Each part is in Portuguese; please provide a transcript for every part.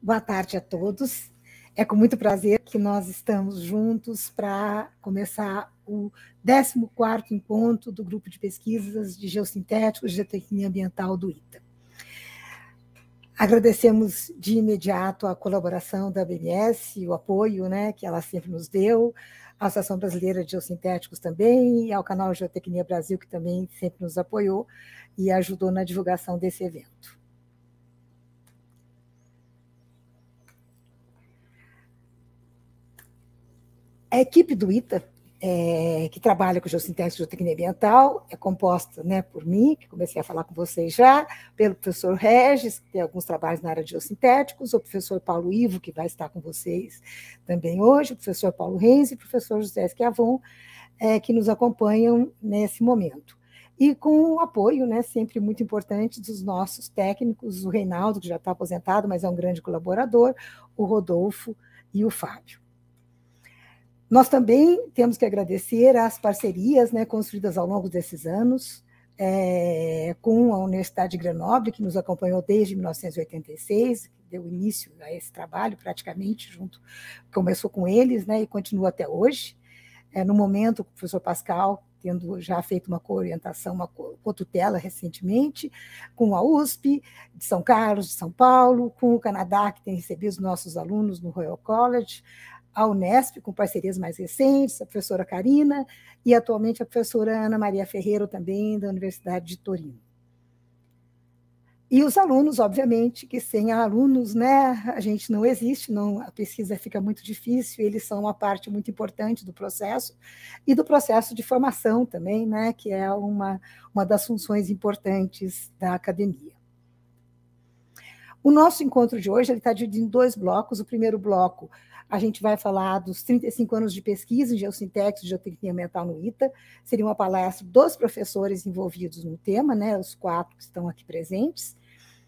Boa tarde a todos. É com muito prazer que nós estamos juntos para começar o 14º encontro do Grupo de Pesquisas de Geossintéticos de Geotecnia Ambiental do ITA. Agradecemos de imediato a colaboração da ABMS, o apoio, que ela sempre nos deu, à Associação Brasileira de Geossintéticos também, e ao canal Geotecnia Brasil, que também sempre nos apoiou e ajudou na divulgação desse evento. A equipe do ITA, que trabalha com geossintética e geotecnia ambiental, é composta por mim, que comecei a falar com vocês já, pelo professor Regis, que tem alguns trabalhos na área de geossintéticos, o professor Paulo Ivo, que vai estar com vocês também hoje, o professor Paulo Renz e o professor José Schiavon, que nos acompanham nesse momento. E com o apoio, sempre muito importante, dos nossos técnicos, o Reinaldo, que já está aposentado, mas é um grande colaborador, o Rodolfo e o Fábio. Nós também temos que agradecer às parcerias construídas ao longo desses anos, com a Universidade de Grenoble, que nos acompanhou desde 1986, que deu início a esse trabalho praticamente, começou com eles e continua até hoje. No momento, o professor Pascal, tendo já feito uma co-orientação, uma co-tutela recentemente, com a USP de São Carlos, de São Paulo, com o Canadá, que tem recebido os nossos alunos no Royal College, a Unesp, com parcerias mais recentes, a professora Karina, e atualmente a professora Ana Maria Ferreiro, também da Universidade de Torino. E os alunos, obviamente, que sem alunos, a gente não existe, a pesquisa fica muito difícil, eles são uma parte muito importante do processo, e do processo de formação também, que é uma das funções importantes da academia. O nosso encontro de hoje está dividido em 2 blocos. O primeiro bloco, a gente vai falar dos 35 anos de pesquisa em geossintética e geotecnia ambiental no ITA. Seria uma palestra dos professores envolvidos no tema, os 4 que estão aqui presentes.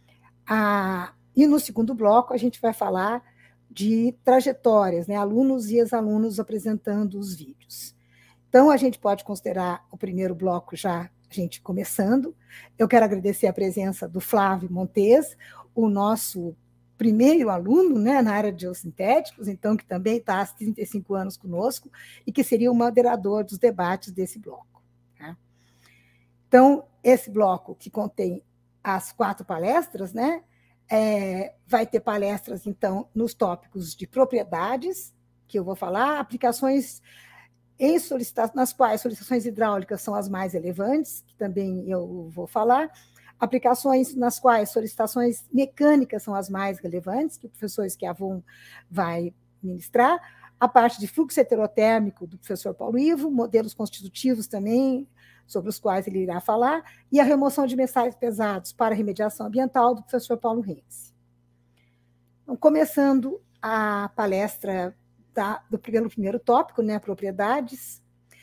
E no segundo bloco, a gente vai falar de trajetórias, alunos e ex-alunos apresentando os vídeos. Então, a gente pode considerar o primeiro bloco já a gente começando. Eu quero agradecer a presença do Flávio Montes, o nosso primeiro aluno na área de geossintéticos, então, que também está há 35 anos conosco, e que seria o moderador dos debates desse bloco. Então, esse bloco, que contém as 4 palestras, vai ter palestras, então, nos tópicos de propriedades, que eu vou falar, aplicações nas quais solicitações hidráulicas são as mais relevantes, que também eu vou falar, aplicações nas quais solicitações mecânicas são as mais relevantes, que o professor Schiavon vai ministrar, a parte de fluxo heterotérmico do professor Paulo Ivo, modelos constitutivos também, sobre os quais ele irá falar, e a remoção de metais pesados para remediação ambiental do professor Paulo Renz. Então, começando a palestra pelo primeiro tópico, propriedades,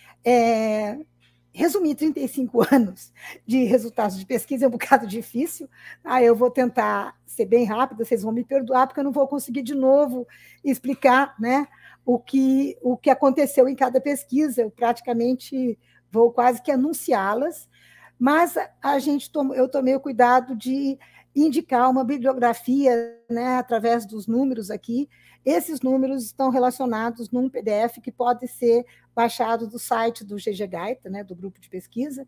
resumir 35 anos de resultados de pesquisa é um bocado difícil. Eu vou tentar ser bem rápida, vocês vão me perdoar, porque eu não vou conseguir de novo explicar o que aconteceu em cada pesquisa. Eu praticamente vou quase que anunciá-las, mas eu tomei o cuidado de indicar uma bibliografia através dos números aqui. Esses números estão relacionados num PDF que pode ser baixado do site do GGGaita, do grupo de pesquisa,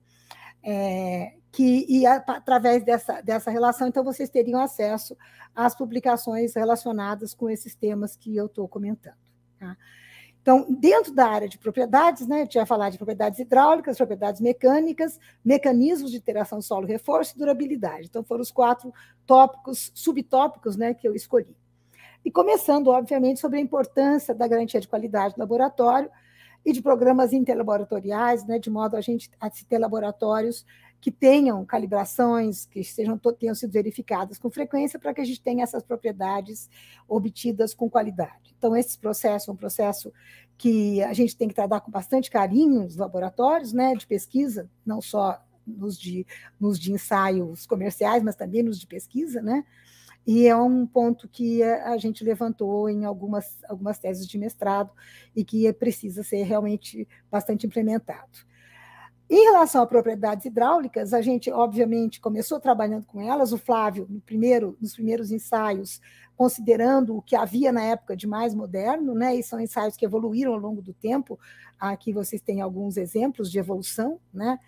através dessa relação, então, vocês teriam acesso às publicações relacionadas com esses temas que eu estou comentando. Então, dentro da área de propriedades, a gente vai falar de propriedades hidráulicas, propriedades mecânicas, mecanismos de interação solo-reforço e durabilidade. Então, foram os 4 tópicos, subtópicos, que eu escolhi. E começando, obviamente, sobre a importância da garantia de qualidade do laboratório e de programas interlaboratoriais, de modo a gente a ter laboratórios que tenham calibrações, que tenham sido verificadas com frequência, para que a gente tenha essas propriedades obtidas com qualidade. Então, esse processo é um processo que a gente tem que tratar com bastante carinho nos laboratórios de pesquisa, não só nos de ensaios comerciais, mas também nos de pesquisa, E é um ponto que a gente levantou em algumas teses de mestrado e que precisa ser realmente bastante implementado. Em relação a propriedades hidráulicas, a gente, obviamente, começou trabalhando com elas, o Flávio, nos primeiros ensaios, considerando o que havia na época de mais moderno, né, e são ensaios que evoluíram ao longo do tempo. Aqui vocês têm alguns exemplos de evolução, né,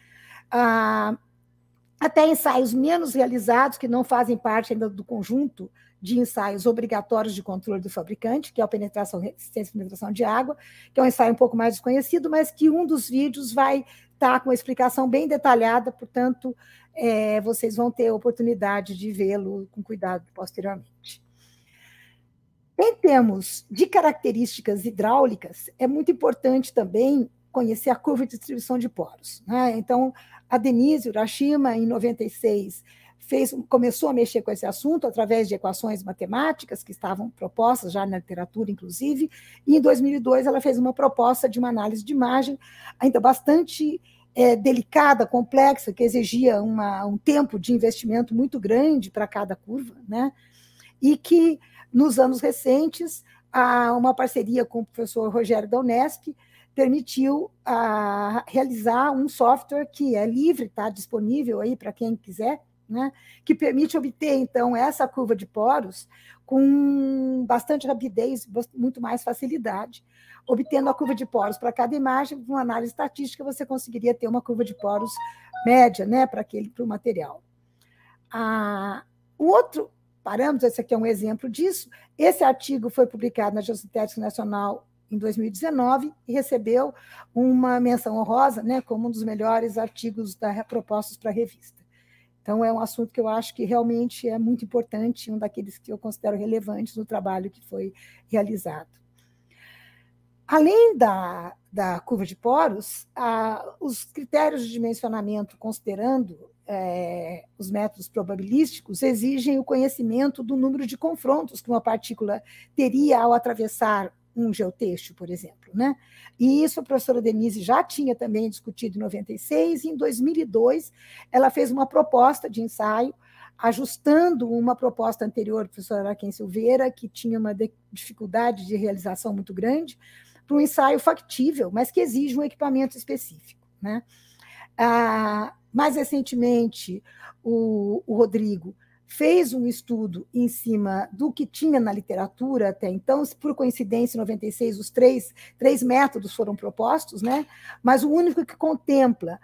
até ensaios menos realizados, que não fazem parte ainda do conjunto de ensaios obrigatórios de controle do fabricante, que é a resistência e penetração de água, que é um ensaio um pouco mais desconhecido, mas que um dos vídeos vai estar com uma explicação bem detalhada, portanto, vocês vão ter a oportunidade de vê-lo com cuidado posteriormente. Em termos de características hidráulicas, é muito importante também conhecer a curva de distribuição de poros, né? Então, a Denise Urashima, em 96, começou a mexer com esse assunto através de equações matemáticas que estavam propostas já na literatura, inclusive, e em 2002 ela fez uma proposta de uma análise de imagem ainda bastante delicada, complexa, que exigia um tempo de investimento muito grande para cada curva, né? E que, nos anos recentes, uma parceria com o professor Rogério da Unesp permitiu realizar um software que é livre, está disponível aí para quem quiser, né, que permite obter, então, essa curva de poros com bastante rapidez, muito mais facilidade. Obtendo a curva de poros para cada imagem, com uma análise estatística, você conseguiria ter uma curva de poros média, né, para o material. O outro parâmetro, esse aqui é um exemplo disso, esse artigo foi publicado na Geossintética Nacional em 2019 e recebeu uma menção honrosa, né, como um dos melhores artigos propostos para a revista. Então, é um assunto que eu acho que realmente é muito importante, um daqueles que eu considero relevantes no trabalho que foi realizado. Além da curva de poros, os critérios de dimensionamento, considerando os métodos probabilísticos, exigem o conhecimento do número de confrontos que uma partícula teria ao atravessar um geotexto, por exemplo, né? E isso a professora Denise já tinha também discutido em 96, e em 2002 ela fez uma proposta de ensaio, ajustando uma proposta anterior do professor Araquém Silveira, que tinha uma dificuldade de realização muito grande, para um ensaio factível, mas que exige um equipamento específico, né? Mais recentemente, o Rodrigo fez um estudo em cima do que tinha na literatura até então. Por coincidência, em 96, os três métodos foram propostos, né? Mas o único que contempla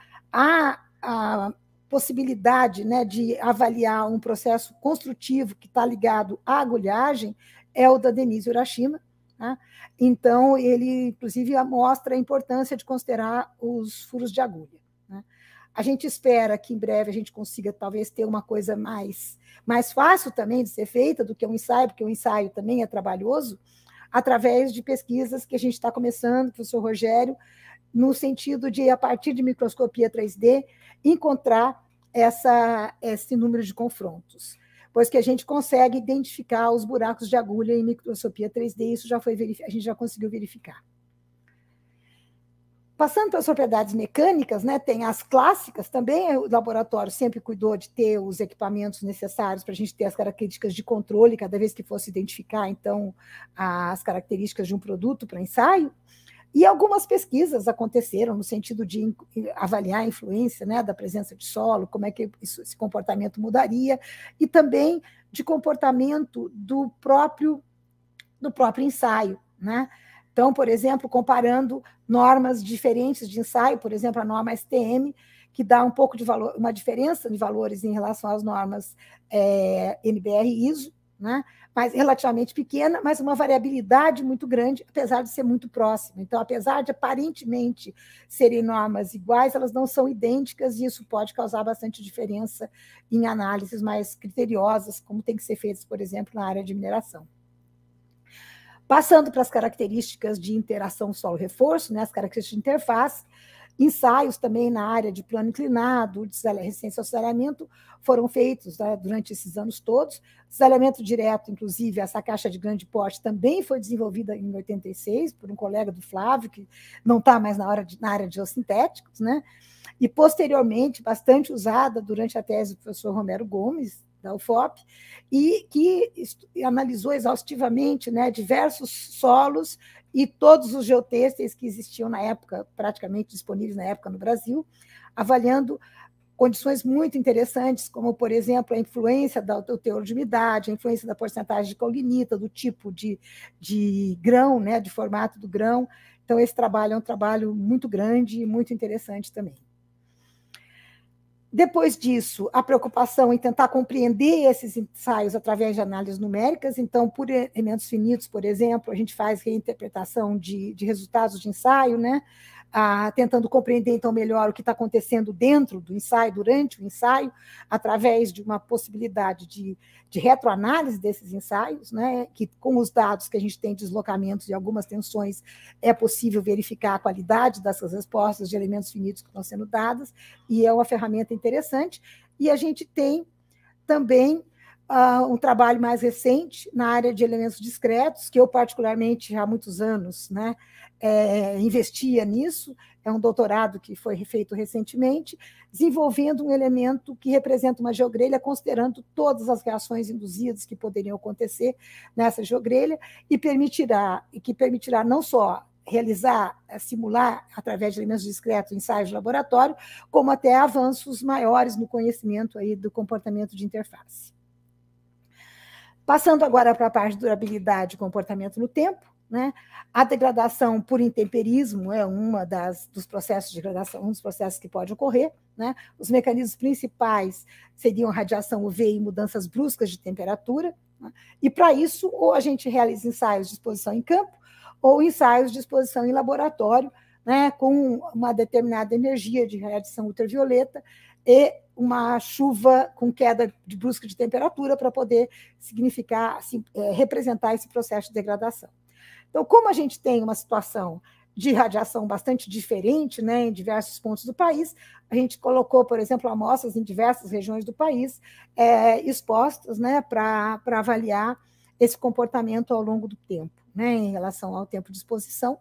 a possibilidade, né, de avaliar um processo construtivo que está ligado à agulhagem é o da Denise Urashima, né? Então, ele, inclusive, mostra a importância de considerar os furos de agulha, né? A gente espera que em breve a gente consiga talvez ter uma coisa mais fácil também de ser feita do que um ensaio, porque o ensaio também é trabalhoso, através de pesquisas que a gente está começando, professor Rogério, no sentido de, a partir de microscopia 3D, encontrar esse número de confrontos, pois que a gente consegue identificar os buracos de agulha em microscopia 3D, isso já foi a gente já conseguiu verificar. Passando pelas propriedades mecânicas, né, tem as clássicas também, o laboratório sempre cuidou de ter os equipamentos necessários para a gente ter as características de controle, cada vez que fosse identificar, então, as características de um produto para ensaio, e algumas pesquisas aconteceram no sentido de avaliar a influência, né, da presença de solo, como é que esse comportamento mudaria, e também de comportamento do próprio ensaio, né? Então, por exemplo, comparando normas diferentes de ensaio, por exemplo, a norma STM, que dá um pouco de valor, uma diferença de valores em relação às normas NBR e ISO, né? Mas relativamente pequena, mas uma variabilidade muito grande, apesar de ser muito próxima. Então, apesar de aparentemente serem normas iguais, elas não são idênticas, e isso pode causar bastante diferença em análises mais criteriosas, como tem que ser feitas, por exemplo, na área de mineração. Passando para as características de interação solo-reforço, né, as características de interface, ensaios também na área de plano inclinado, de resistência ao desalhamento, foram feitos, né, durante esses anos todos. Desalhamento direto, inclusive, essa caixa de grande porte também foi desenvolvida em 86 por um colega do Flávio, que não está mais na área de geossintéticos, né? E, posteriormente, bastante usada durante a tese do professor Romero Gomes, da UFOP, e que analisou exaustivamente, né, diversos solos e todos os geotêxteis que existiam na época, praticamente disponíveis na época no Brasil, avaliando condições muito interessantes, como, por exemplo, a influência do teor de umidade, a influência da porcentagem de caolinita, do tipo de grão, né, de formato do grão. Então, esse trabalho é um trabalho muito grande e muito interessante também. Depois disso, a preocupação em tentar compreender esses ensaios através de análises numéricas. Então, por elementos finitos, por exemplo, a gente faz reinterpretação de resultados de ensaio, né? Tentando compreender, então, melhor o que está acontecendo dentro do ensaio, durante o ensaio, através de uma possibilidade de retroanálise desses ensaios, né? Que, com os dados que a gente tem de deslocamentos e algumas tensões, é possível verificar a qualidade dessas respostas de elementos finitos que estão sendo dadas, e é uma ferramenta interessante. E a gente tem também um trabalho mais recente na área de elementos discretos, que eu, particularmente, já há muitos anos, né, investia nisso. É um doutorado que foi feito recentemente, desenvolvendo um elemento que representa uma geogrelha, considerando todas as reações induzidas que poderiam acontecer nessa geogrelha, e que permitirá não só realizar, simular, através de elementos discretos, ensaios de laboratório, como até avanços maiores no conhecimento aí do comportamento de interface. Passando agora para a parte de durabilidade e comportamento no tempo, né? A degradação por intemperismo é dos processos de degradação, um dos processos que pode ocorrer, né? Os mecanismos principais seriam radiação UV e mudanças bruscas de temperatura, né? E, para isso, ou a gente realiza ensaios de exposição em campo, ou ensaios de exposição em laboratório, né, com uma determinada energia de radiação ultravioleta e uma chuva com queda brusca de temperatura para poder significar, representar esse processo de degradação. Então, como a gente tem uma situação de radiação bastante diferente, né, em diversos pontos do país, a gente colocou, por exemplo, amostras em diversas regiões do país expostas, né, para avaliar esse comportamento ao longo do tempo, né, em relação ao tempo de exposição.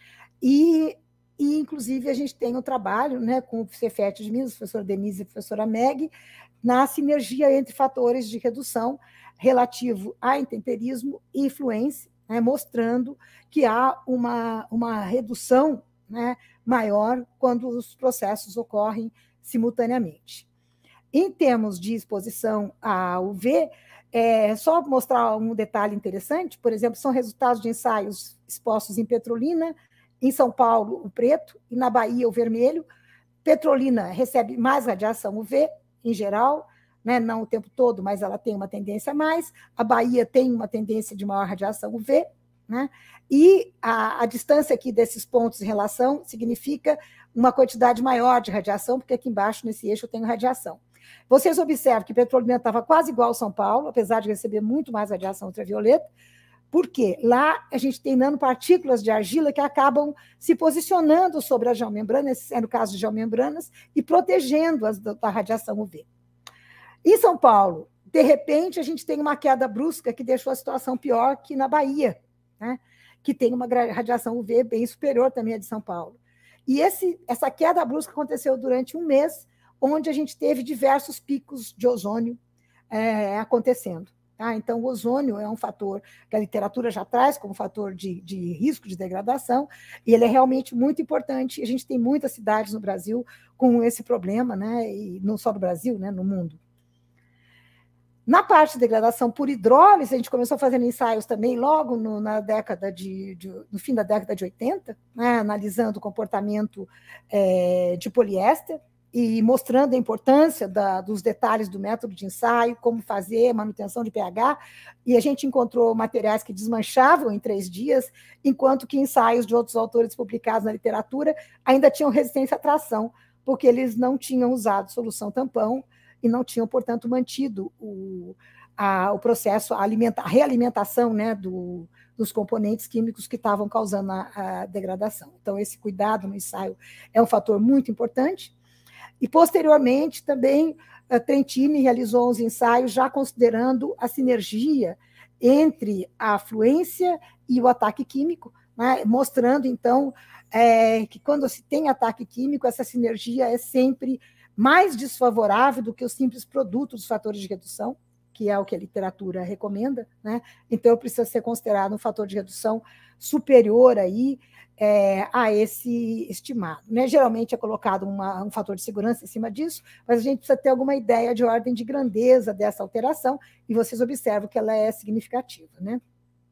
E inclusive, a gente tem um trabalho, né, com o Cefet de Minas, o professor Denise e a professora Meg, na sinergia entre fatores de redução relativo a intemperismo e influência, né, mostrando que há uma redução, né, maior quando os processos ocorrem simultaneamente. Em termos de exposição a UV, só mostrar um detalhe interessante, por exemplo, são resultados de ensaios expostos em Petrolina, em São Paulo, o preto, e na Bahia, o vermelho. Petrolina recebe mais radiação UV, em geral, né, não o tempo todo, mas ela tem uma tendência a mais. A Bahia tem uma tendência de maior radiação UV, né? E a distância aqui desses pontos em relação significa uma quantidade maior de radiação, porque aqui embaixo, nesse eixo, eu tenho radiação. Vocês observam que Petrolina estava quase igual ao São Paulo, apesar de receber muito mais radiação ultravioleta, porque lá a gente tem nanopartículas de argila que acabam se posicionando sobre a geomembrana, no caso de geomembranas, e protegendo-as da radiação UV. Em São Paulo, de repente, a gente tem uma queda brusca que deixou a situação pior que na Bahia, né? Que tem uma radiação UV bem superior também à de São Paulo. E essa queda brusca aconteceu durante um mês, onde a gente teve diversos picos de ozônio acontecendo. Então, o ozônio é um fator que a literatura já traz como fator de risco de degradação, e ele é realmente muito importante. A gente tem muitas cidades no Brasil com esse problema, né? E não só no Brasil, né? No mundo. Na parte de degradação por hidrólise, a gente começou fazendo ensaios também logo no fim da década de 80, né? Analisando o comportamento de poliéster, e mostrando a importância dos detalhes do método de ensaio, como fazer manutenção de pH, e a gente encontrou materiais que desmanchavam em 3 dias, enquanto que ensaios de outros autores publicados na literatura ainda tinham resistência à tração, porque eles não tinham usado solução tampão e não tinham, portanto, mantido o processo, a realimentação, né, dos componentes químicos que estavam causando a degradação. Então, esse cuidado no ensaio é um fator muito importante. E, posteriormente, também, a Trentini realizou uns ensaios já considerando a sinergia entre a fluência e o ataque químico, né, mostrando, então, que quando se tem ataque químico, essa sinergia é sempre mais desfavorável do que o simples produto dos fatores de redução. que é o que a literatura recomenda, né? Então precisa ser considerado um fator de redução superior aí, a esse estimado, né? Geralmente é colocado um fator de segurança em cima disso, mas a gente precisa ter alguma ideia de ordem de grandeza dessa alteração, e vocês observam que ela é significativa, né?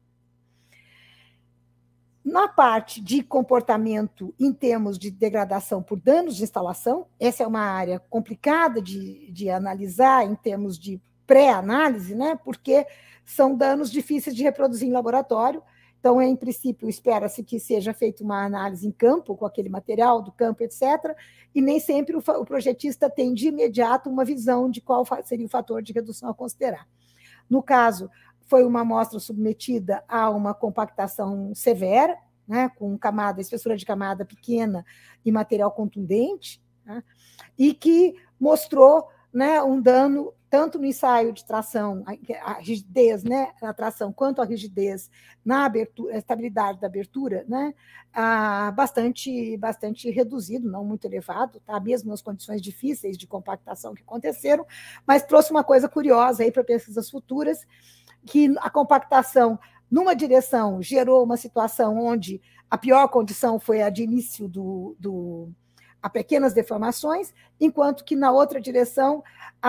Na parte de comportamento em termos de degradação por danos de instalação, essa é uma área complicada de analisar em termos de pré-análise, né? Porque são danos difíceis de reproduzir em laboratório. Então, em princípio, espera-se que seja feita uma análise em campo, com aquele material do campo, etc., e nem sempre o projetista tem de imediato uma visão de qual seria o fator de redução a considerar. No caso, foi uma amostra submetida a uma compactação severa, né, com espessura de camada pequena e material contundente, né, e que mostrou, né, um dano tanto no ensaio de tração, a rigidez, né, na tração, quanto a rigidez na abertura, a estabilidade da abertura, né, bastante reduzido, não muito elevado, tá? Mesmo nas condições difíceis de compactação que aconteceram, mas trouxe uma coisa curiosa aí para pesquisas futuras, que a compactação numa direção gerou uma situação onde a pior condição foi a de início a pequenas deformações, enquanto que na outra direção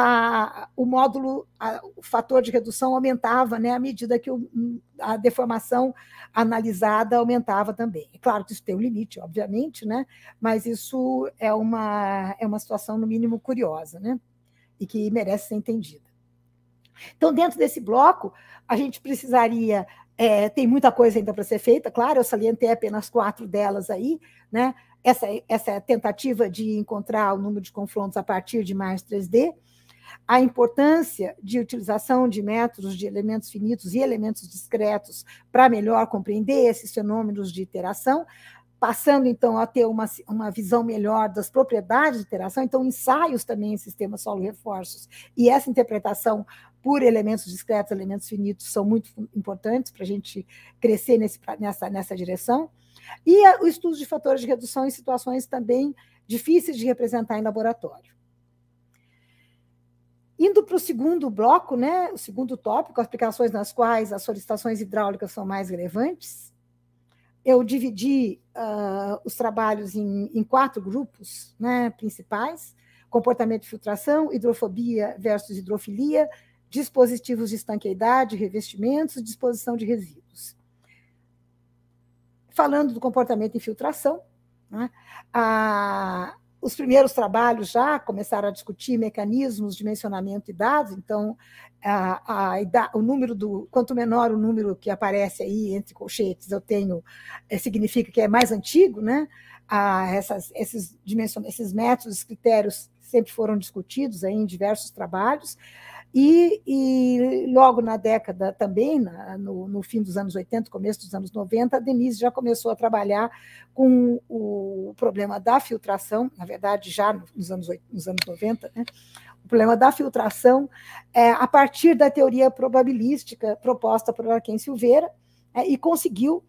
o fator de redução aumentava, né, à medida que a deformação analisada aumentava também. É claro que isso tem um limite, obviamente, né, mas isso é uma situação, no mínimo, curiosa, né, e que merece ser entendida. Então, dentro desse bloco, a gente precisaria... tem muita coisa ainda para ser feita, claro, eu salientei apenas 4 delas aí, né? Essa tentativa de encontrar o número de confrontos a partir de imagens 3D, a importância de utilização de métodos de elementos finitos e elementos discretos para melhor compreender esses fenômenos de interação, passando, então, a ter uma visão melhor das propriedades de interação, então, ensaios também em sistemas solo-reforços, e essa interpretação por elementos discretos, elementos finitos, são muito importantes para a gente crescer nessa direção, e o estudo de fatores de redução em situações também difíceis de representar em laboratório. Indo para o segundo bloco, né, o segundo tópico, aplicações nas quais as solicitações hidráulicas são mais relevantes, eu dividi os trabalhos em 4 grupos, né, principais: comportamento de filtração, hidrofobia versus hidrofilia, dispositivos de estanqueidade, revestimentos e disposição de resíduos. Falando do comportamento de filtração, né, os primeiros trabalhos já começaram a discutir mecanismos de mencionamento de dados, então, o número quanto menor o número que aparece aí entre colchetes, significa que é mais antigo, né? Esses métodos, esses critérios sempre foram discutidos aí em diversos trabalhos, e logo na década também, no fim dos anos 80, começo dos anos 90, a Denise já começou a trabalhar com o problema da filtração, na verdade, já nos anos 90, né? O problema da filtração a partir da teoria probabilística proposta por Arquen Silveira, e conseguiu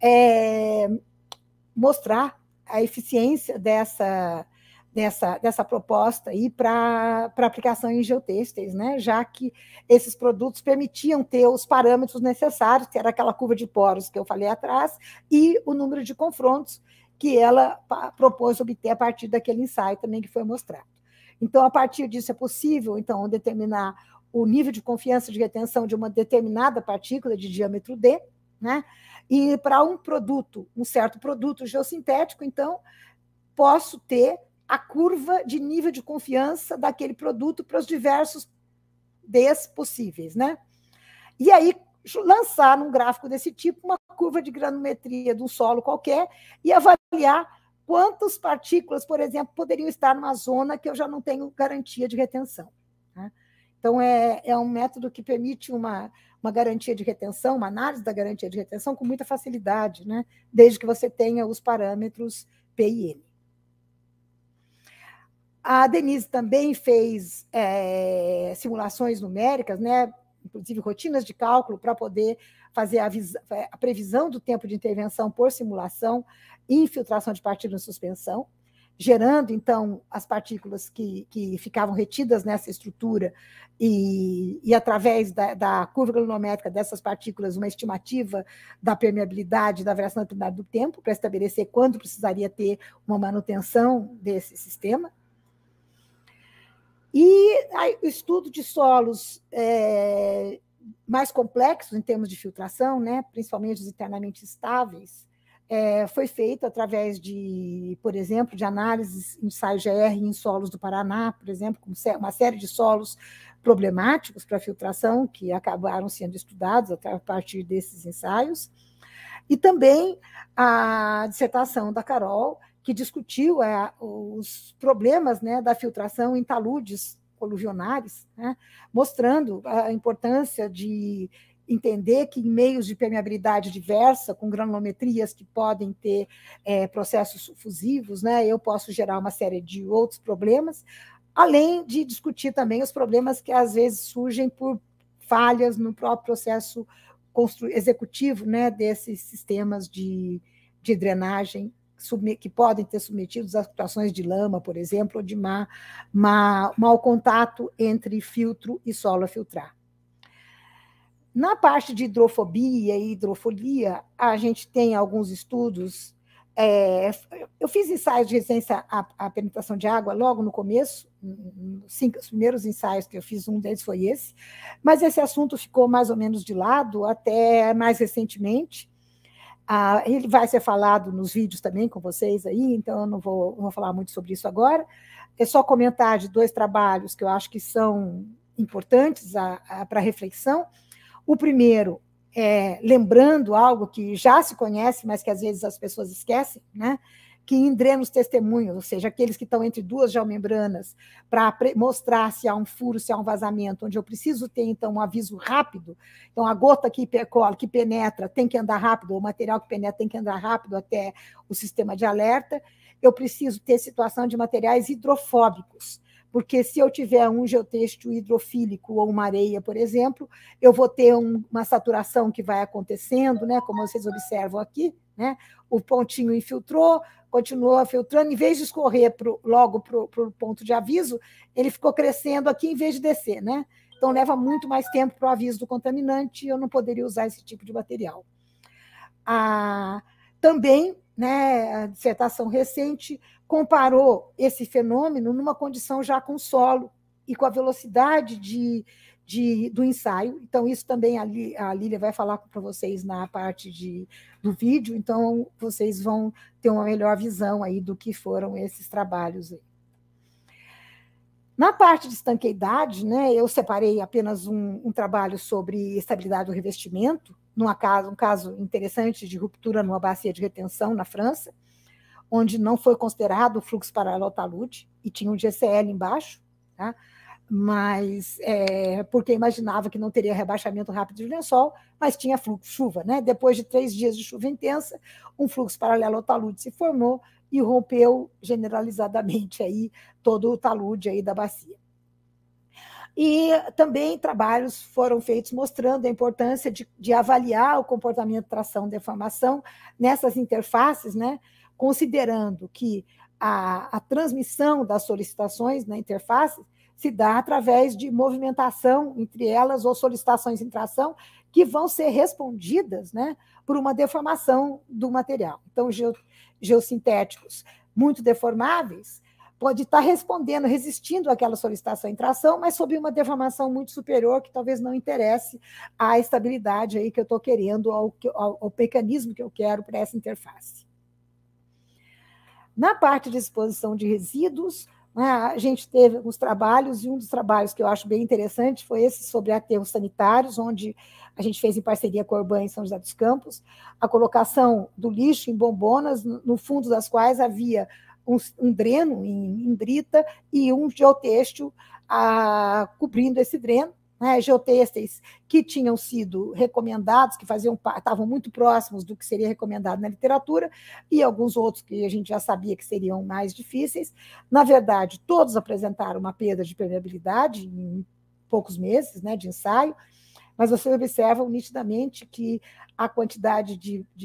mostrar a eficiência dessa proposta aí para aplicação em geotêxteis, né? Já que esses produtos permitiam ter os parâmetros necessários, que era aquela curva de poros que eu falei atrás, e o número de confrontos que ela propôs obter a partir daquele ensaio também que foi mostrado. Então, a partir disso é possível, então, determinar o nível de confiança de retenção de uma determinada partícula de diâmetro D, né? E para um certo produto geossintético, então, posso ter a curva de nível de confiança daquele produto para os diversos Ds possíveis, né? E aí, lançar num gráfico desse tipo uma curva de granometria de um solo qualquer e avaliar quantas partículas, por exemplo, poderiam estar numa zona que eu já não tenho garantia de retenção, né? Então, é um método que permite uma garantia de retenção, uma análise da garantia de retenção com muita facilidade, né? Desde que você tenha os parâmetros P e N. A Denise também fez simulações numéricas, né? Inclusive rotinas de cálculo para poder fazer a previsão do tempo de intervenção por simulação e infiltração de partículas em suspensão. gerando, então, as partículas que ficavam retidas nessa estrutura e através da curva granulométrica dessas partículas, uma estimativa da permeabilidade, da variação da permeabilidade do tempo, para estabelecer quando precisaria ter uma manutenção desse sistema. E aí, o estudo de solos mais complexos em termos de filtração, né, principalmente os internamente estáveis, foi feito através de, por exemplo, de análises, ensaio GR em solos do Paraná, por exemplo, com uma série de solos problemáticos para filtração, que acabaram sendo estudados a partir desses ensaios. E também a dissertação da Carol, que discutiu os problemas, né, da filtração em taludes coluvionares, né, mostrando a importância de entender que em meios de permeabilidade diversa, com granulometrias que podem ter processos fusivos, né, eu posso gerar uma série de outros problemas, além de discutir também os problemas que às vezes surgem por falhas no próprio processo executivo, né, desses sistemas de drenagem que podem ter submetidos a situações de lama, por exemplo, ou de mau contato entre filtro e solo a filtrar. Na parte de hidrofobia e hidrofolia, a gente tem alguns estudos. Eu fiz ensaios de resistência à penetração de água logo no começo, os primeiros ensaios que eu fiz, um deles foi esse, mas esse assunto ficou mais ou menos de lado até mais recentemente. Ele vai ser falado nos vídeos também com vocês aí, então eu não vou falar muito sobre isso agora. É só comentar de 2 trabalhos que eu acho que são importantes para reflexão. O primeiro é lembrando algo que já se conhece, mas que às vezes as pessoas esquecem, né? Que em drenos testemunhos, ou seja, aqueles que estão entre 2 geomembranas, para mostrar se há um furo, se há um vazamento, onde eu preciso ter, então, um aviso rápido. Então, a gota que percola, que penetra, tem que andar rápido, o material que penetra tem que andar rápido até o sistema de alerta. Eu preciso ter situação de materiais hidrofóbicos, porque se eu tiver um geotexto hidrofílico ou uma areia, por exemplo, eu vou ter uma saturação que vai acontecendo, né, como vocês observam aqui, né, o pontinho infiltrou, continuou filtrando, em vez de escorrer logo para o ponto de aviso, ele ficou crescendo aqui em vez de descer, né? Então, leva muito mais tempo para o aviso do contaminante e eu não poderia usar esse tipo de material. Também, né, a dissertação recente comparou esse fenômeno numa condição já com solo e com a velocidade do ensaio. Então, isso também a Lília vai falar para vocês na parte do vídeo, então vocês vão ter uma melhor visão aí do que foram esses trabalhos aí. Na parte de estanqueidade, né, eu separei apenas um trabalho sobre estabilidade do revestimento, um caso interessante de ruptura numa bacia de retenção na França, onde não foi considerado o fluxo paralelo ao talude, e tinha um GCL embaixo, tá? Mas porque imaginava que não teria rebaixamento rápido de lençol, mas tinha chuva, né? Depois de 3 dias de chuva intensa, um fluxo paralelo ao talude se formou e rompeu generalizadamente aí todo o talude aí da bacia. E também trabalhos foram feitos mostrando a importância de avaliar o comportamento de tração e deformação nessas interfaces, né? Considerando que a transmissão das solicitações na interface se dá através de movimentação entre elas ou solicitações em tração que vão ser respondidas, né, por uma deformação do material. Então, geossintéticos muito deformáveis pode estar respondendo, resistindo àquela solicitação em tração, mas sob uma deformação muito superior que talvez não interesse à estabilidade aí que eu estou querendo, ao mecanismo que eu quero para essa interface. Na parte de exposição de resíduos, né, a gente teve alguns trabalhos, e um dos trabalhos que eu acho bem interessante foi esse sobre aterros sanitários, onde a gente fez em parceria com a Urban em São José dos Campos, a colocação do lixo em bombonas, no fundo das quais havia um dreno em brita e um geotêxtil cobrindo esse dreno, né, geotêxteis que tinham sido recomendados, que estavam muito próximos do que seria recomendado na literatura, e alguns outros que a gente já sabia que seriam mais difíceis. Na verdade, todos apresentaram uma perda de permeabilidade em poucos meses, né, de ensaio, mas vocês observam nitidamente que a quantidade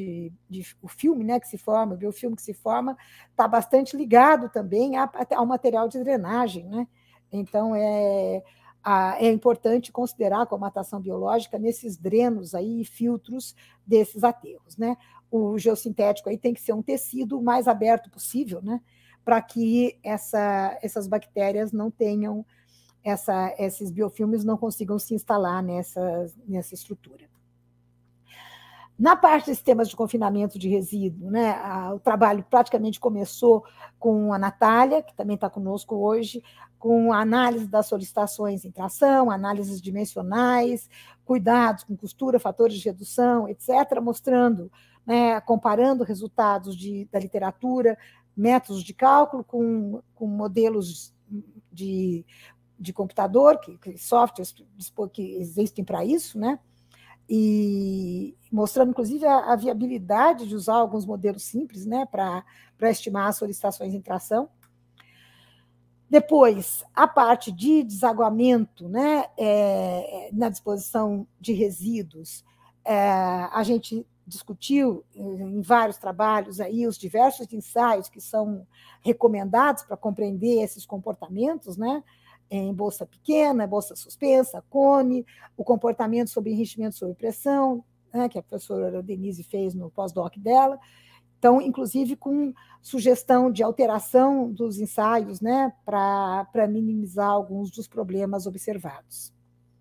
o filme, né, que se forma, o biofilme que se forma, está bastante ligado também ao material de drenagem, né? Então, é importante considerar a comatação biológica nesses drenos aí, filtros desses aterros, né? O geossintético aí tem que ser um tecido o mais aberto possível, né? Para que essas bactérias não tenham, esses biofilmes não consigam se instalar nessa estrutura. Na parte de sistemas de confinamento de resíduo, né, o trabalho praticamente começou com a Natália, que também está conosco hoje, com a análise das solicitações em tração, análises dimensionais, cuidados com costura, fatores de redução, etc., mostrando, né, comparando resultados da literatura, métodos de cálculo com modelos de computador, softwares que existem para isso, né? E mostrando, inclusive, a viabilidade de usar alguns modelos simples, né, para estimar as solicitações em tração. Depois, a parte de desaguamento, né, na disposição de resíduos, a gente discutiu em vários trabalhos aí os diversos ensaios que são recomendados para compreender esses comportamentos, né, em bolsa pequena, bolsa suspensa, cone, o comportamento sobre enchimento sob pressão, né, que a professora Denise fez no pós-doc dela. Então, inclusive com sugestão de alteração dos ensaios, né, para minimizar alguns dos problemas observados.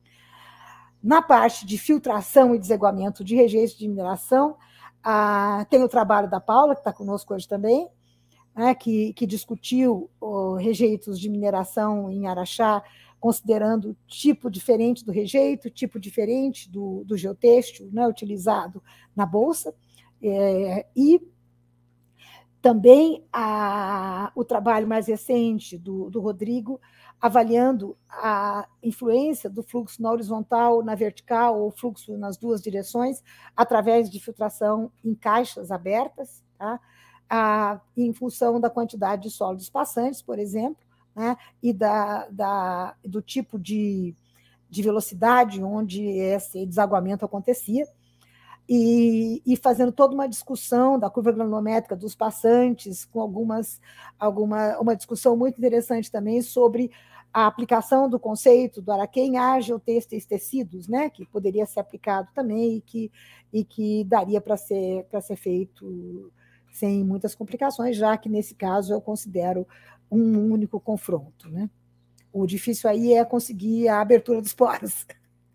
Na parte de filtração e desaguamento de rejeitos de mineração, tem o trabalho da Paula, que está conosco hoje também, né, que discutiu rejeitos de mineração em Araxá, considerando tipo diferente do rejeito, tipo diferente do geotêxtil, né, utilizado na bolsa, e também o trabalho mais recente do Rodrigo, avaliando a influência do fluxo na horizontal, na vertical, ou fluxo nas duas direções, através de filtração em caixas abertas, tá? Em função da quantidade de sólidos passantes, por exemplo, né, e do tipo de velocidade onde esse desaguamento acontecia, e fazendo toda uma discussão da curva granulométrica dos passantes, com uma discussão muito interessante também sobre a aplicação do conceito do Araquém em ar, geotêxteis, tecidos, né, que poderia ser aplicado também e que daria para ser feito sem muitas complicações, já que, nesse caso, eu considero um único confronto, né? O difícil aí é conseguir a abertura dos poros.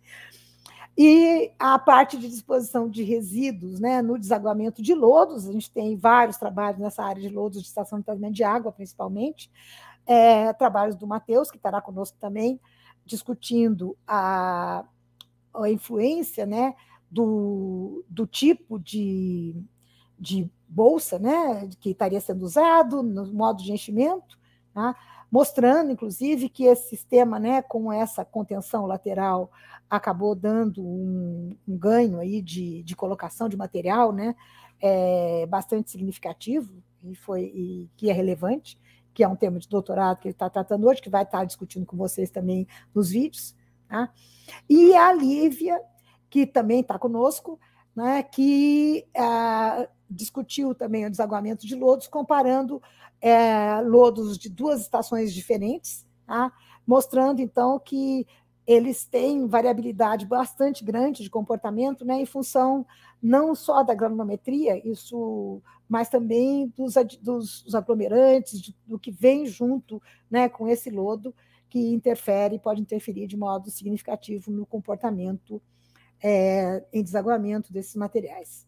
E a parte de disposição de resíduos, né, no desaguamento de lodos, a gente tem vários trabalhos nessa área de lodos de estação de tratamento de água, principalmente, trabalhos do Matheus, que estará conosco também, discutindo a influência, né, do tipo de bolsa, né, que estaria sendo usado no modo de enchimento, tá? Mostrando, inclusive, que esse sistema, né, com essa contenção lateral, acabou dando um ganho aí de colocação de material, né, bastante significativo e que é relevante, que é um tema de doutorado que ele está tratando hoje, que vai estar discutindo com vocês também nos vídeos. Tá? E a Lívia, que também está conosco, né, que discutiu também o desaguamento de lodos, comparando lodos de duas estações diferentes, tá? Mostrando, então, que eles têm variabilidade bastante grande de comportamento, né, em função não só da granulometria, mas também dos aglomerantes, do que vem junto, né, com esse lodo, que pode interferir de modo significativo no comportamento em desaguamento desses materiais.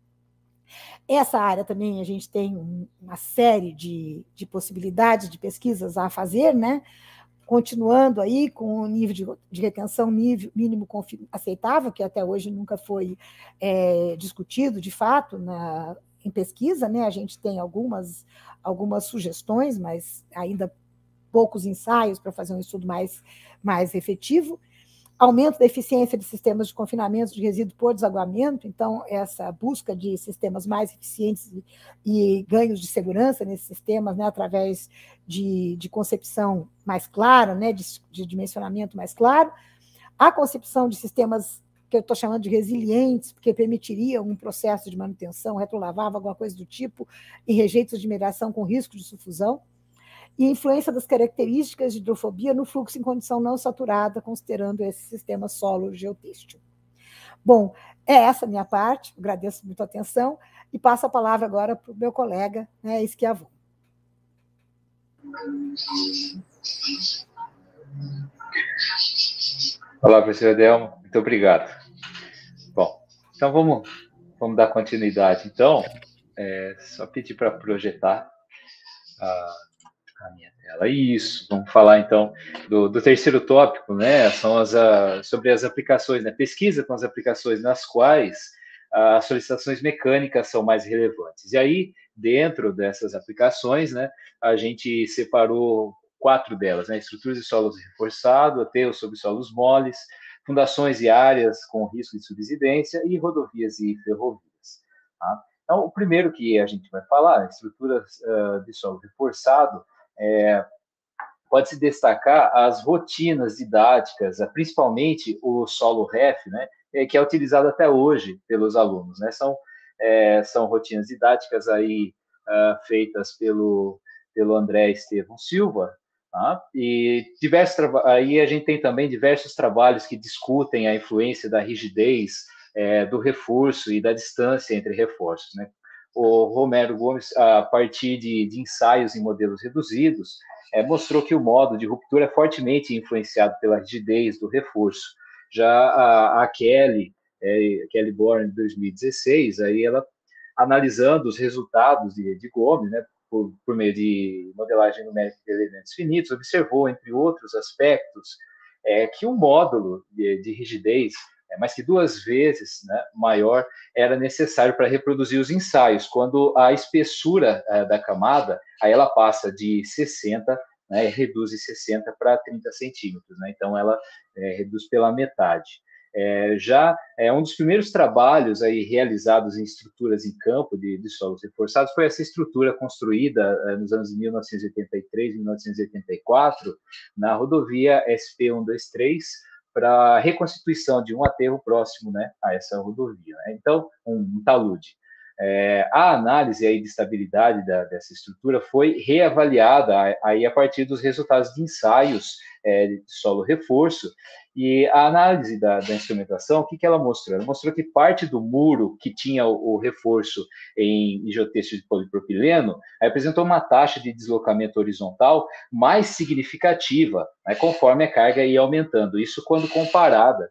Essa área também a gente tem uma série de possibilidades de pesquisas a fazer, né? Continuando aí com o nível de retenção mínimo aceitável, que até hoje nunca foi discutido, de fato, em pesquisa, né? A gente tem algumas sugestões, mas ainda poucos ensaios para fazer um estudo mais efetivo. Aumento da eficiência de sistemas de confinamento de resíduo por desaguamento, então, essa busca de sistemas mais eficientes e ganhos de segurança nesses sistemas, né, através de concepção mais clara, né, de dimensionamento mais claro. A concepção de sistemas que eu estou chamando de resilientes, porque permitiriam um processo de manutenção, retrolavava, alguma coisa do tipo, em rejeitos de mineração com risco de sufusão, e influência das características de hidrofobia no fluxo em condição não saturada, considerando esse sistema solo-geotêxtil. Bom, é essa a minha parte, agradeço muito a atenção, e passo a palavra agora para o meu colega, né, Schiavon. Olá, professora Delma, muito obrigado. Bom, então vamos dar continuidade. Então, só pedir para projetar a minha tela. Isso, vamos falar então do terceiro tópico, né? São sobre as aplicações, né? Pesquisa com as aplicações nas quais as solicitações mecânicas são mais relevantes. E aí, dentro dessas aplicações, né, a gente separou 4 delas, né? Estruturas de solos reforçados, aterros sobre solos moles, fundações e áreas com risco de subsidência e rodovias e ferrovias. Tá? Então, o primeiro que a gente vai falar, estruturas de solo reforçado, pode-se destacar as rotinas didáticas, principalmente o solo ref, né, que é utilizado até hoje pelos alunos, né? São rotinas didáticas aí feitas pelo André Estevão Silva, tá? E aí a gente tem também diversos trabalhos que discutem a influência da rigidez, do reforço e da distância entre reforços, né? O Romero Gomes, a partir de ensaios em modelos reduzidos, mostrou que o modo de ruptura é fortemente influenciado pela rigidez do reforço. Já a Kelly Bourne, em 2016, aí ela, analisando os resultados de Gomes, né, por meio de modelagem numérica de elementos finitos, observou, entre outros aspectos, que um módulo de rigidez mais que 2 vezes, né, maior, era necessário para reproduzir os ensaios, quando a espessura da camada, aí ela passa de 60, né, reduz de 60 para 30 centímetros, né, então ela reduz pela metade. Já um dos primeiros trabalhos aí realizados em estruturas em campo de solos reforçados foi essa estrutura construída nos anos de 1983 e 1984 na rodovia SP-123, para a reconstituição de um aterro próximo, né, a essa rodovia. Né? Então, um talude. A análise aí de estabilidade dessa estrutura foi reavaliada aí a partir dos resultados de ensaios de solo reforço, e a análise da instrumentação, o que ela mostrou? Ela mostrou que parte do muro que tinha o reforço em geotêxtil de polipropileno apresentou uma taxa de deslocamento horizontal mais significativa, né, conforme a carga ia aumentando, isso quando comparada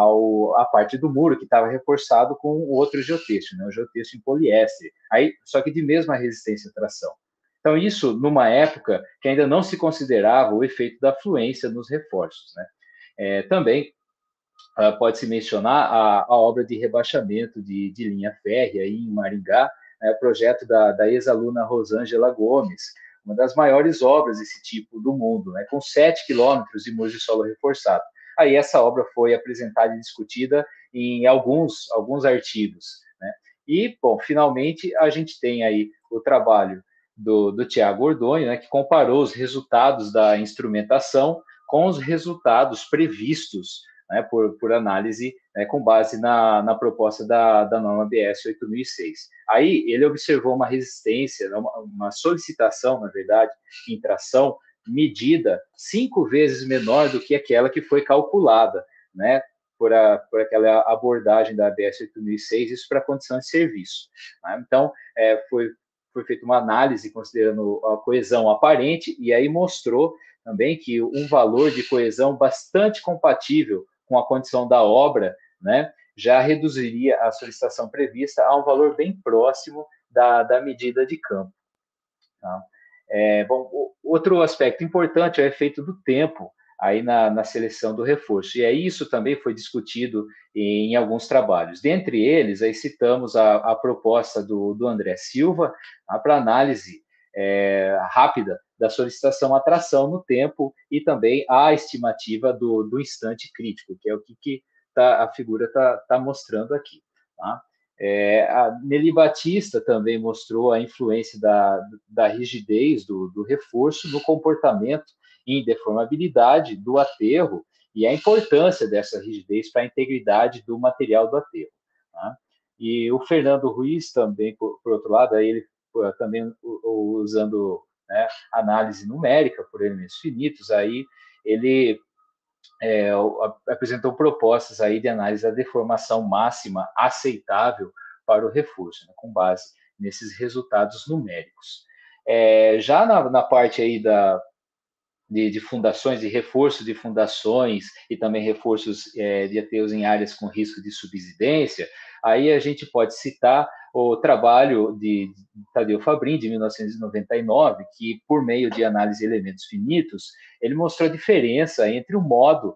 a parte do muro que estava reforçado com o outro geotêxtil, né, o geotêxtil em poliéster, aí, só que de mesma resistência à tração. Então, isso numa época que ainda não se considerava o efeito da fluência nos reforços. Né? Também pode-se mencionar a obra de rebaixamento de linha férrea em Maringá, o projeto da ex-aluna Rosângela Gomes, uma das maiores obras desse tipo do mundo, né, com 7 quilômetros de muros de solo reforçado. Aí essa obra foi apresentada e discutida em alguns artigos. Né? E, bom, finalmente a gente tem aí o trabalho do Tiago Ordonho, né, que comparou os resultados da instrumentação com os resultados previstos, né, por análise, né, com base na proposta da norma BS 8006. Aí ele observou uma resistência, uma solicitação, na verdade, em tração, medida 5 vezes menor do que aquela que foi calculada, né, por aquela abordagem da ABS 8006, isso para condição de serviço. Né? Então, foi feita uma análise considerando a coesão aparente, e aí mostrou também que um valor de coesão bastante compatível com a condição da obra, né, já reduziria a solicitação prevista a um valor bem próximo da medida de campo. Tá? Bom, outro aspecto importante é o efeito do tempo aí na seleção do reforço, e aí isso também foi discutido em alguns trabalhos. Dentre eles, aí citamos a proposta do André Silva para análise rápida da solicitação à tração no tempo e também a estimativa do instante crítico, que é o que a figura está mostrando aqui. Tá? A Nelly Batista também mostrou a influência da rigidez do reforço no comportamento em deformabilidade do aterro e a importância dessa rigidez para a integridade do material do aterro. Tá? E o Fernando Ruiz também, por outro lado, aí ele também usando, né, análise numérica por elementos finitos, aí ele apresentou propostas aí de análise da deformação máxima aceitável para o reforço, né, com base nesses resultados numéricos. Já na parte aí de fundações, de reforço de fundações e também reforços de aterros em áreas com risco de subsidência, aí a gente pode citar o trabalho de Tadeu Fabrin, de 1999, que, por meio de análise de elementos finitos, ele mostrou a diferença entre o modo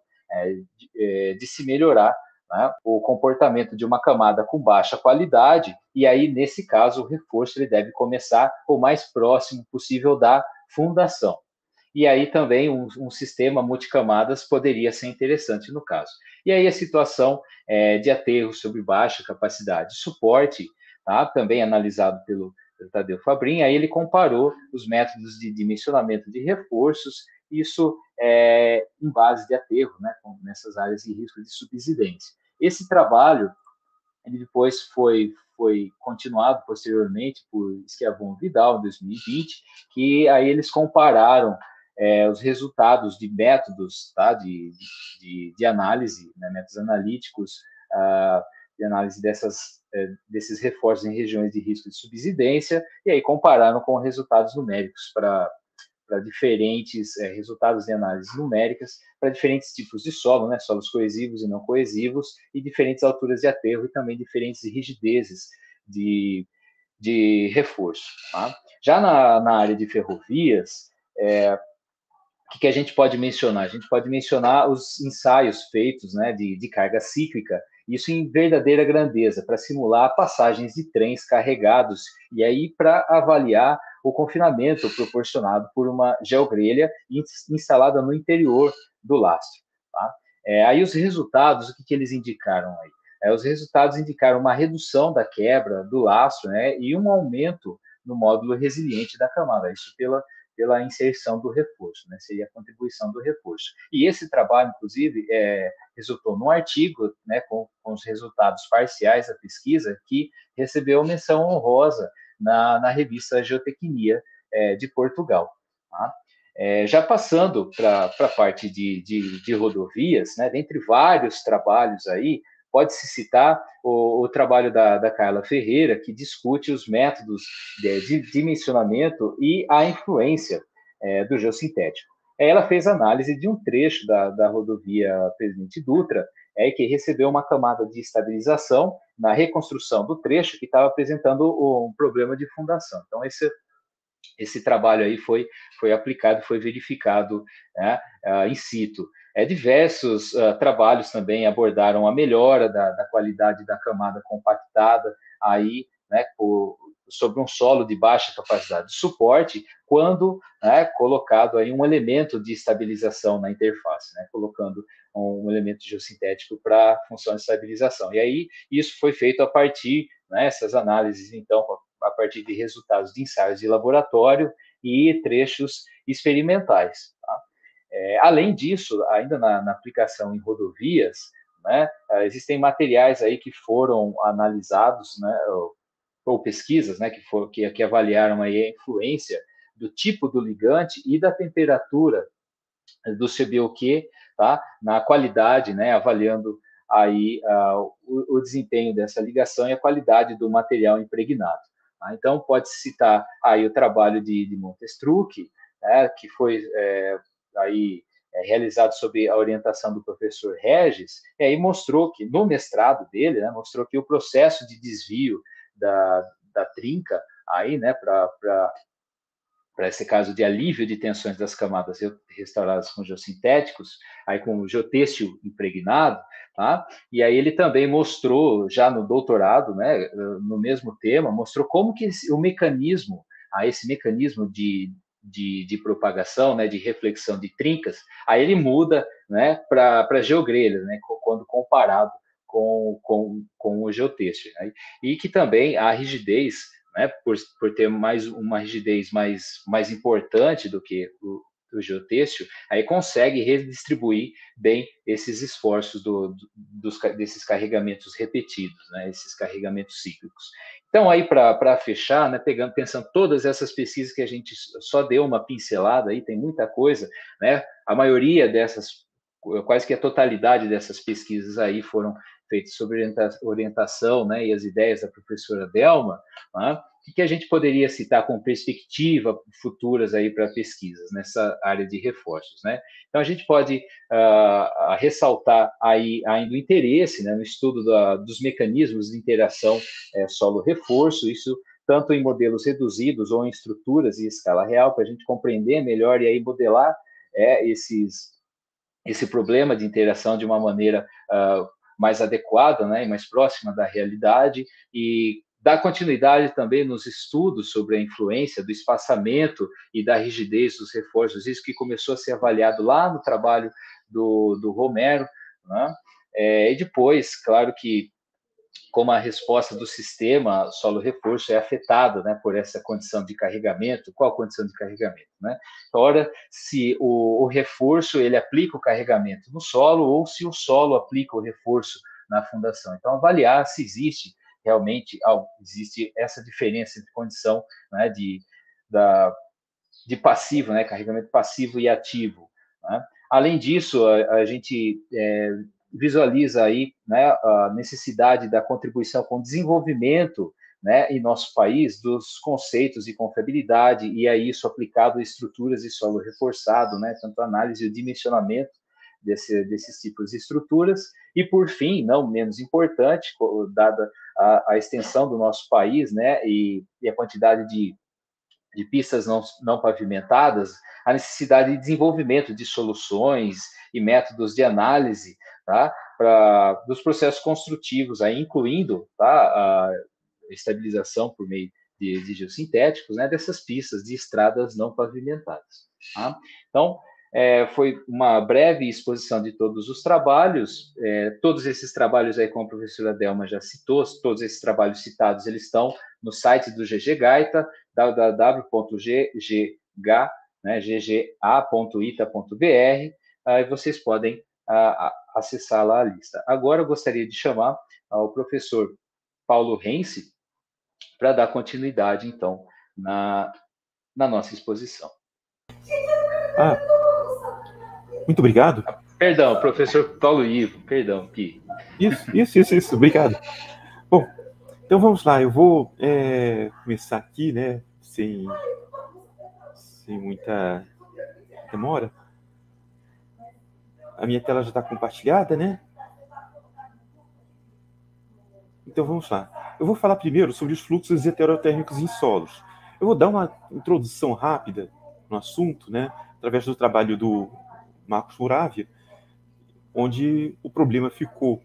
de se melhorar, né, o comportamento de uma camada com baixa qualidade, e aí, nesse caso, o reforço ele deve começar o mais próximo possível da fundação. E aí também um sistema multicamadas poderia ser interessante no caso. E aí a situação de aterro sobre baixa capacidade de suporte, tá, também analisado pelo Tadeu Fabrin, aí ele comparou os métodos de dimensionamento de reforços, isso em base de aterro, né, nessas áreas de risco de subsidência. Esse trabalho, ele depois foi continuado posteriormente por Schiavon Vidal, em 2020, que aí eles compararam os resultados de métodos, tá, de análise, né, métodos analíticos, de análise desses reforços em regiões de risco de subsidência, e aí compararam com resultados numéricos para diferentes resultados de análises numéricas para diferentes tipos de solo, né, solos coesivos e não coesivos, e diferentes alturas de aterro e também diferentes rigidezes de reforço. Tá? Já na área de ferrovias, o que a gente pode mencionar? A gente pode mencionar os ensaios feitos, né, de carga cíclica, isso em verdadeira grandeza, para simular passagens de trens carregados e aí para avaliar o confinamento proporcionado por uma geogrelha instalada no interior do lastro. Tá? Aí os resultados, o que eles indicaram aí? Os resultados indicaram uma redução da quebra do lastro, né, e um aumento no módulo resiliente da camada, isso pela inserção do reforço, né? Seria a contribuição do reforço. E esse trabalho, inclusive, resultou num artigo, né, com os resultados parciais da pesquisa, que recebeu menção honrosa na revista Geotecnia de Portugal. Tá? Já passando para a parte de rodovias, né, dentre vários trabalhos aí, pode-se citar o trabalho da Carla Ferreira, que discute os métodos de dimensionamento e a influência do geossintético. Ela fez análise de um trecho da rodovia Presidente Dutra, que recebeu uma camada de estabilização na reconstrução do trecho que estava apresentando um problema de fundação. Então, esse trabalho aí foi aplicado, foi verificado, né, in situ. Diversos trabalhos também abordaram a melhora da qualidade da camada compactada aí, né, sobre um solo de baixa capacidade de suporte, quando, né, colocado aí um elemento de estabilização na interface, né, colocando um elemento geossintético para função de estabilização. E aí isso foi feito a partir, né, essas análises, então, a partir de resultados de ensaios de laboratório e trechos experimentais. Tá? Além disso, ainda na aplicação em rodovias, né, existem materiais aí que foram analisados, né, ou pesquisas, né, que avaliaram aí a influência do tipo do ligante e da temperatura do CBOQ, tá, na qualidade, né, avaliando aí o desempenho dessa ligação e a qualidade do material impregnado. Tá? Então, pode-se citar aí o trabalho de Montestruc, né, que foi aí realizado sob a orientação do professor Regis, e aí mostrou que, no mestrado dele, né, mostrou que o processo de desvio da trinca, aí, né, para esse caso de alívio de tensões das camadas restauradas com geossintéticos, aí com o geotêxtil impregnado, tá? E aí ele também mostrou, já no doutorado, né, no mesmo tema, mostrou como que esse mecanismo de propagação, né, de reflexão de trincas, aí ele muda, né, para geogrelhas, né, quando comparado com o geotêxtil. Né? E que também a rigidez, né, por ter uma rigidez mais importante do que geotêxtil, aí consegue redistribuir bem esses esforços desses carregamentos repetidos, né, esses carregamentos cíclicos. Então, aí para fechar, né, pensando todas essas pesquisas que a gente só deu uma pincelada, aí tem muita coisa, né, a maioria dessas, quase que a totalidade dessas pesquisas aí foram feitas sobre orientação, né, e as ideias da professora Delma, né, o que a gente poderia citar com perspectiva futuras aí para pesquisas nessa área de reforços, né? Então a gente pode ressaltar aí ainda o interesse, né, no estudo dos mecanismos de interação solo-reforço, isso tanto em modelos reduzidos ou em estruturas em escala real, para a gente compreender melhor e aí modelar esse problema de interação de uma maneira mais adequada, né, e mais próxima da realidade, e dar continuidade também nos estudos sobre a influência do espaçamento e da rigidez dos reforços, isso que começou a ser avaliado lá no trabalho do Romero, né? E depois, claro que como a resposta do sistema solo-reforço é afetada, né, por essa condição de carregamento. Qual a condição de carregamento, né? Ora, se o reforço ele aplica o carregamento no solo ou se o solo aplica o reforço na fundação. Então, avaliar se existe realmente existe essa diferença entre condição, né, de passivo, né, carregamento passivo e ativo, né? Além disso, a gente visualiza aí, né, a necessidade da contribuição com o desenvolvimento, né, em nosso país dos conceitos de confiabilidade e aí isso aplicado a estruturas de solo reforçado, né, tanto a análise e o dimensionamento desses tipos de estruturas e por fim, não menos importante, dada a extensão do nosso país, né, e a quantidade de pistas não pavimentadas, a necessidade de desenvolvimento de soluções e métodos de análise, tá, dos processos construtivos, aí, incluindo, tá, a estabilização por meio de geossintéticos, né, dessas pistas de estradas não pavimentadas. Tá? Então, foi uma breve exposição de todos os trabalhos, todos esses trabalhos aí, como a professora Delma já citou, todos esses trabalhos citados, eles estão no site do GG Gaita, www.gga.ita.br, e vocês podem acessar lá a lista. Agora eu gostaria de chamar o professor Paulo Rense para dar continuidade, então, na nossa exposição. Muito obrigado. Perdão, professor Paulo Ivo, perdão, Pi. Isso, obrigado. Bom, então vamos lá, eu vou começar aqui, né, sem muita demora. A minha tela já está compartilhada, né? Então vamos lá. Eu vou falar primeiro sobre os fluxos heterotérmicos em solos. Eu vou dar uma introdução rápida no assunto, né, através do trabalho do Marcos Moravia, onde o problema ficou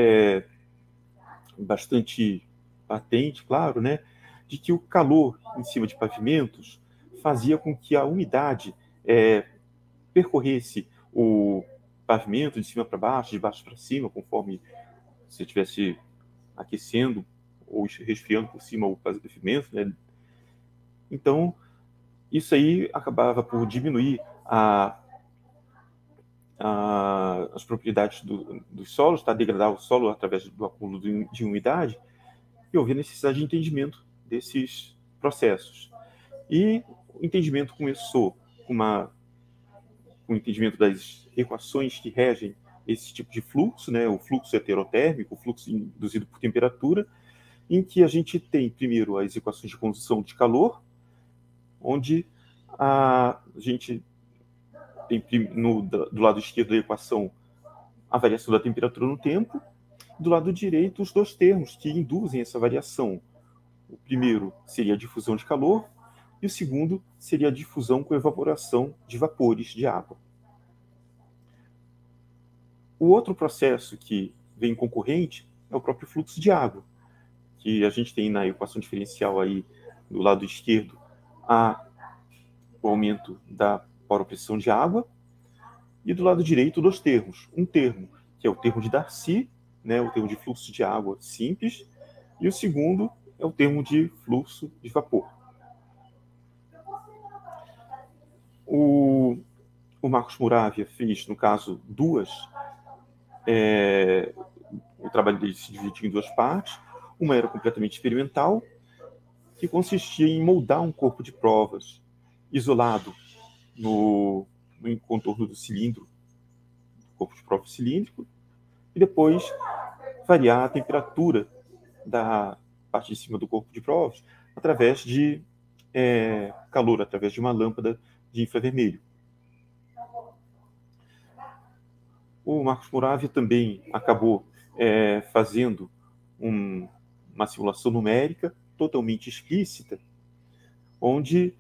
bastante patente, claro, né, de que o calor em cima de pavimentos fazia com que a umidade percorresse o pavimento de cima para baixo, de baixo para cima, conforme você estivesse aquecendo ou resfriando por cima o pavimento, né? Então, isso aí acabava por diminuir as propriedades dos solos, tá? Degradar o solo através do acúmulo de umidade, e houve a necessidade de entendimento desses processos. E o entendimento começou com o entendimento das equações que regem esse tipo de fluxo, né? O fluxo heterotérmico, o fluxo induzido por temperatura, em que a gente tem, primeiro, as equações de condução de calor, onde a gente tem do lado esquerdo da equação a variação da temperatura no tempo, do lado direito os dois termos que induzem essa variação. O primeiro seria a difusão de calor e o segundo seria a difusão com evaporação de vapores de água. O outro processo que vem concorrente é o próprio fluxo de água, que a gente tem na equação diferencial aí do lado esquerdo o aumento da poropressão de água, e do lado direito dois termos. Um termo, que é o termo de Darcy, né, o termo de fluxo de água simples, e o segundo é o termo de fluxo de vapor. o Marcos Moravia fez, no caso, o trabalho dele se dividia em duas partes. Uma era completamente experimental, que consistia em moldar um corpo de provas isolado no contorno do cilindro, corpo de prova cilíndrico, e depois variar a temperatura da parte de cima do corpo de provas através de calor, através de uma lâmpada de infravermelho. O Marcos Moravia também acabou fazendo uma simulação numérica totalmente explícita, onde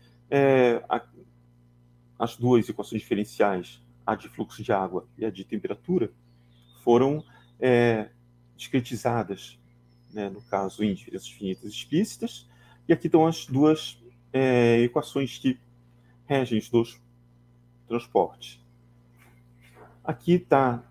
as duas equações diferenciais, a de fluxo de água e a de temperatura, foram discretizadas, né, no caso, em diferenças finitas explícitas, e aqui estão as duas equações que regem os dois transportes. Aqui está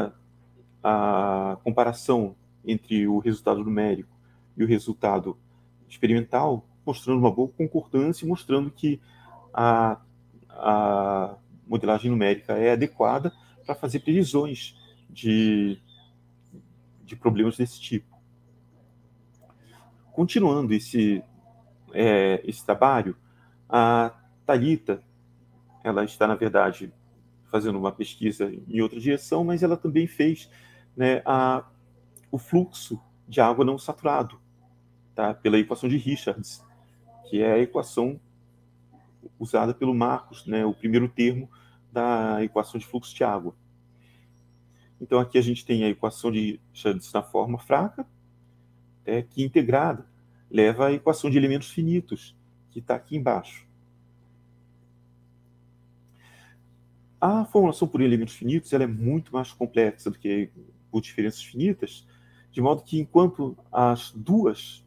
a comparação entre o resultado numérico e o resultado experimental, mostrando uma boa concordância e mostrando que a modelagem numérica é adequada para fazer previsões de problemas desse tipo. Continuando esse trabalho, a Thalita, ela está, na verdade, fazendo uma pesquisa em outra direção, mas ela também fez, né, o fluxo de água não saturado, tá, pela equação de Richards, que é a equação usada pelo Marcos, né, o primeiro termo da equação de fluxo de água. Então, aqui a gente tem a equação de Richards na forma fraca, que integrada leva à equação de elementos finitos, que está aqui embaixo. A formulação por elementos finitos ela é muito mais complexa do que por diferenças finitas, de modo que enquanto as duas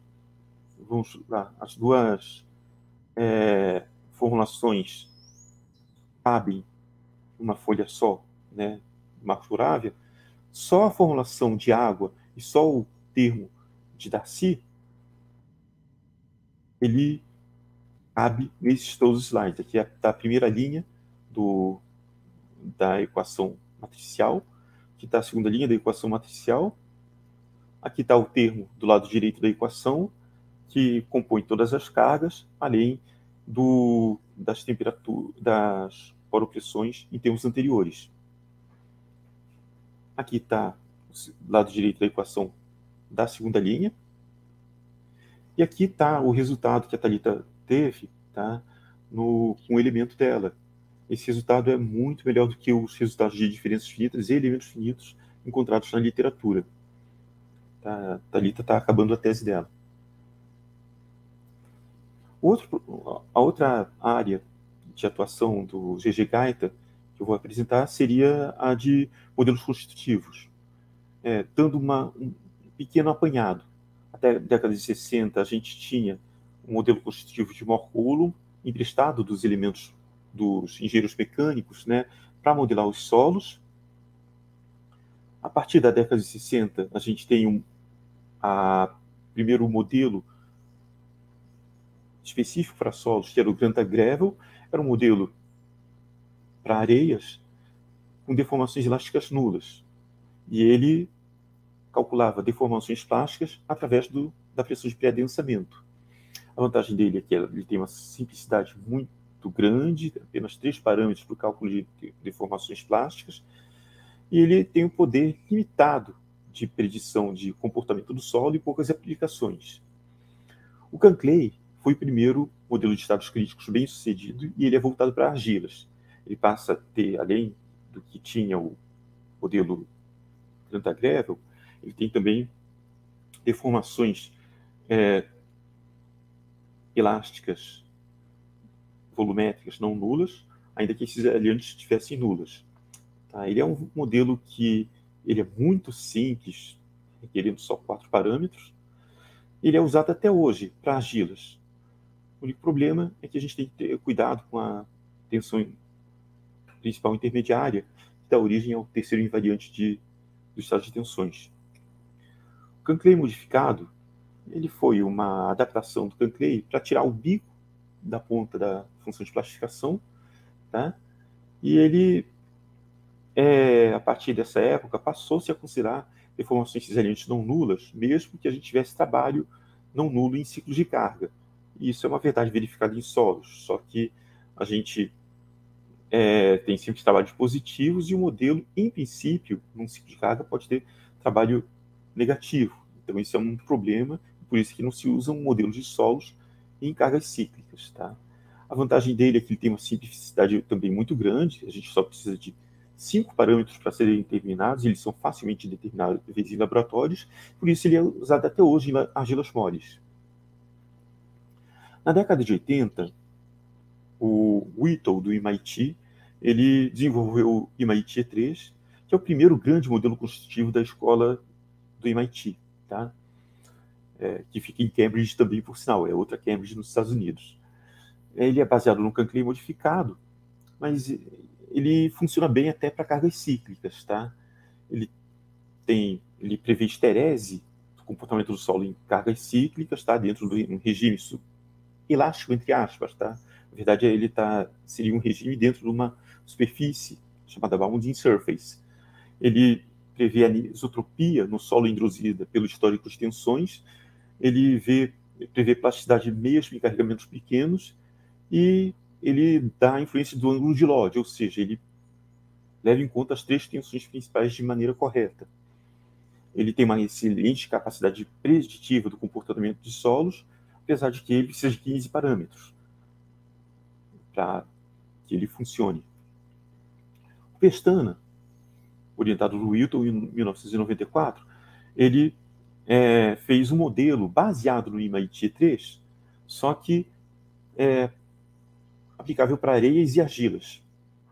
formulações cabem numa folha só, né, Marcos Moravia, só a formulação de água e só o termo de Darcy, ele cabe nesses todos os slides. Aqui está a primeira linha da equação matricial, aqui está a segunda linha da equação matricial, aqui está o termo do lado direito da equação, que compõe todas as cargas, além das temperaturas, das oropressões em termos anteriores. Aqui está o lado direito da equação da segunda linha, e aqui está o resultado que a Thalita teve, tá, com o elemento dela. Esse resultado é muito melhor do que os resultados de diferenças finitas e elementos finitos encontrados na literatura. Tá? A Thalita está acabando a tese dela. A outra área de atuação do G.G. Gaita que eu vou apresentar seria a de modelos constitutivos, dando um pequeno apanhado. Até a década de 60, a gente tinha um modelo constitutivo de Mohr-Coulomb, emprestado dos elementos dos engenheiros mecânicos, né, para modelar os solos. A partir da década de 60, a gente tem primeiro modelo específico para solos, que era o Granta-Gravel. Era um modelo para areias com deformações elásticas nulas. E ele calculava deformações plásticas através da pressão de pré-adensamento. A vantagem dele é que ele tem uma simplicidade muito grande, apenas 3 parâmetros para o cálculo de deformações plásticas, e ele tem um poder limitado de predição de comportamento do solo e poucas aplicações. O Canclay foi o primeiro modelo de estados críticos bem sucedido, e ele é voltado para argilas. Ele passa a ter, além do que tinha o modelo Granta-Gravel, ele tem também deformações elásticas volumétricas não nulas, ainda que esses aliantes estivessem nulas. Tá? Ele é um modelo que ele é muito simples, requerendo só 4 parâmetros. Ele é usado até hoje para argilas. O único problema é que a gente tem que ter cuidado com a tensão principal intermediária, que dá origem ao terceiro invariante do estado de tensões. O Canclay modificado, ele foi uma adaptação do Canclay para tirar o bico da ponta da função de plastificação, tá? E ele, a partir dessa época, passou-se a considerar deformações cisaliantes não nulas, mesmo que a gente tivesse trabalho não nulo em ciclos de carga. E isso é uma verdade verificada em solos, só que a gente tem sempre trabalhos positivos e o modelo, em princípio, num ciclo de carga, pode ter trabalho negativo. Então, isso é um problema, por isso que não se usa um modelo de solos em cargas cíclicas. Tá? A vantagem dele é que ele tem uma simplicidade também muito grande, a gente só precisa de 5 parâmetros para serem determinados, eles são facilmente determináveis em laboratórios, por isso ele é usado até hoje em argilas moles. Na década de 80, o Whittle, do MIT, ele desenvolveu o MIT E3, que é o primeiro grande modelo construtivo da escola do MIT, tá? Que fica em Cambridge também, por sinal, é outra Cambridge nos Estados Unidos. Ele é baseado no Canclay modificado, mas ele funciona bem até para cargas cíclicas, tá? Ele prevê esterese do comportamento do solo em cargas cíclicas, tá? Dentro de um regime elástico, entre aspas, tá? Na verdade, ele seria um regime dentro de uma superfície chamada bounding surface. Ele prevê anisotropia no solo induzida pelo histórico de tensões, ele prevê plasticidade mesmo em carregamentos pequenos e ele dá a influência do ângulo de Lodge, ou seja, ele leva em conta as 3 tensões principais de maneira correta. Ele tem uma excelente capacidade preditiva do comportamento de solos, apesar de que ele precisa de 15 parâmetros para que ele funcione. O Pestana, orientado do Whittle em 1994, ele fez um modelo baseado no MIT E3, só que aplicável para areias e argilas.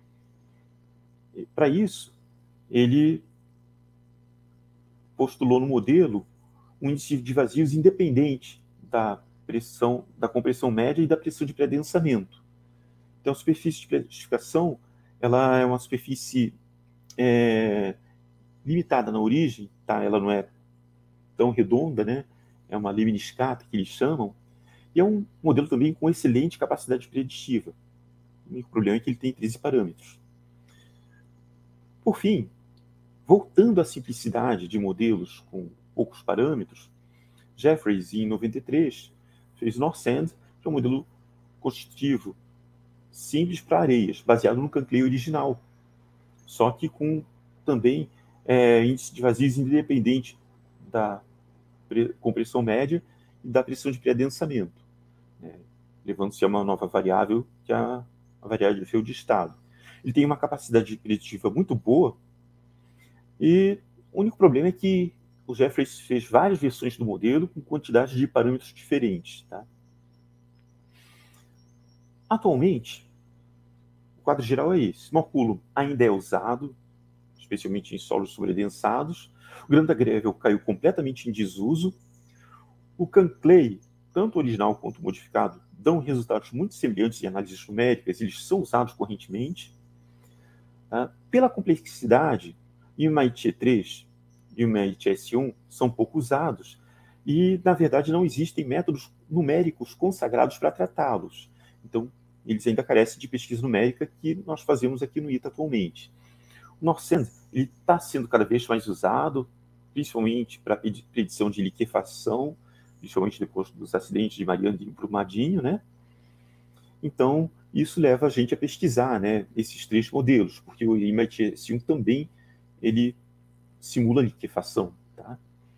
Para isso, ele postulou no modelo um índice de vazios independente da compressão média e da pressão de pré-densamento. Então, a superfície de predificação ela é uma superfície limitada na origem, tá? Ela não é tão redonda, né? É uma lemniscata que eles chamam, e é um modelo também com excelente capacidade preditiva. O único problema é que ele tem 13 parâmetros. Por fim, voltando à simplicidade de modelos com poucos parâmetros, Jeffreys, em 93, fez o Northsand, que é um modelo construtivo simples para areias, baseado no Canclay original, só que com também índice de vazios independente da compressão média e da pressão de pré-densamento, levando-se a uma nova variável, que é a variável de estado. Ele tem uma capacidade preditiva muito boa, e o único problema é que o Jeffreys fez várias versões do modelo com quantidades de parâmetros diferentes. Tá? Atualmente, o quadro geral é esse. O Morculo ainda é usado, especialmente em solos sobredensados. O Granta Gravel caiu completamente em desuso. O Canclay, tanto original quanto modificado, dão resultados muito semelhantes em análises numéricas, eles são usados correntemente. Pela complexidade, o MIT E3 e o MIT S1 são pouco usados e, na verdade, não existem métodos numéricos consagrados para tratá-los. Então, eles ainda carecem de pesquisa numérica que nós fazemos aqui no ITA atualmente. O Northsand está sendo cada vez mais usado, principalmente para predição de liquefação, principalmente depois dos acidentes de Mariana e Brumadinho, né? Então, isso leva a gente a pesquisar, né, esses 3 modelos, porque o MIT S1 também ele simula liquefação. Tá?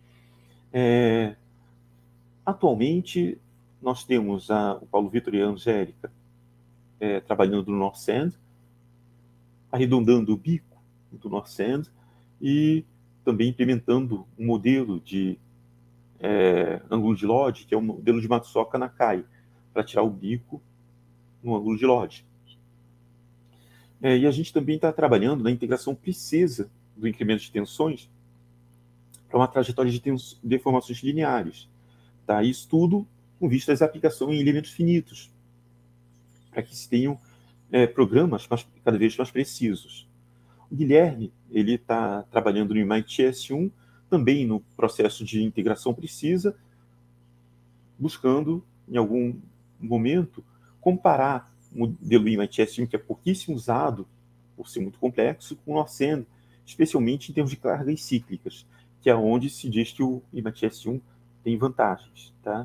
Atualmente, nós temos o Paulo Vitor e a Angélica trabalhando no Northsand, arredondando o bico do Northsand e também implementando um modelo de ângulo de Lodge, que é o modelo de Matsuoka Nakai, para tirar o bico no ângulo de Lodge. E a gente também está trabalhando na integração precisa do incremento de tensões para uma trajetória de deformações lineares. Tá? Isso tudo com vistas à aplicação em elementos finitos, para que se tenham programas cada vez mais precisos. O Guilherme está trabalhando no MIT S1, também no processo de integração precisa, buscando, em algum momento, comparar o modelo MIT S1, que é pouquíssimo usado por ser muito complexo, com o Norcem, especialmente em termos de cargas cíclicas, que é onde se diz que o IMATS-1 tem vantagens. Tá?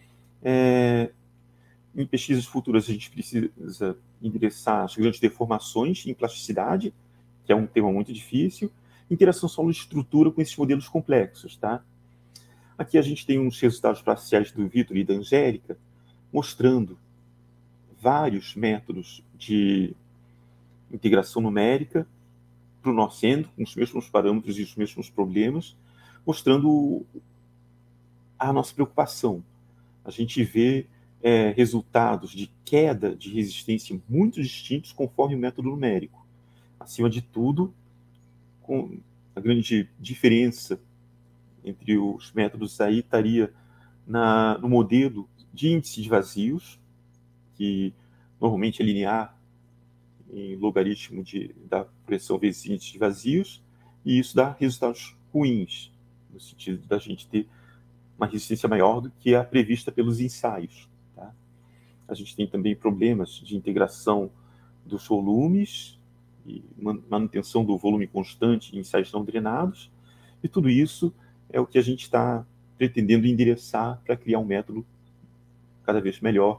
Em pesquisas futuras, a gente precisa endereçar as grandes deformações em plasticidade, que é um tema muito difícil, interação solo-estrutura com esses modelos complexos. Tá? Aqui a gente tem uns resultados parciais do Vitor e da Angélica, mostrando vários métodos de integração numérica para o Norcem, com os mesmos parâmetros e os mesmos problemas, mostrando a nossa preocupação. A gente vê resultados de queda de resistência muito distintos conforme o método numérico. Acima de tudo, com a grande diferença entre os métodos aí estaria no modelo de índice de vazios, que normalmente é linear em logaritmo da pressão vezes índice de vazios, e isso dá resultados ruins, no sentido da gente ter uma resistência maior do que a prevista pelos ensaios. Tá? A gente tem também problemas de integração dos volumes e manutenção do volume constante em ensaios não drenados, e tudo isso é o que a gente está pretendendo endereçar para criar um método cada vez melhor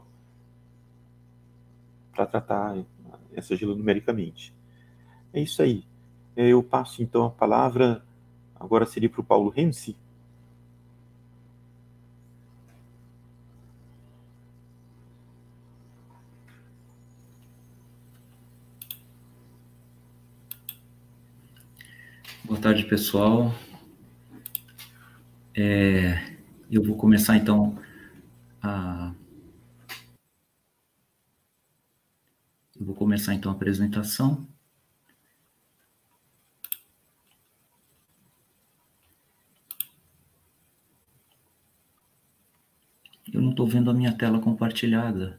para tratar essa gelo numericamente. É isso aí. Eu passo, então, a palavra, agora seria para o Paulo Renzi. Boa tarde, pessoal. Eu vou começar, então, a apresentação. Eu não estou vendo a minha tela compartilhada.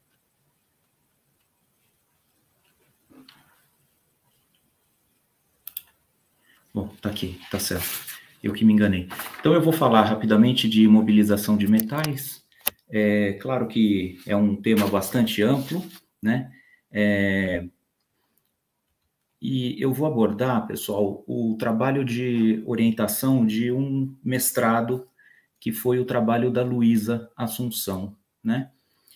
Bom, tá aqui, tá certo. Eu que me enganei. Então, eu vou falar rapidamente de imobilização de metais. Claro que é um tema bastante amplo, né? E eu vou abordar, pessoal, o trabalho de orientação de um mestrado, que foi o trabalho da Luísa Assunção, né?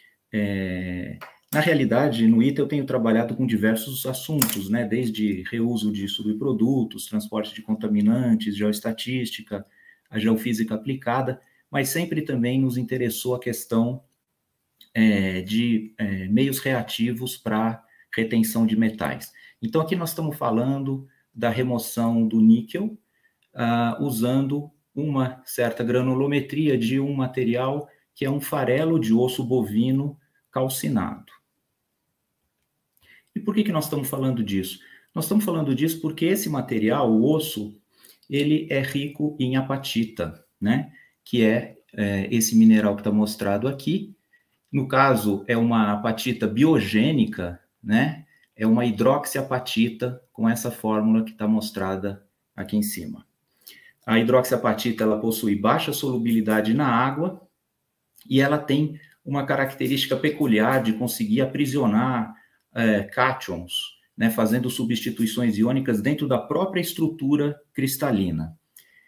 Na realidade, no ITA eu tenho trabalhado com diversos assuntos, né? Desde reuso de subprodutos, transporte de contaminantes, geoestatística, a geofísica aplicada, mas sempre também nos interessou a questão de meios reativos para retenção de metais. Então, aqui nós estamos falando da remoção do níquel, usando uma certa granulometria de um material que é um farelo de osso bovino calcinado. E por que nós estamos falando disso? Nós estamos falando disso porque esse material, o osso, ele é rico em apatita, né? Que é esse mineral que está mostrado aqui. No caso, é uma apatita biogênica, né? É uma hidroxiapatita com essa fórmula que está mostrada aqui em cima. A hidroxiapatita, ela possui baixa solubilidade na água e ela tem uma característica peculiar de conseguir aprisionar cátions, né, fazendo substituições iônicas dentro da própria estrutura cristalina.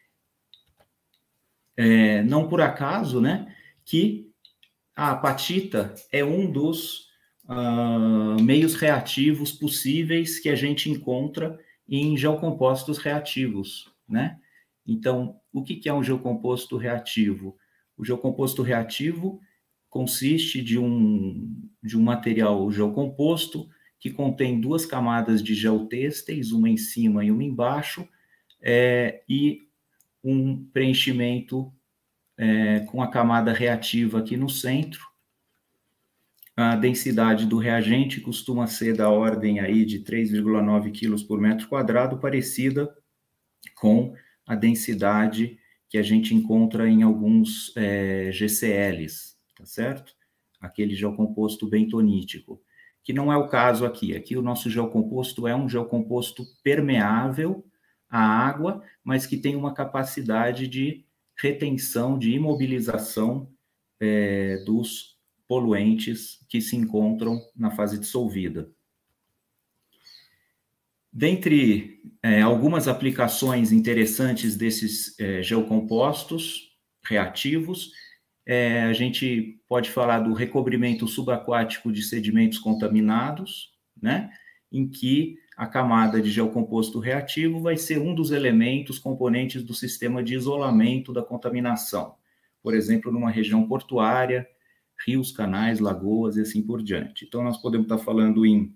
Não por acaso, né, que a apatita é um dos meios reativos possíveis que a gente encontra em geocompostos reativos, né? Então, o que é um geocomposto reativo? O geocomposto reativo consiste de um material geocomposto que contém duas camadas de geotêxteis, uma em cima e uma embaixo, e um preenchimento com a camada reativa aqui no centro. A densidade do reagente costuma ser da ordem aí de 3,9 kg por metro quadrado, parecida com a densidade que a gente encontra em alguns GCLs, tá certo? Aquele geocomposto bentonítico, que não é o caso aqui. Aqui o nosso geocomposto é um geocomposto permeável à água, mas que tem uma capacidade de retenção, de imobilização dos poluentes que se encontram na fase dissolvida. Dentre algumas aplicações interessantes desses geocompostos reativos, a gente pode falar do recobrimento subaquático de sedimentos contaminados, né, em que a camada de geocomposto reativo vai ser um dos elementos componentes do sistema de isolamento da contaminação, por exemplo, numa região portuária, rios, canais, lagoas e assim por diante. Então, nós podemos estar falando em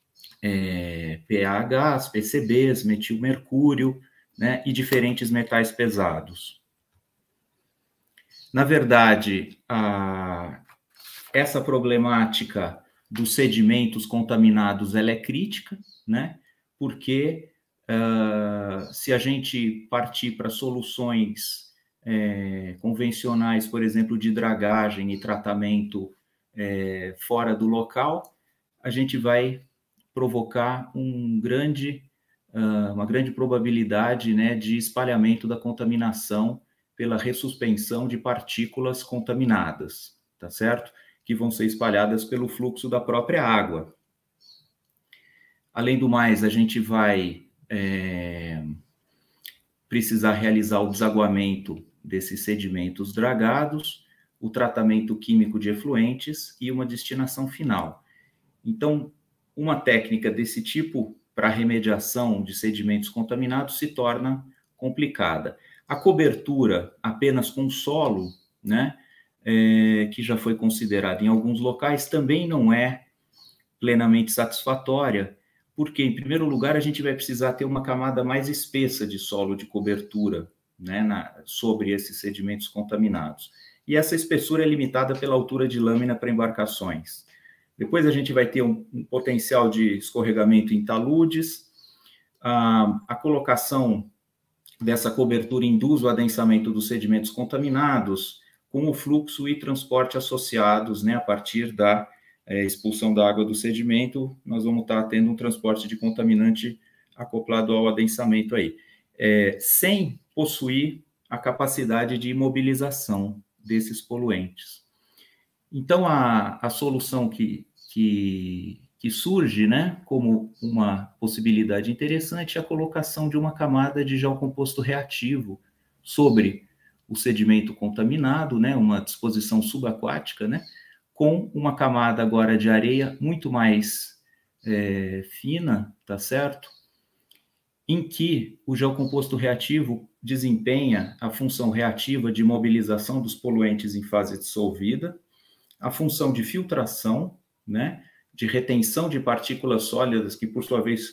PAHs, PCBs, metilmercúrio, né, e diferentes metais pesados. Na verdade, essa problemática dos sedimentos contaminados ela é crítica, né, porque se a gente partir para soluções convencionais, por exemplo, de dragagem e tratamento fora do local, a gente vai provocar uma grande probabilidade, né, de espalhamento da contaminação pela ressuspensão de partículas contaminadas, tá certo? Que vão ser espalhadas pelo fluxo da própria água. Além do mais, a gente vai precisar realizar o desaguamento desses sedimentos dragados, o tratamento químico de efluentes e uma destinação final. Então, uma técnica desse tipo para remediação de sedimentos contaminados se torna complicada. A cobertura apenas com solo, né, que já foi considerada em alguns locais, também não é plenamente satisfatória, porque, em primeiro lugar, a gente vai precisar ter uma camada mais espessa de solo de cobertura, né, sobre esses sedimentos contaminados. E essa espessura é limitada pela altura de lâmina para embarcações. Depois a gente vai ter um potencial de escorregamento em taludes. A colocação dessa cobertura induz o adensamento dos sedimentos contaminados, com o fluxo e transporte associados, né, a partir da expulsão da água do sedimento, nós vamos estar tendo um transporte de contaminante acoplado ao adensamento aí, sem possuir a capacidade de imobilização desses poluentes. Então, a solução que surge, né, como uma possibilidade interessante é a colocação de uma camada de geocomposto reativo sobre o sedimento contaminado, né, uma disposição subaquática, né, com uma camada agora de areia muito mais fina, tá certo? Em que o geocomposto reativo desempenha a função reativa de mobilização dos poluentes em fase dissolvida, a função de filtração, né, de retenção de partículas sólidas que, por sua vez,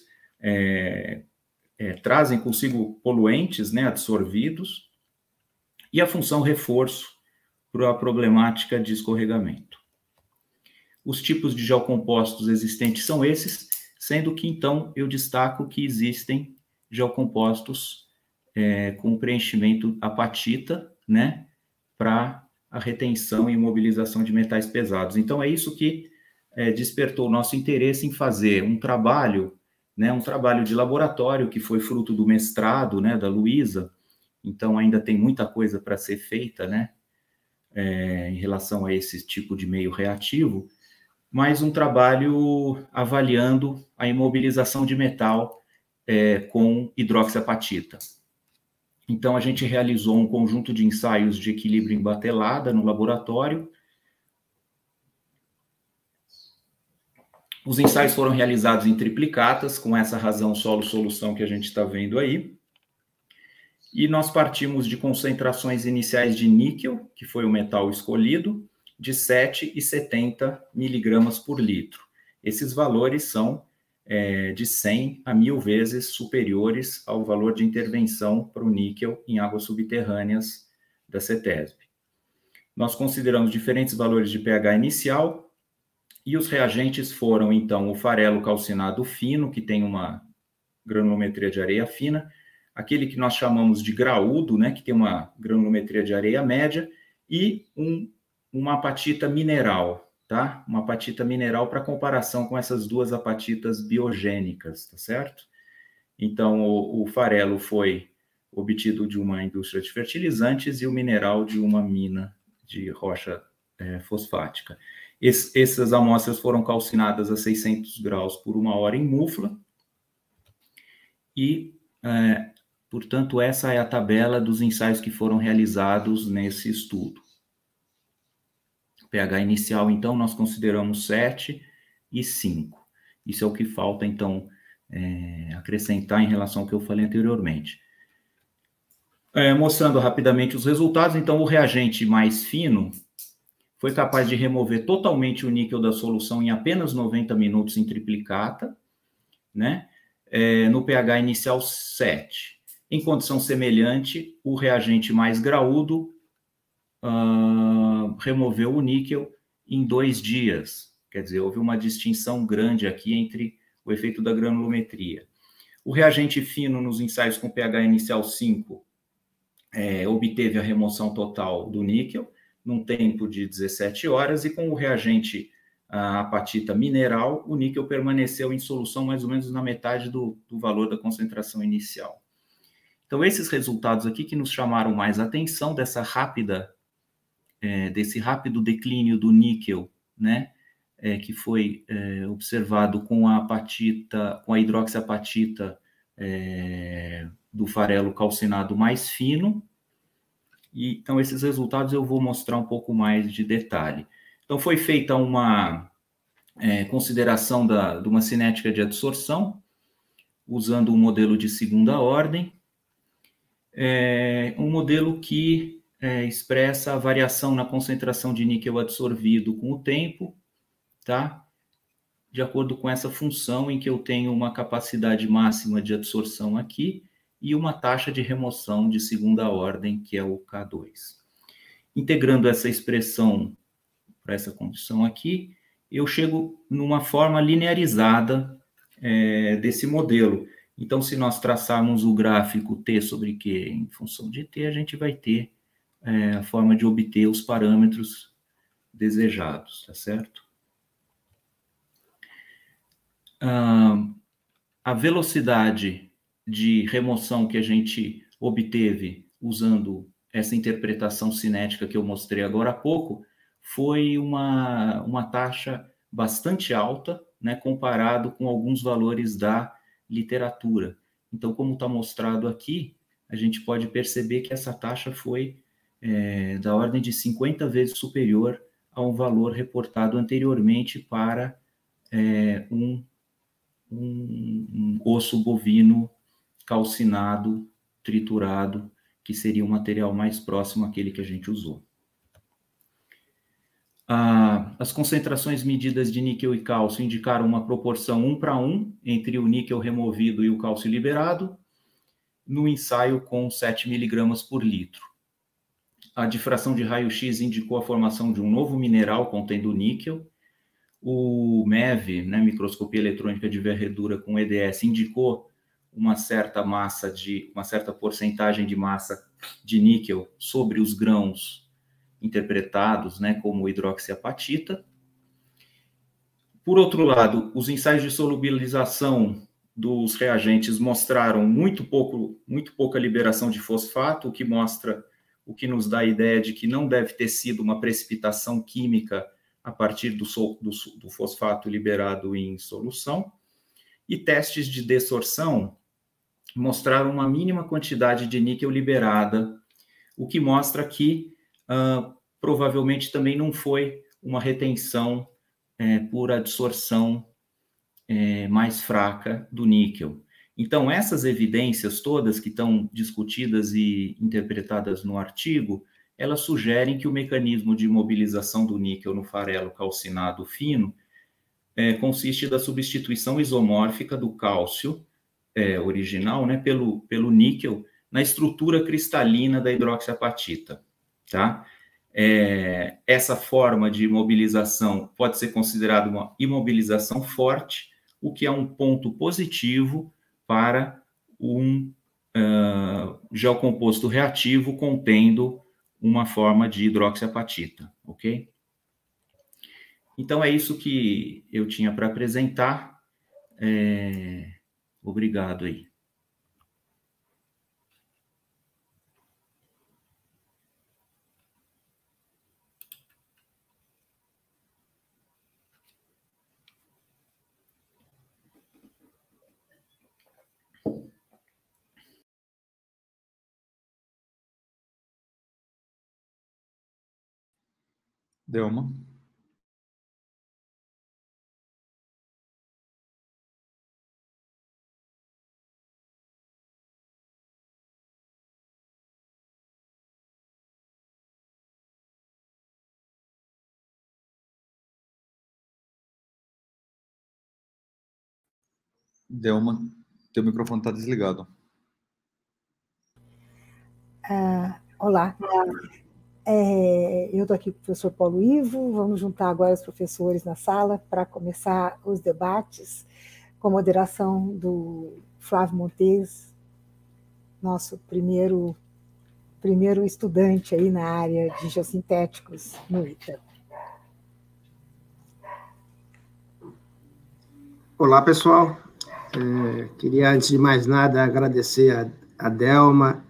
trazem consigo poluentes, né, absorvidos, e a função reforço para a problemática de escorregamento. Os tipos de geocompostos existentes são esses, sendo que, então, eu destaco que existem geocompostos com preenchimento apatita, né, para a retenção e imobilização de metais pesados. Então, é isso que despertou o nosso interesse em fazer um trabalho, né, um trabalho de laboratório que foi fruto do mestrado, né, da Luísa. Então, ainda tem muita coisa para ser feita, né, em relação a esse tipo de meio reativo, mas um trabalho avaliando a imobilização de metal com hidroxiapatita. Então, a gente realizou um conjunto de ensaios de equilíbrio em batelada no laboratório. Os ensaios foram realizados em triplicatas, com essa razão solo-solução que a gente está vendo aí. E nós partimos de concentrações iniciais de níquel, que foi o metal escolhido, de 7 e 70 miligramas por litro. Esses valores são de 100 a 1000 vezes superiores ao valor de intervenção para o níquel em águas subterrâneas da CETESB. Nós consideramos diferentes valores de pH inicial e os reagentes foram, então, o farelo calcinado fino, que tem uma granulometria de areia fina, aquele que nós chamamos de graúdo, né, que tem uma granulometria de areia média, e uma apatita mineral, tá? Uma apatita mineral para comparação com essas duas apatitas biogênicas, tá certo? Então, o farelo foi obtido de uma indústria de fertilizantes e o mineral de uma mina de rocha fosfática. Essas amostras foram calcinadas a 600 graus por 1 hora em mufla e, portanto, essa é a tabela dos ensaios que foram realizados nesse estudo. pH inicial, então, nós consideramos 7 e 5. Isso é o que falta, então, acrescentar em relação ao que eu falei anteriormente. Mostrando rapidamente os resultados, então, o reagente mais fino foi capaz de remover totalmente o níquel da solução em apenas 90 minutos em triplicata, né? No pH inicial 7. Em condição semelhante, o reagente mais graúdo removeu o níquel em 2 dias. Quer dizer, houve uma distinção grande aqui entre o efeito da granulometria. O reagente fino nos ensaios com pH inicial 5 obteve a remoção total do níquel num tempo de 17 horas, e com o reagente apatita mineral, o níquel permaneceu em solução mais ou menos na metade do valor da concentração inicial. Então, esses resultados aqui que nos chamaram mais atenção desse rápido declínio do níquel, né, que foi observado com a apatita, com a hidroxiapatita do farelo calcinado mais fino. E, então, esses resultados eu vou mostrar um pouco mais de detalhe. Então, foi feita uma consideração de uma cinética de adsorção, usando um modelo de segunda ordem, um modelo que expressa a variação na concentração de níquel absorvido com o tempo, tá? De acordo com essa função em que eu tenho uma capacidade máxima de absorção aqui e uma taxa de remoção de segunda ordem, que é o K2. Integrando essa expressão para essa condição aqui, eu chego numa forma linearizada desse modelo. Então, se nós traçarmos o gráfico T sobre Q em função de T, a gente vai ter a forma de obter os parâmetros desejados, tá certo? A velocidade de remoção que a gente obteve usando essa interpretação cinética que eu mostrei agora há pouco foi uma taxa bastante alta, né, comparado com alguns valores da literatura. Então, como está mostrado aqui, a gente pode perceber que essa taxa foi da ordem de 50 vezes superior a um valor reportado anteriormente para um osso bovino calcinado, triturado, que seria o material mais próximo àquele que a gente usou. As concentrações medidas de níquel e cálcio indicaram uma proporção 1:1 entre o níquel removido e o cálcio liberado, no ensaio com 7 miligramas por litro. A difração de raio-x indicou a formação de um novo mineral contendo níquel. O MEV, né, microscopia eletrônica de varredura com EDS, indicou uma certa porcentagem de massa de níquel sobre os grãos interpretados, né, como hidroxiapatita. Por outro lado, os ensaios de solubilização dos reagentes mostraram muito pouca liberação de fosfato, o que nos dá a ideia de que não deve ter sido uma precipitação química a partir do fosfato liberado em solução. E testes de desorção mostraram uma mínima quantidade de níquel liberada, o que mostra que provavelmente também não foi uma retenção por adsorção mais fraca do níquel. Então, essas evidências todas que estão discutidas e interpretadas no artigo, elas sugerem que o mecanismo de imobilização do níquel no farelo calcinado fino consiste da substituição isomórfica do cálcio original, né, pelo níquel na estrutura cristalina da hidroxiapatita, tá? Essa forma de imobilização pode ser considerada uma imobilização forte, o que é um ponto positivo para um gel composto reativo contendo uma forma de hidroxiapatita, ok? Então, é isso que eu tinha para apresentar. Obrigado aí. Delma. Delma, teu microfone está desligado. Olá. Eu estou aqui com o professor Paulo Ivo, vamos juntar agora os professores na sala para começar os debates, com moderação do Flávio Montes, nosso primeiro estudante aí na área de geossintéticos no ITA. Olá, pessoal. Queria, antes de mais nada, agradecer a Delma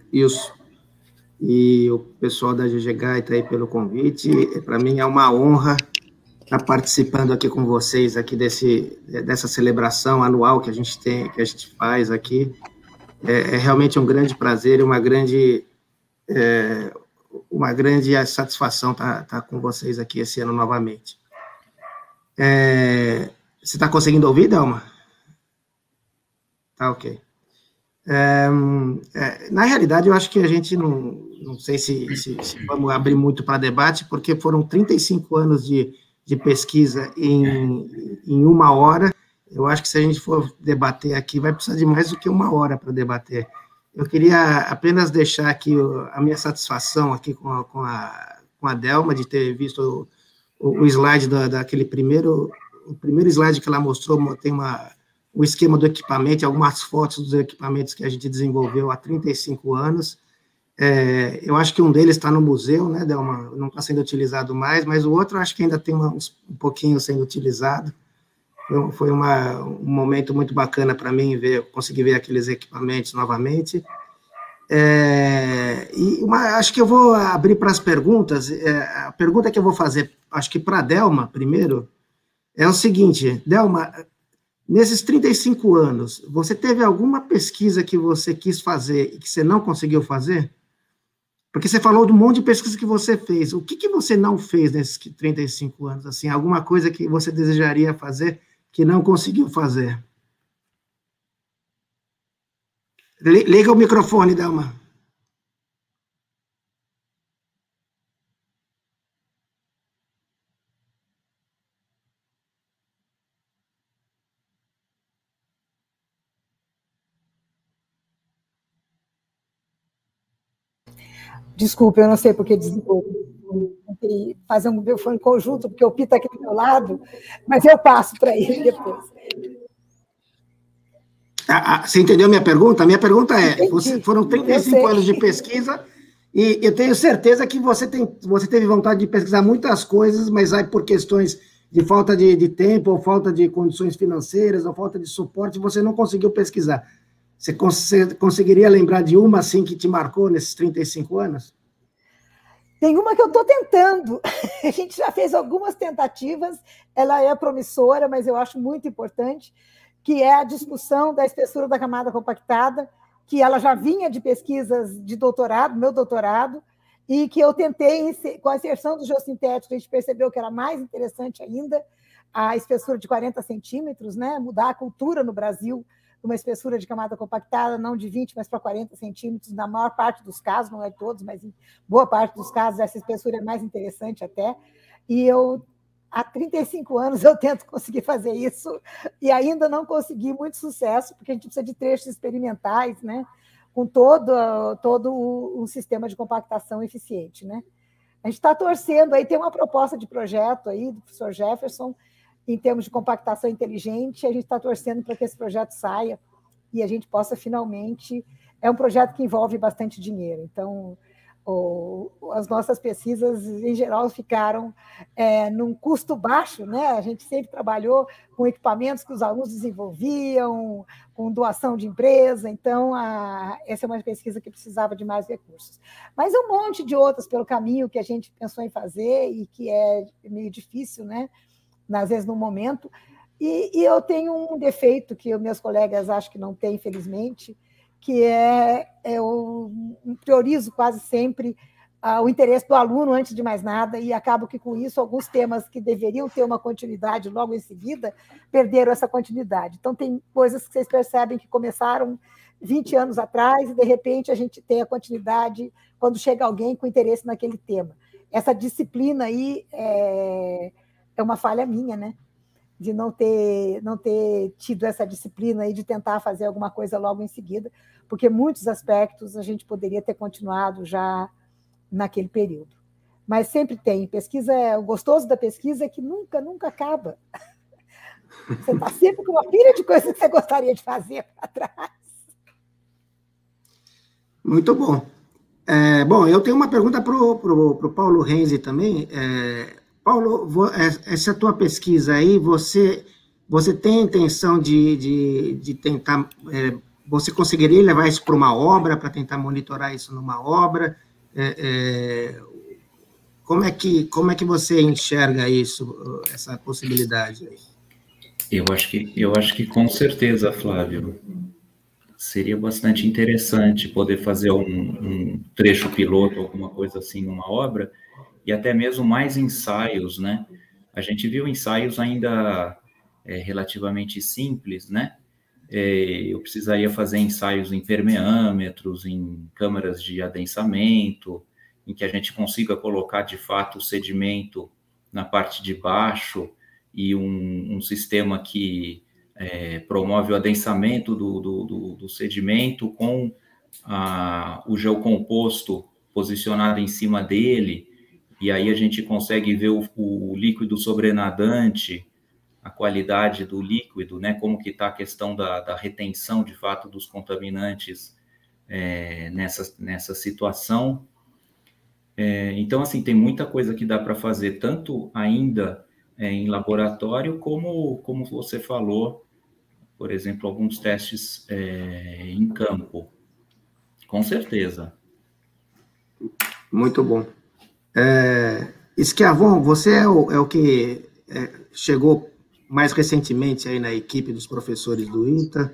e o pessoal da GG Gaita aí pelo convite. Para mim é uma honra estar participando aqui com vocês aqui dessa celebração anual que a gente faz aqui. É realmente um grande prazer e uma grande satisfação estar com vocês aqui esse ano novamente. Você está conseguindo ouvir, Delma? Tá, ok. Na realidade, eu acho que a gente não sei se vamos abrir muito para debate, porque foram 35 anos de pesquisa em 1 hora. Eu acho que se a gente for debater aqui, vai precisar de mais do que 1 hora para debater. Eu queria apenas deixar aqui a minha satisfação aqui com a Delma, de ter visto o slide daquele primeiro slide que ela mostrou, tem o esquema do equipamento, algumas fotos dos equipamentos que a gente desenvolveu há 35 anos. Eu acho que um deles está no museu, né, Delma? Não está sendo utilizado mais, mas o outro acho que ainda tem um pouquinho sendo utilizado. Foi um momento muito bacana para mim conseguir ver aqueles equipamentos novamente. Acho que eu vou abrir para as perguntas. A pergunta que eu vou fazer, acho que para a Delma primeiro, é o seguinte: Delma, nesses 35 anos, você teve alguma pesquisa que você quis fazer e que você não conseguiu fazer? Porque você falou de um monte de pesquisa que você fez. O que você não fez nesses 35 anos? Assim, alguma coisa que você desejaria fazer que não conseguiu fazer? Liga o microfone, Delma. Desculpe, eu não sei porque desligou. Fazer um microfone conjunto, porque o Pi está aqui do meu lado, mas eu passo para ele depois. Você entendeu a minha pergunta? A minha pergunta foram 35 anos de pesquisa, e eu tenho certeza que você teve vontade de pesquisar muitas coisas, mas aí por questões de falta de tempo, ou falta de condições financeiras, ou falta de suporte, você não conseguiu pesquisar. Você conseguiria lembrar de uma, assim, que te marcou nesses 35 anos? Tem uma que eu estou tentando. A gente já fez algumas tentativas, ela é promissora, mas eu acho muito importante, que é a discussão da espessura da camada compactada, que ela já vinha de pesquisas de doutorado, meu doutorado, e que eu tentei, com a inserção do geossintético, a gente percebeu que era mais interessante ainda a espessura de 40 centímetros, né? Mudar a cultura no Brasil, uma espessura de camada compactada, não de 20, mas para 40 centímetros, na maior parte dos casos, não é todos, mas em boa parte dos casos, essa espessura é mais interessante até. E há 35 anos, eu tento conseguir fazer isso, e ainda não consegui muito sucesso, porque a gente precisa de trechos experimentais, né? Com todo um sistema de compactação eficiente, né? A gente está torcendo, aí tem uma proposta de projeto aí do professor Jefferson, em termos de compactação inteligente, a gente está torcendo para que esse projeto saia e a gente possa finalmente... É um projeto que envolve bastante dinheiro, então as nossas pesquisas, em geral, ficaram num custo baixo, né? A gente sempre trabalhou com equipamentos que os alunos desenvolviam, com doação de empresa, então essa é uma pesquisa que precisava de mais recursos. Mas um monte de outras pelo caminho que a gente pensou em fazer e que é meio difícil, né? Às vezes no momento, e eu tenho um defeito que meus colegas acham que não têm, infelizmente, que eu priorizo quase sempre o interesse do aluno antes de mais nada, e acabo que, com isso, alguns temas que deveriam ter uma continuidade logo em seguida, perderam essa continuidade. Então, tem coisas que vocês percebem que começaram 20 anos atrás, e, de repente, a gente tem a continuidade quando chega alguém com interesse naquele tema. Essa disciplina aí é uma falha minha, né? De não ter tido essa disciplina aí de tentar fazer alguma coisa logo em seguida, porque muitos aspectos a gente poderia ter continuado já naquele período. Mas sempre tem. Pesquisa, o gostoso da pesquisa é que nunca acaba. Você está sempre com uma pilha de coisas que você gostaria de fazer para trás. Muito bom. Bom, eu tenho uma pergunta para o Paulo Renzi também. Paulo, essa tua pesquisa aí, você tem a intenção de tentar... você conseguiria levar isso para uma obra, para tentar monitorar isso numa obra? Como é que você enxerga isso, essa possibilidade aí? Eu acho que com certeza, Flávio, seria bastante interessante poder fazer um trecho piloto, alguma coisa assim, numa obra, e até mesmo mais ensaios, né? A gente viu ensaios ainda relativamente simples, né? Eu precisaria fazer ensaios em permeâmetros, em câmaras de adensamento, em que a gente consiga colocar, de fato, o sedimento na parte de baixo e um sistema que promove o adensamento do sedimento com o geocomposto posicionado em cima dele, e aí a gente consegue ver o líquido sobrenadante, a qualidade do líquido, né? Como que está a questão da retenção, de fato, dos contaminantes nessa situação. Então, assim, tem muita coisa que dá para fazer, tanto ainda em laboratório, como você falou, por exemplo, alguns testes em campo. Com certeza. Muito bom. Schiavon, você é o que chegou mais recentemente aí na equipe dos professores do ITA.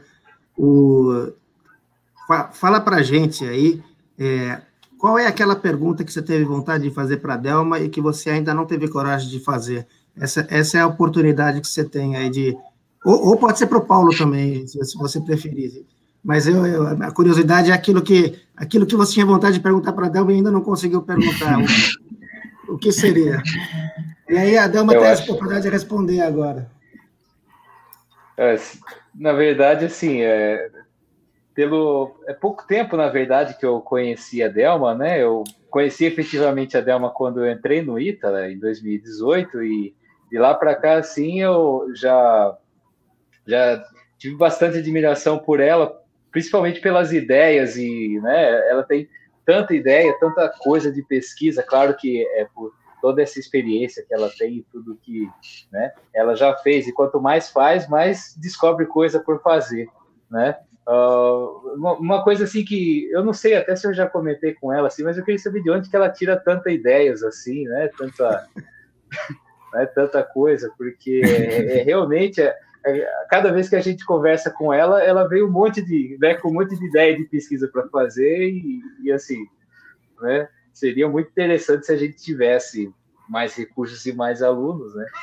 Fala para a gente aí, qual é aquela pergunta que você teve vontade de fazer para a Delma e que você ainda não teve coragem de fazer? Essa é a oportunidade que você tem aí de... Ou pode ser para o Paulo também, se você preferir. Mas a curiosidade é aquilo que você tinha vontade de perguntar para a Delma e ainda não conseguiu perguntar. O que seria? E aí a Delma tem a oportunidade de responder agora. Na verdade, assim, pouco tempo, na verdade, que eu conheci a Delma, né? Eu conheci efetivamente a Delma quando eu entrei no ITA, né, em 2018, e de lá para cá, assim, eu já tive bastante admiração por ela, principalmente pelas ideias, e, né, ela tem tanta ideia, tanta coisa de pesquisa, claro que por toda essa experiência que ela tem e tudo que, né, ela já fez, e quanto mais faz, mais descobre coisa por fazer, né? Uma coisa assim que eu não sei até se eu já comentei com ela, assim, mas eu queria saber de onde que ela tira tantas ideias assim, né? Tanta coisa, porque realmente cada vez que a gente conversa com ela, ela vem com um monte de ideia de pesquisa para fazer, e assim, né? Seria muito interessante se a gente tivesse mais recursos e mais alunos, né?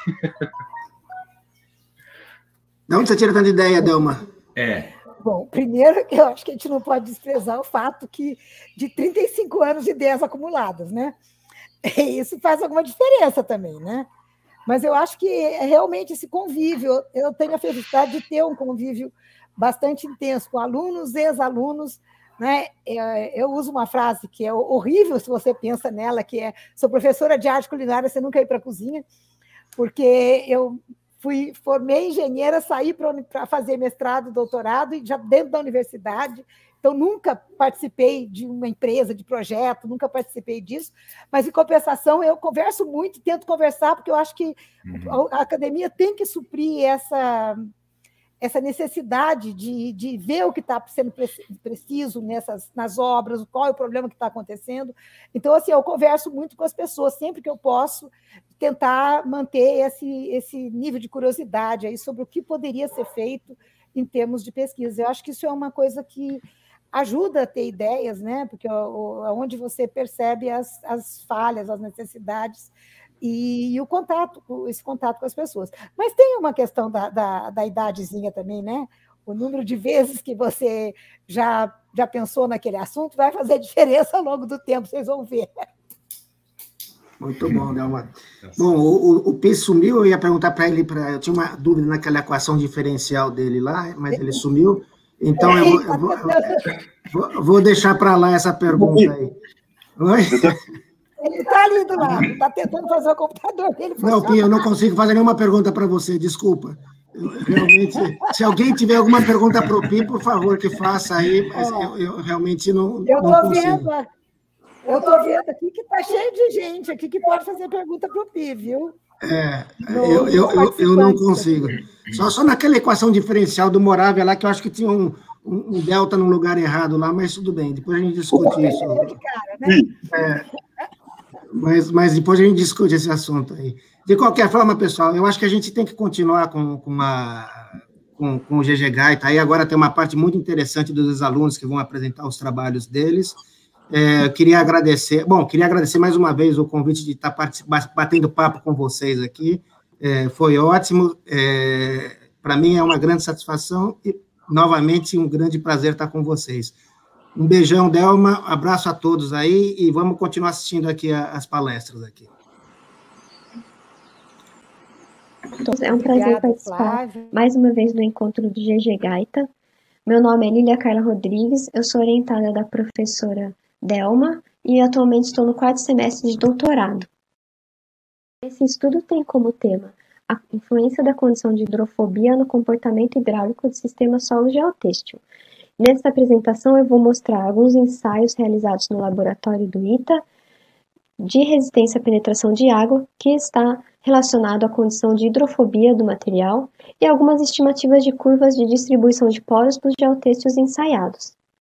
De onde você tira tanta ideia, Delma? Bom, primeiro, eu acho que a gente não pode desprezar o fato que de 35 anos de ideias acumuladas, né? E isso faz alguma diferença também, né? Mas eu acho que realmente esse convívio, eu tenho a felicidade de ter um convívio bastante intenso com alunos, ex-alunos, né? Eu uso uma frase que é horrível se você pensa nela, que é: sou professora de arte culinária, você nunca ir para a cozinha, porque eu formei engenheira, saí para fazer mestrado, doutorado, e já dentro da universidade. Então, nunca participei de uma empresa, de projeto, nunca participei disso, mas, em compensação, eu converso muito, tento conversar, porque eu acho que a academia tem que suprir essa necessidade de ver o que está sendo preciso nas obras, qual é o problema que está acontecendo. Então, assim, eu converso muito com as pessoas, sempre que eu posso, tentar manter esse nível de curiosidade aí sobre o que poderia ser feito em termos de pesquisa. Eu acho que isso é uma coisa que ajuda a ter ideias, né? Porque onde você percebe as falhas, as necessidades e esse contato com as pessoas. Mas tem uma questão da idadezinha também, né? O número de vezes que você já pensou naquele assunto vai fazer diferença ao longo do tempo, vocês vão ver. Muito bom, Delma. Bom, o P sumiu, eu ia perguntar para ele, eu tinha uma dúvida naquela equação diferencial dele lá, mas ele sumiu, então eu vou deixar para lá essa pergunta aí. Oi? Ele está ali do lado, está tentando fazer o computador dele funcionar. Não, Pim, eu não consigo fazer nenhuma pergunta para você, desculpa. Realmente, se alguém tiver alguma pergunta para o Pim, por favor, que faça aí, mas eu realmente não consigo. Eu estou vendo aqui que está cheio de gente aqui que pode fazer pergunta para o Pi, viu? Eu não consigo. Só naquela equação diferencial do Moravia lá, que eu acho que tinha um delta no lugar errado lá, mas tudo bem, depois a gente discute isso. De cara, né? Mas depois a gente discute esse assunto aí. De qualquer forma, pessoal, eu acho que a gente tem que continuar com o GG Gaita. Aí agora tem uma parte muito interessante dos alunos que vão apresentar os trabalhos deles. Queria agradecer mais uma vez o convite de estar batendo papo com vocês aqui. Foi ótimo. Para mim é uma grande satisfação e, novamente, um grande prazer estar com vocês. Um beijão, Delma, abraço a todos aí e vamos continuar assistindo aqui as palestras aqui. É um prazer participar mais uma vez do encontro do GG Gaita. Meu nome é Lília Carla Rodrigues, eu sou orientada da professora Delma e atualmente estou no 4º semestre de doutorado. Esse estudo tem como tema a influência da condição de hidrofobia no comportamento hidráulico do sistema solo-geotêxtil. Nessa apresentação eu vou mostrar alguns ensaios realizados no laboratório do ITA de resistência à penetração de água, que está relacionado à condição de hidrofobia do material, e algumas estimativas de curvas de distribuição de poros dos geotêxteis ensaiados.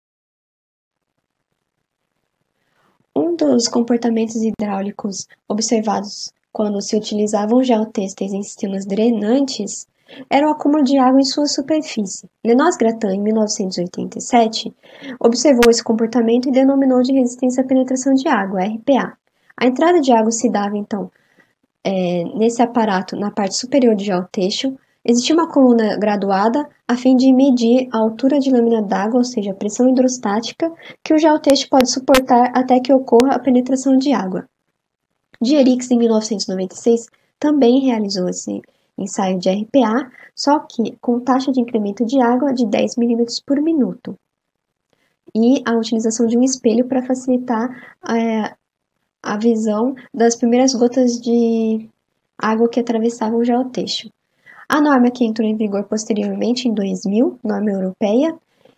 Um dos comportamentos hidráulicos observados quando se utilizavam geotêxteis em sistemas drenantes era o acúmulo de água em sua superfície. Lenós Gratin, em 1987, observou esse comportamento e denominou de resistência à penetração de água, RPA. A entrada de água se dava, então, nesse aparato na parte superior do geotêxtil. Existia uma coluna graduada a fim de medir a altura de lâmina d'água, ou seja, a pressão hidrostática, que o geotêxtil pode suportar até que ocorra a penetração de água. Dierix, em 1996, também realizou esse ensaio de RPA, só que com taxa de incremento de água de 10 mm por minuto. E a utilização de um espelho para facilitar a visão das primeiras gotas de água que atravessavam o geotêxtil. A norma que entrou em vigor posteriormente, em 2000, norma europeia,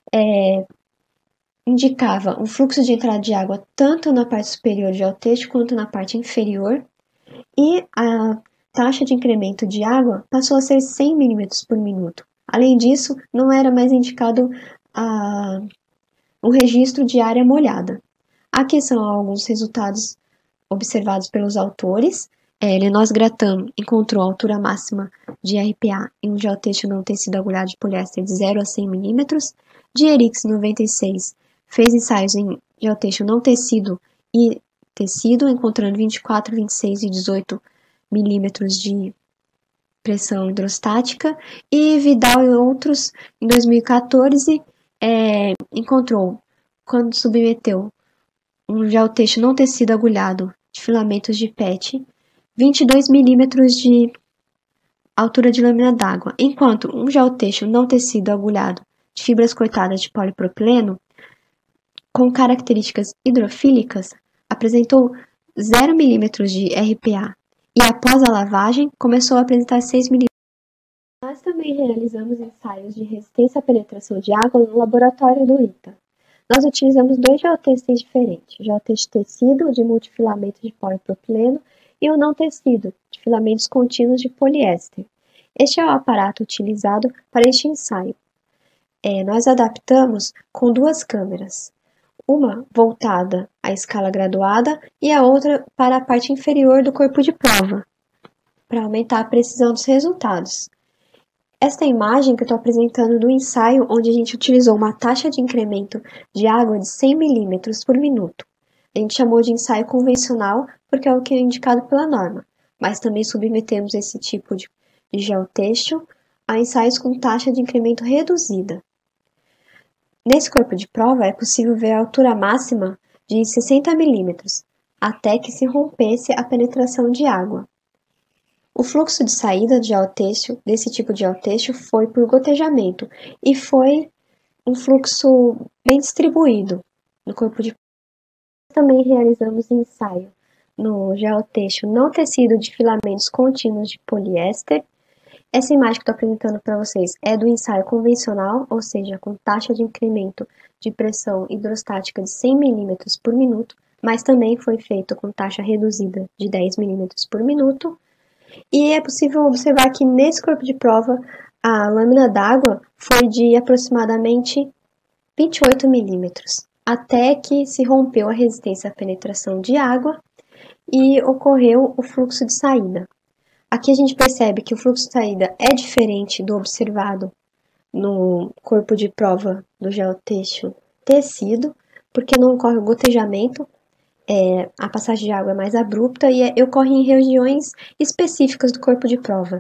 indicava um fluxo de entrada de água tanto na parte superior do geotêxtil quanto na parte inferior, e a taxa de incremento de água passou a ser 100 mm por minuto. Além disso, não era mais indicado o registro de área molhada. Aqui são alguns resultados observados pelos autores. Lenós Gratin encontrou a altura máxima de RPA em um geotêxtil não tecido agulhado de poliéster de 0 a 100 mm. Dierix, em 96, fez ensaios em geotêxtil não tecido e tecido, encontrando 24, 26 e 18 milímetros de pressão hidrostática. E Vidal e outros, em 2014, encontrou, quando submeteu um geotêxtil não tecido agulhado de filamentos de PET, 22 milímetros de altura de lâmina d'água, enquanto um geotêxtil não tecido agulhado de fibras cortadas de polipropileno, com características hidrofílicas, apresentou 0 milímetros de RPA e, após a lavagem, começou a apresentar 6 milímetros. Nós também realizamos ensaios de resistência à penetração de água no laboratório do ITA. Nós utilizamos 2 geotêxteis diferentes, o geotêxtil tecido de multifilamento de polipropileno e o não tecido, de filamentos contínuos de poliéster. Este é o aparato utilizado para este ensaio. Nós adaptamos com 2 câmeras, uma voltada à escala graduada e a outra para a parte inferior do corpo de prova, para aumentar a precisão dos resultados. Esta imagem que eu estou apresentando do ensaio onde a gente utilizou uma taxa de incremento de água de 100 milímetros por minuto. A gente chamou de ensaio convencional porque é o que é indicado pela norma, mas também submetemos esse tipo de geotêxtil a ensaios com taxa de incremento reduzida. Nesse corpo de prova é possível ver a altura máxima de 60 milímetros, até que se rompesse a penetração de água. O fluxo de saída de geotêxtil, desse tipo de geotêxtil, foi por gotejamento e foi um fluxo bem distribuído no corpo de prova. Também realizamos ensaio no geotêxtil não tecido de filamentos contínuos de poliéster. Essa imagem que estou apresentando para vocês é do ensaio convencional, ou seja, com taxa de incremento de pressão hidrostática de 100 milímetros por minuto, mas também foi feito com taxa reduzida de 10 milímetros por minuto. E é possível observar que nesse corpo de prova a lâmina d'água foi de aproximadamente 28 milímetros, até que se rompeu a resistência à penetração de água e ocorreu o fluxo de saída. Aqui a gente percebe que o fluxo de saída é diferente do observado no corpo de prova do geotêxtil tecido, porque não ocorre o gotejamento, a passagem de água é mais abrupta e ocorre em regiões específicas do corpo de prova.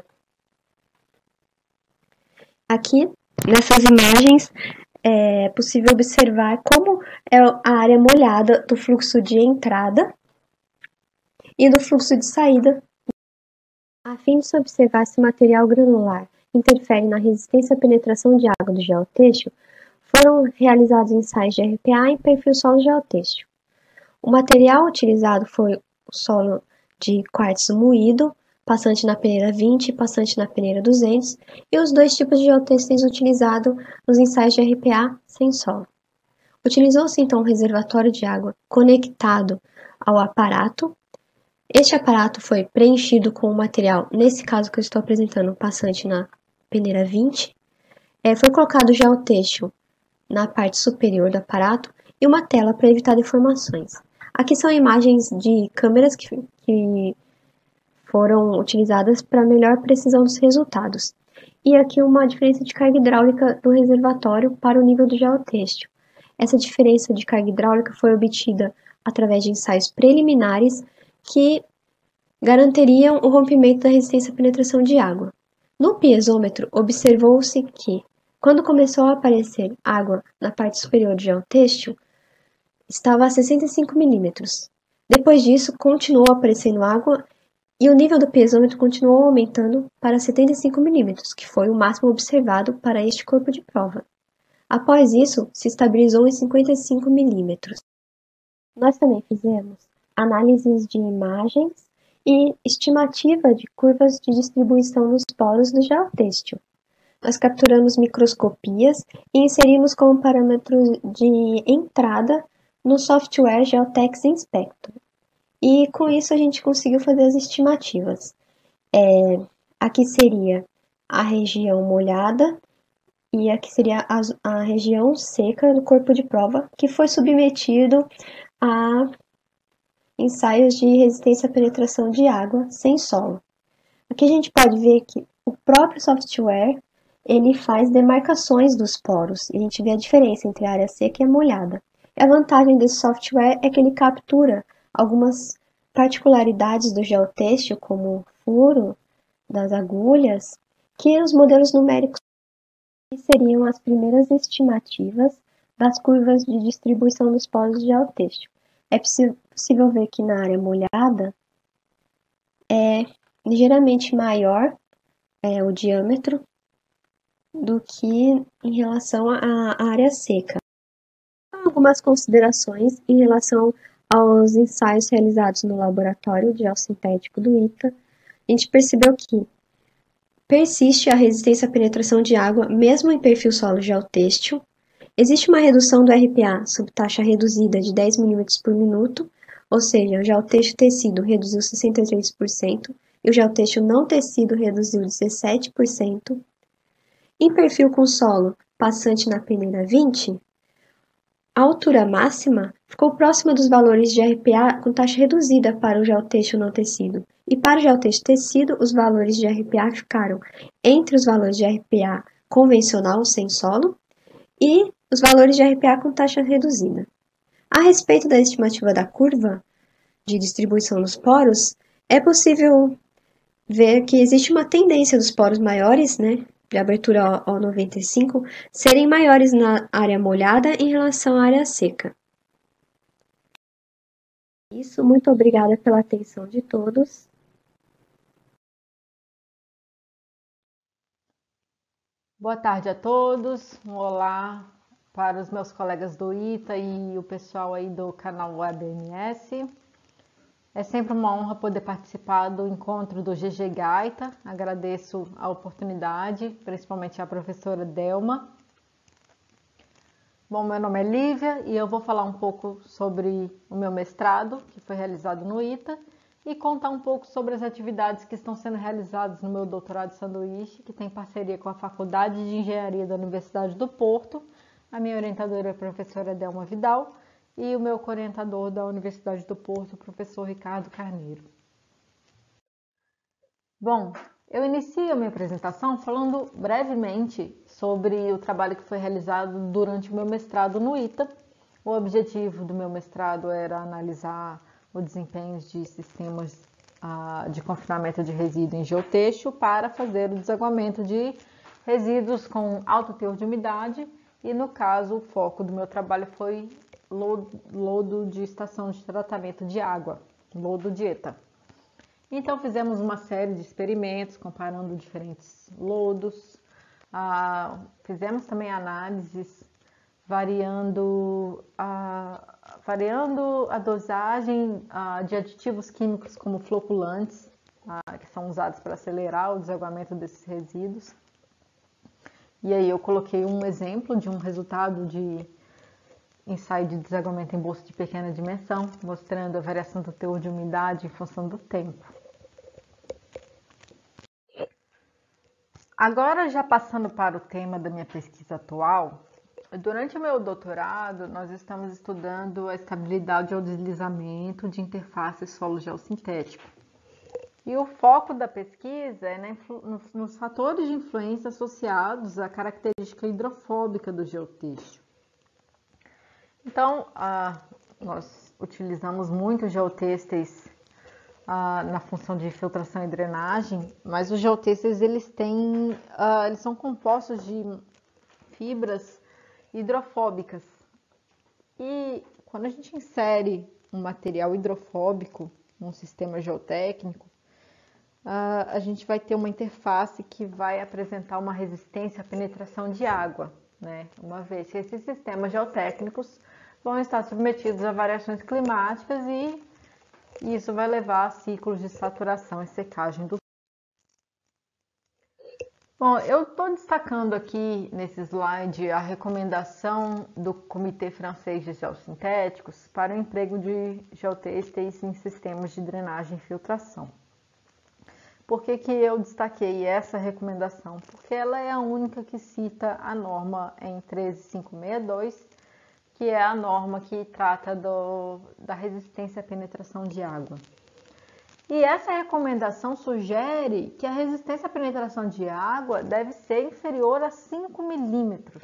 Aqui, nessas imagens, é possível observar como é a área molhada do fluxo de entrada e do fluxo de saída. A fim de se observar se o material granular interfere na resistência à penetração de água do geotêxtil, foram realizados ensaios de RPA em perfil solo geotêxtil. O material utilizado foi o solo de quartzo moído, passante na peneira 20 e passante na peneira 200, e os dois tipos de geotêxteis utilizados nos ensaios de RPA sem solo. Utilizou-se então um reservatório de água conectado ao aparato. Este aparato foi preenchido com o material, nesse caso que eu estou apresentando, passante na peneira 20. Foi colocado geotêxtil na parte superior do aparato e uma tela para evitar deformações. Aqui são imagens de câmeras que foram utilizadas para melhor precisão dos resultados. E aqui uma diferença de carga hidráulica do reservatório para o nível do geotêxtil. Essa diferença de carga hidráulica foi obtida através de ensaios preliminares que garantiriam o rompimento da resistência à penetração de água. No piezômetro, observou-se que, quando começou a aparecer água na parte superior do geotêxtil, estava a 65 milímetros. Depois disso, continuou aparecendo água e o nível do piezômetro continuou aumentando para 75 milímetros, que foi o máximo observado para este corpo de prova. Após isso, se estabilizou em 55 milímetros. Nós também fizemos análises de imagens e estimativa de curvas de distribuição nos poros do geotêxtil. Nós capturamos microscopias e inserimos como parâmetro de entrada no software Geotex Inspector. E com isso a gente conseguiu fazer as estimativas. Aqui seria a região molhada e aqui seria a região seca do corpo de prova, que foi submetido a ensaios de resistência à penetração de água sem solo. Aqui a gente pode ver que o próprio software ele faz demarcações dos poros e a gente vê a diferença entre a área seca e a molhada. E a vantagem desse software é que ele captura algumas particularidades do geotêxtil, como o furo das agulhas, que os modelos numéricos seriam as primeiras estimativas das curvas de distribuição dos poros do geotêxtil. É possível ver que na área molhada é ligeiramente maior o diâmetro do que em relação à área seca. Algumas considerações em relação aos ensaios realizados no laboratório de geossintético do ITA. A gente percebeu que persiste a resistência à penetração de água mesmo em perfil solo geotêxtil. Existe uma redução do RPA sob taxa reduzida de 10 milímetros por minuto, ou seja, o geotêxtil tecido reduziu 63% e o geotêxtil não tecido reduziu 17%. Em perfil com solo passante na peneira 20, A altura máxima ficou próxima dos valores de RPA com taxa reduzida para o geotêxtil não tecido. E para o geotêxtil tecido, os valores de RPA ficaram entre os valores de RPA convencional sem solo e os valores de RPA com taxa reduzida. A respeito da estimativa da curva de distribuição dos poros, é possível ver que existe uma tendência dos poros maiores, de abertura O95, serem maiores na área molhada em relação à área seca. Isso, muito obrigada pela atenção de todos. Boa tarde a todos, um olá para os meus colegas do ITA e o pessoal aí do canal ABMS. É sempre uma honra poder participar do encontro do GG Gaita. Agradeço a oportunidade, principalmente à professora Delma. Bom, meu nome é Lívia e eu vou falar um pouco sobre o meu mestrado, que foi realizado no ITA, e contar um pouco sobre as atividades que estão sendo realizadas no meu doutorado de sanduíche, que tem parceria com a Faculdade de Engenharia da Universidade do Porto. A minha orientadora é a professora Delma Vidal, e o meu orientador da Universidade do Porto, o professor Ricardo Carneiro. Bom, eu inicio a minha apresentação falando brevemente sobre o trabalho que foi realizado durante o meu mestrado no ITA. O objetivo do meu mestrado era analisar o desempenho de sistemas de confinamento de resíduo em geotêxtil para fazer o desaguamento de resíduos com alto teor de umidade e, no caso, o foco do meu trabalho foi lodo de estação de tratamento de água, lodo de ETA. Então fizemos uma série de experimentos comparando diferentes lodos, fizemos também análises variando a dosagem de aditivos químicos como floculantes, que são usados para acelerar o desaguamento desses resíduos. E aí eu coloquei um exemplo de um resultado de ensaio de desaguamento em bolsa de pequena dimensão, mostrando a variação do teor de umidade em função do tempo. Agora, já passando para o tema da minha pesquisa atual, durante o meu doutorado, nós estamos estudando a estabilidade ao deslizamento de interface solo-geossintético. E o foco da pesquisa é nos fatores de influência associados à característica hidrofóbica do geotêxtil. Então, nós utilizamos muito geotêxteis na função de filtração e drenagem, mas os geotêxteis eles são compostos de fibras hidrofóbicas. E quando a gente insere um material hidrofóbico num sistema geotécnico, a gente vai ter uma interface que vai apresentar uma resistência à penetração de água, uma vez que esses sistemas geotécnicos vão estar submetidos a variações climáticas e isso vai levar a ciclos de saturação e secagem do. Bom, eu estou destacando aqui nesse slide a recomendação do Comitê Francês de Geossintéticos para o emprego de geotêxteis em sistemas de drenagem e filtração. Por que eu destaquei essa recomendação? Porque ela é a única que cita a norma em 13562, que é a norma que trata da resistência à penetração de água. E essa recomendação sugere que a resistência à penetração de água deve ser inferior a 5 milímetros.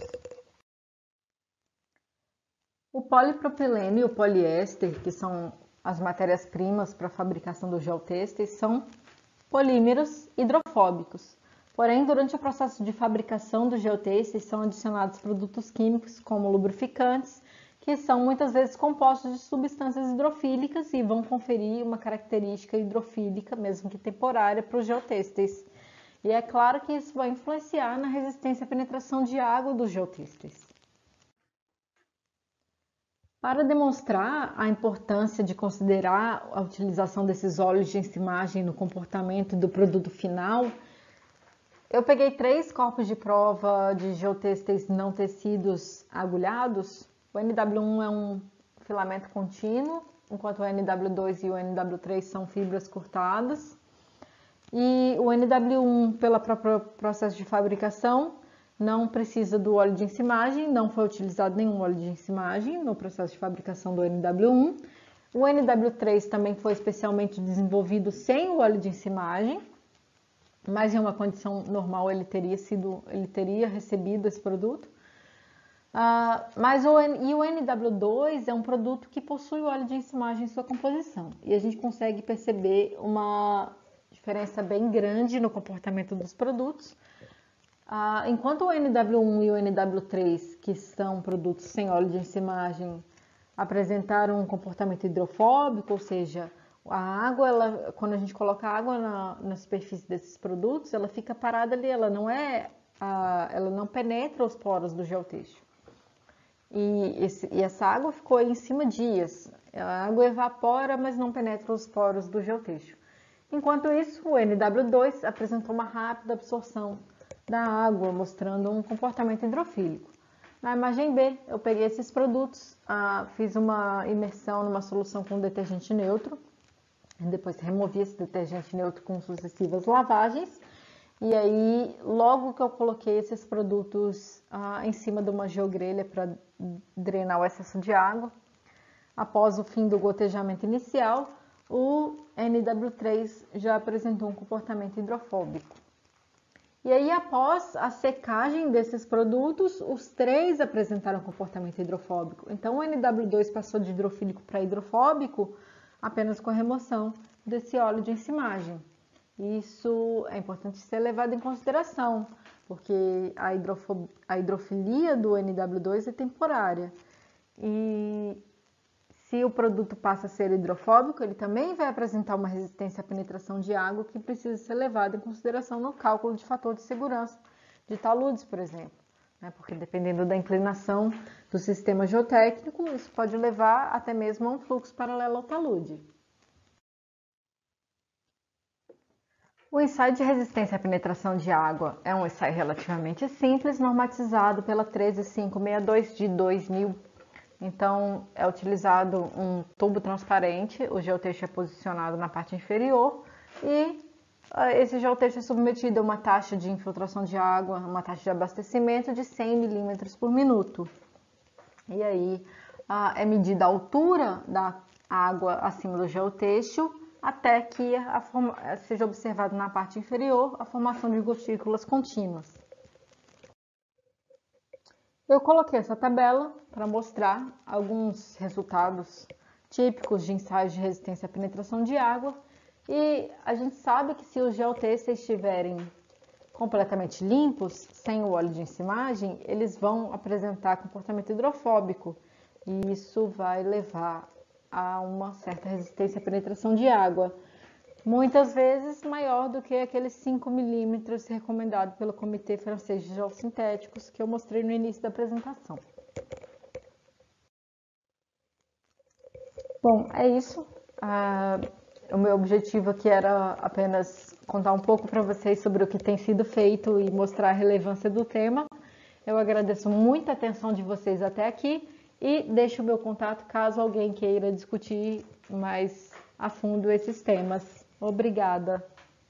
O polipropileno e o poliéster, que são as matérias-primas para a fabricação dos geotêxteis, são polímeros hidrofóbicos. Porém, durante o processo de fabricação dos geotêxteis são adicionados produtos químicos como lubrificantes, que são muitas vezes compostos de substâncias hidrofílicas e vão conferir uma característica hidrofílica, mesmo que temporária, para os geotêxteis. E é claro que isso vai influenciar na resistência à penetração de água dos geotêxteis. Para demonstrar a importância de considerar a utilização desses óleos de enzimagem no comportamento do produto final, eu peguei 3 corpos de prova de geotêxteis não tecidos agulhados. O NW1 é um filamento contínuo, enquanto o NW2 e o NW3 são fibras cortadas. E o NW1, pelo próprio processo de fabricação, não precisa do óleo de ensimagem, não foi utilizado nenhum óleo de ensimagem no processo de fabricação do NW1. O NW3 também foi especialmente desenvolvido sem o óleo de ensimagem, mas em uma condição normal ele teria recebido esse produto. Mas o NW2 é um produto que possui o óleo de ensimagem em sua composição, e a gente consegue perceber uma diferença bem grande no comportamento dos produtos. Enquanto o NW1 e o NW3, que são produtos sem óleo de ensimagem, apresentaram um comportamento hidrofóbico, ou seja, a água, quando a gente coloca água na superfície desses produtos, ela fica parada ali, ela não penetra os poros do geotêxtil. E essa água ficou aí em cima dias. A água evapora, mas não penetra os poros do geotêxtil. Enquanto isso, o NW2 apresentou uma rápida absorção da água, mostrando um comportamento hidrofílico. Na imagem B, eu peguei esses produtos, fiz uma imersão numa solução com detergente neutro, depois removi esse detergente neutro com sucessivas lavagens, e aí logo que eu coloquei esses produtos em cima de uma geogrelha para drenar o excesso de água, após o fim do gotejamento inicial, o NW3 já apresentou um comportamento hidrofóbico. E aí, após a secagem desses produtos, os três apresentaram comportamento hidrofóbico. Então, o NW2 passou de hidrofílico para hidrofóbico apenas com a remoção desse óleo de ensimagem. Isso é importante ser levado em consideração, porque a hidrofilia do NW2 é temporária. E se o produto passa a ser hidrofóbico, ele também vai apresentar uma resistência à penetração de água que precisa ser levada em consideração no cálculo de fator de segurança de taludes, por exemplo. Porque dependendo da inclinação do sistema geotécnico, isso pode levar até mesmo a um fluxo paralelo ao talude. O ensaio de resistência à penetração de água é um ensaio relativamente simples, normatizado pela 13562 de 2000. Então, é utilizado um tubo transparente, o geotexto é posicionado na parte inferior e esse geotexto é submetido a uma taxa de infiltração de água, uma taxa de abastecimento de 100 milímetros por minuto. E aí é medida a altura da água acima do geotexto até que seja observado na parte inferior a formação de gotículas contínuas. Eu coloquei essa tabela para mostrar alguns resultados típicos de ensaios de resistência à penetração de água. E a gente sabe que se os geotextos estiverem completamente limpos, sem o óleo de ensimagem, eles vão apresentar comportamento hidrofóbico. E isso vai levar a uma certa resistência à penetração de água, muitas vezes maior do que aqueles 5 milímetros recomendado pelo Comitê Francês de Geossintéticos que eu mostrei no início da apresentação. Bom, é isso. O meu objetivo aqui era apenas contar um pouco para vocês sobre o que tem sido feito e mostrar a relevância do tema. Eu agradeço muito a atenção de vocês até aqui e deixo o meu contato caso alguém queira discutir mais a fundo esses temas. Obrigada.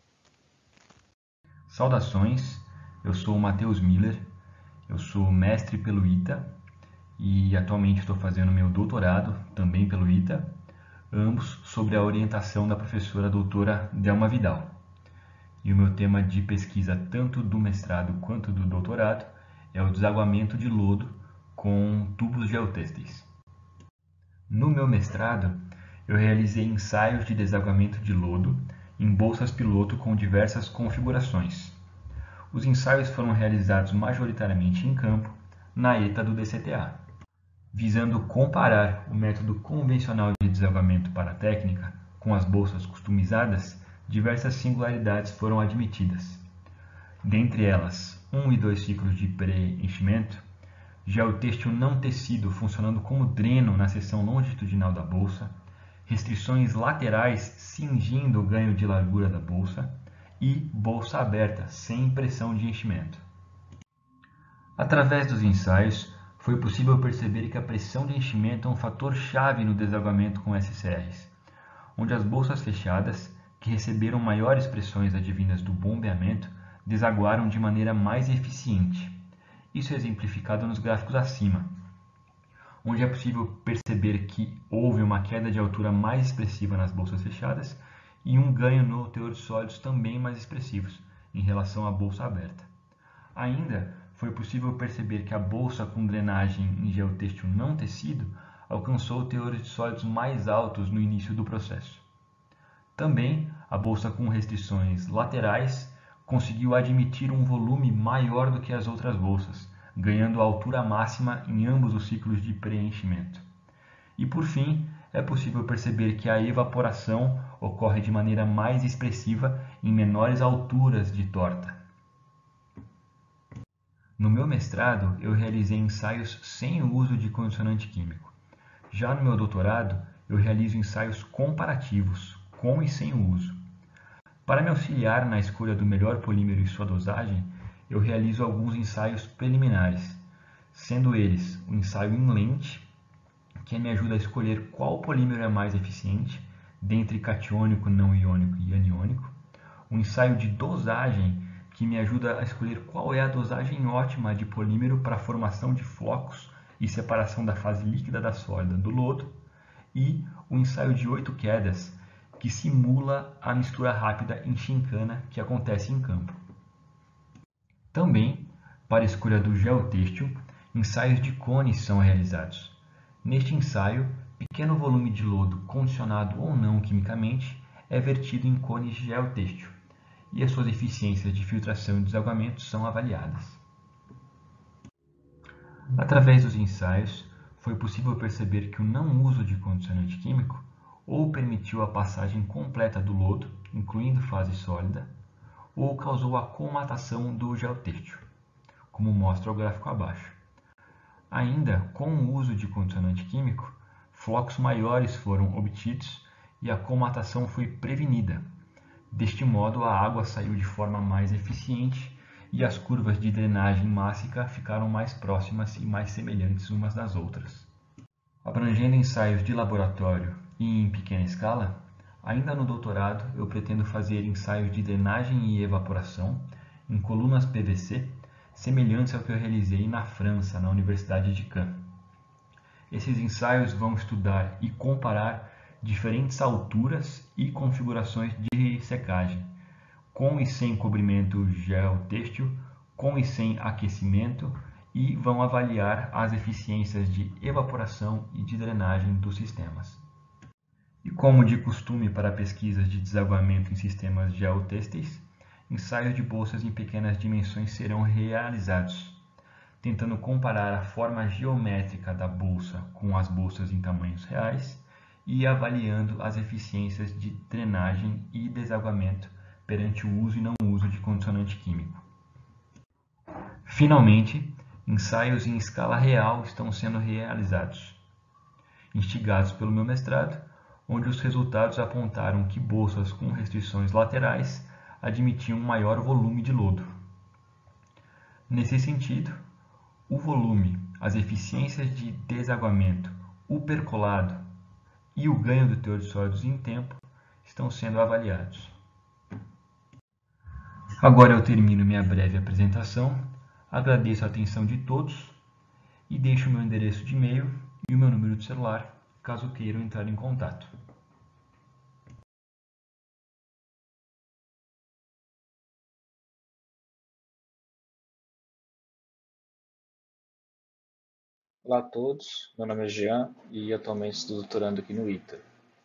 Saudações, eu sou o Matheus Miller, eu sou mestre pelo ITA e atualmente estou fazendo meu doutorado também pelo ITA, ambos sobre a orientação da professora doutora Delma Vidal. E o meu tema de pesquisa tanto do mestrado quanto do doutorado é o desaguamento de lodo com tubos geotêxteis. No meu mestrado, eu realizei ensaios de desaguamento de lodo em bolsas piloto com diversas configurações. Os ensaios foram realizados majoritariamente em campo, na ETA do DCTA. Visando comparar o método convencional de desaguamento para a técnica com as bolsas customizadas, diversas singularidades foram admitidas. Dentre elas, 1 e 2 ciclos de preenchimento, geotêxtil não tecido funcionando como dreno na seção longitudinal da bolsa, restrições laterais cingindo o ganho de largura da bolsa e bolsa aberta, sem pressão de enchimento. Através dos ensaios, foi possível perceber que a pressão de enchimento é um fator chave no desaguamento com SCRs, onde as bolsas fechadas, que receberam maiores pressões advindas do bombeamento, desaguaram de maneira mais eficiente. Isso é exemplificado nos gráficos acima, onde é possível perceber que houve uma queda de altura mais expressiva nas bolsas fechadas e um ganho no teor de sólidos também mais expressivos em relação à bolsa aberta. Ainda foi possível perceber que a bolsa com drenagem em geotêxtil não tecido alcançou teores de sólidos mais altos no início do processo. Também a bolsa com restrições laterais conseguiu admitir um volume maior do que as outras bolsas, ganhando altura máxima em ambos os ciclos de preenchimento. E por fim, é possível perceber que a evaporação ocorre de maneira mais expressiva em menores alturas de torta. No meu mestrado, eu realizei ensaios sem o uso de condicionante químico. Já no meu doutorado, eu realizo ensaios comparativos, com e sem o uso. Para me auxiliar na escolha do melhor polímero e sua dosagem, eu realizo alguns ensaios preliminares, sendo eles o ensaio em lente, que me ajuda a escolher qual polímero é mais eficiente, dentre catiônico, não iônico e aniônico, o ensaio de dosagem, que me ajuda a escolher qual é a dosagem ótima de polímero para a formação de flocos e separação da fase líquida da sólida do lodo, e o ensaio de 8 quedas, que simula a mistura rápida em chincana que acontece em campo. Também, para a escolha do geotêxtil, ensaios de cones são realizados. Neste ensaio, pequeno volume de lodo, condicionado ou não quimicamente, é vertido em cones de geotêxtil, e as suas eficiências de filtração e desaguamento são avaliadas. Através dos ensaios, foi possível perceber que o não uso de condicionante químico ou permitiu a passagem completa do lodo, incluindo fase sólida, ou causou a colmatação do geotêxtil, como mostra o gráfico abaixo. Ainda, com o uso de condicionante químico, flocos maiores foram obtidos e a colmatação foi prevenida. Deste modo, a água saiu de forma mais eficiente e as curvas de drenagem mássica ficaram mais próximas e mais semelhantes umas das outras. Abrangendo ensaios de laboratório e em pequena escala, ainda no doutorado eu pretendo fazer ensaios de drenagem e evaporação em colunas PVC, semelhantes ao que eu realizei na França, na Universidade de Caen. Esses ensaios vão estudar e comparar diferentes alturas e configurações de secagem, com e sem cobrimento geotêxtil, com e sem aquecimento, e vão avaliar as eficiências de evaporação e de drenagem dos sistemas. E como de costume para pesquisas de desaguamento em sistemas geotêxteis, ensaios de bolsas em pequenas dimensões serão realizados, tentando comparar a forma geométrica da bolsa com as bolsas em tamanhos reais e avaliando as eficiências de drenagem e desaguamento perante o uso e não uso de condicionante químico. Finalmente, ensaios em escala real estão sendo realizados, instigados pelo meu mestrado, onde os resultados apontaram que bolsas com restrições laterais admitiam um maior volume de lodo. Nesse sentido, o volume, as eficiências de desaguamento, o percolado e o ganho do teor de sólidos em tempo estão sendo avaliados. Agora eu termino minha breve apresentação, agradeço a atenção de todos e deixo o meu endereço de e-mail e o meu número de celular, caso queiram entrar em contato. Olá a todos, meu nome é Jean e atualmente estou doutorando aqui no ITA.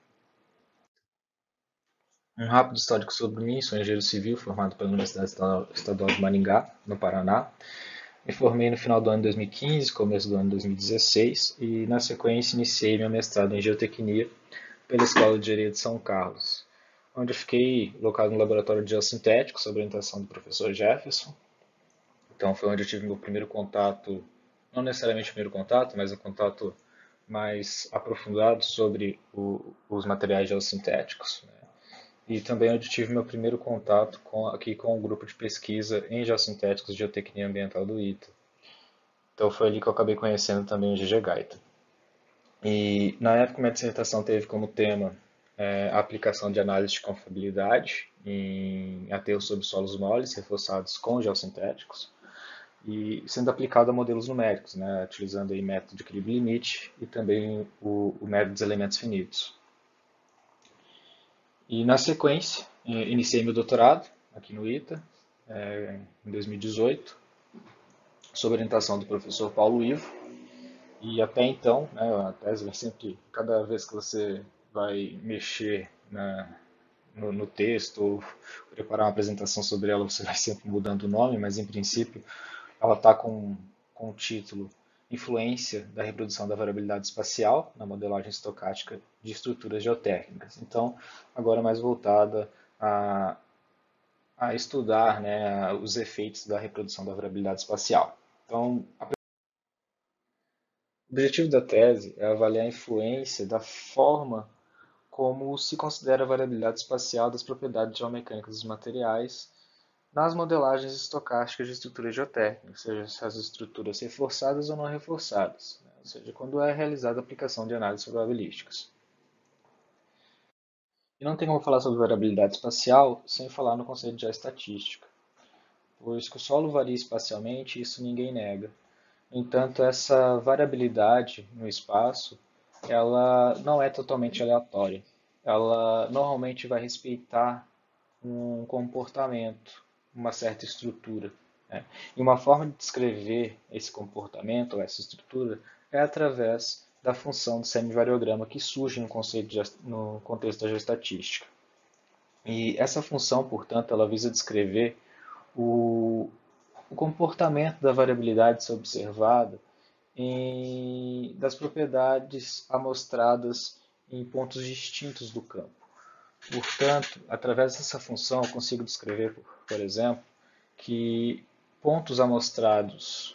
Um rápido histórico sobre mim: sou engenheiro civil formado pela Universidade Estadual de Maringá, no Paraná. Me formei no final do ano de 2015, começo do ano de 2016 e na sequência iniciei meu mestrado em geotecnia pela Escola de Engenharia de São Carlos, onde eu fiquei locado no laboratório de geossintético sob orientação do professor Jefferson. Então foi onde eu tive meu primeiro contato, não necessariamente o primeiro contato, mas um contato mais aprofundado sobre os materiais geossintéticos, né? E também onde tive meu primeiro contato aqui com o grupo de pesquisa em geossintéticos e geotecnia ambiental do ITA. Então foi ali que eu acabei conhecendo também o GG Gaita. E na época minha dissertação teve como tema a aplicação de análise de confiabilidade em aterros sobre solos moles reforçados com geossintéticos. e sendo aplicado a modelos numéricos, né, utilizando aí método de equilíbrio-limite e também o método dos elementos finitos. E na sequência, iniciei meu doutorado aqui no ITA, em 2018, sob orientação do professor Paulo Ivo. E até então, né, a tese vai sempre, cada vez que você vai mexer no texto ou preparar uma apresentação sobre ela, você vai sempre mudando o nome, mas em princípio ela está com o título Influência da reprodução da variabilidade espacial na modelagem estocástica de estruturas geotécnicas. Então, agora mais voltada a estudar, né, os efeitos da reprodução da variabilidade espacial. Então, o objetivo da tese é avaliar a influência da forma como se considera a variabilidade espacial das propriedades geomecânicas dos materiais nas modelagens estocásticas de estruturas geotécnicas, seja as estruturas reforçadas ou não reforçadas, né? Ou seja, quando é realizada a aplicação de análises probabilísticas. E não tem como falar sobre variabilidade espacial sem falar no conceito de geoestatística, pois que o solo varia espacialmente, isso ninguém nega. No entanto, essa variabilidade no espaço, ela não é totalmente aleatória. Ela normalmente vai respeitar um comportamento, uma certa estrutura, né? E uma forma de descrever esse comportamento ou essa estrutura é através da função do semivariograma que surge no contexto da geoestatística. E essa função, portanto, ela visa descrever o comportamento da variabilidade ser observada das propriedades amostradas em pontos distintos do campo. Portanto, através dessa função, eu consigo descrever, por exemplo, que pontos amostrados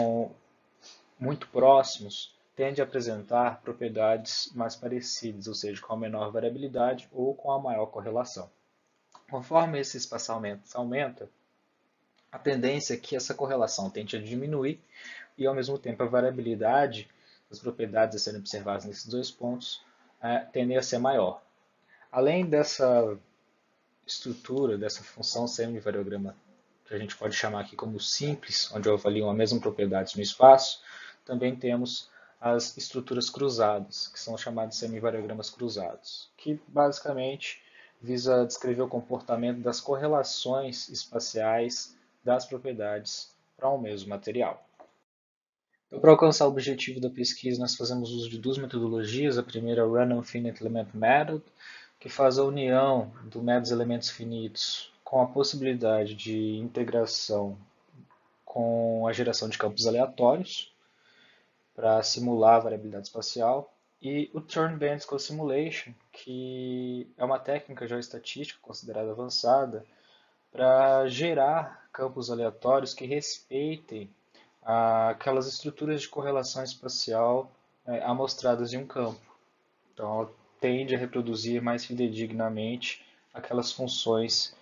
muito próximos tendem a apresentar propriedades mais parecidas, ou seja, com a menor variabilidade ou com a maior correlação. Conforme esse espaçamento aumenta, a tendência é que essa correlação tende a diminuir e, ao mesmo tempo, a variabilidade das propriedades a serem observadas nesses dois pontos tendem a ser maior. Além dessa estrutura, dessa função semivariograma, que a gente pode chamar aqui como simples, onde eu avalio a mesma propriedade no espaço, também temos as estruturas cruzadas, que são chamadas semivariogramas cruzados, que basicamente visa descrever o comportamento das correlações espaciais das propriedades para um mesmo material. Então, para alcançar o objetivo da pesquisa, nós fazemos uso de duas metodologias. A primeira é o Random Finite Element Method, que faz a união do método dos elementos finitos com a possibilidade de integração com a geração de campos aleatórios para simular a variabilidade espacial, e o Turn-Based Co-Simulation, que é uma técnica geoestatística considerada avançada para gerar campos aleatórios que respeitem aquelas estruturas de correlação espacial amostradas em um campo. Então, ela tende a reproduzir mais fidedignamente aquelas funções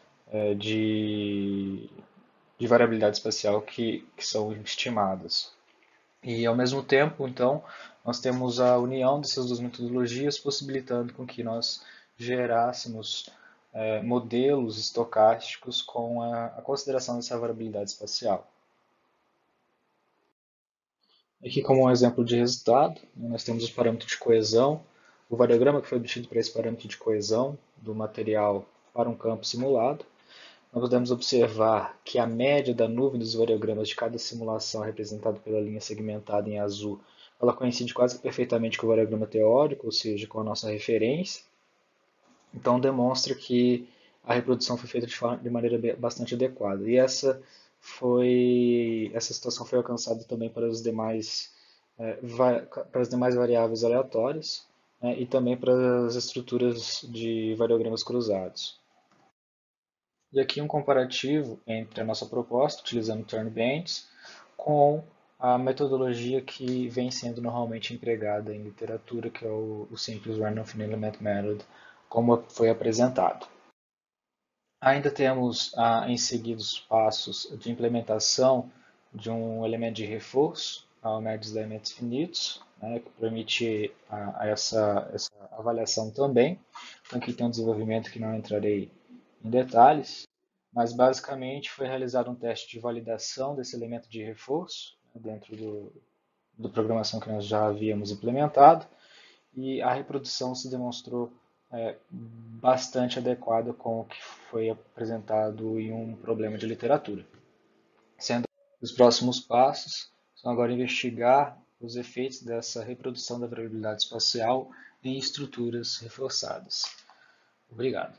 de variabilidade espacial que são estimadas. E, ao mesmo tempo, então, nós temos a união dessas duas metodologias, possibilitando com que nós gerássemos modelos estocásticos com a consideração dessa variabilidade espacial. Aqui, como um exemplo de resultado, nós temos os parâmetros de coesão, o variograma que foi obtido para esse parâmetro de coesão do material para um campo simulado. Nós podemos observar que a média da nuvem dos variogramas de cada simulação, representada pela linha segmentada em azul, ela coincide quase que perfeitamente com o variograma teórico, ou seja, com a nossa referência. Então, demonstra que a reprodução foi feita de maneira bastante adequada. E essa situação foi alcançada também para as demais variáveis aleatórias, né, e também para as estruturas de variogramas cruzados. E aqui um comparativo entre a nossa proposta, utilizando Turn-Based, com a metodologia que vem sendo normalmente empregada em literatura, que é o simples Random Finite Element Method, como foi apresentado. Ainda temos em seguida os passos de implementação de um elemento de reforço ao método dos elementos finitos, né, que permite essa avaliação também. Então, aqui tem um desenvolvimento que não entrarei em detalhes, mas basicamente foi realizado um teste de validação desse elemento de reforço, né, dentro do programação que nós já havíamos implementado, e a reprodução se demonstrou bastante adequada com o que foi apresentado em um problema de literatura. Sendo os próximos passos, são agora investigar os efeitos dessa reprodução da variabilidade espacial em estruturas reforçadas. Obrigado.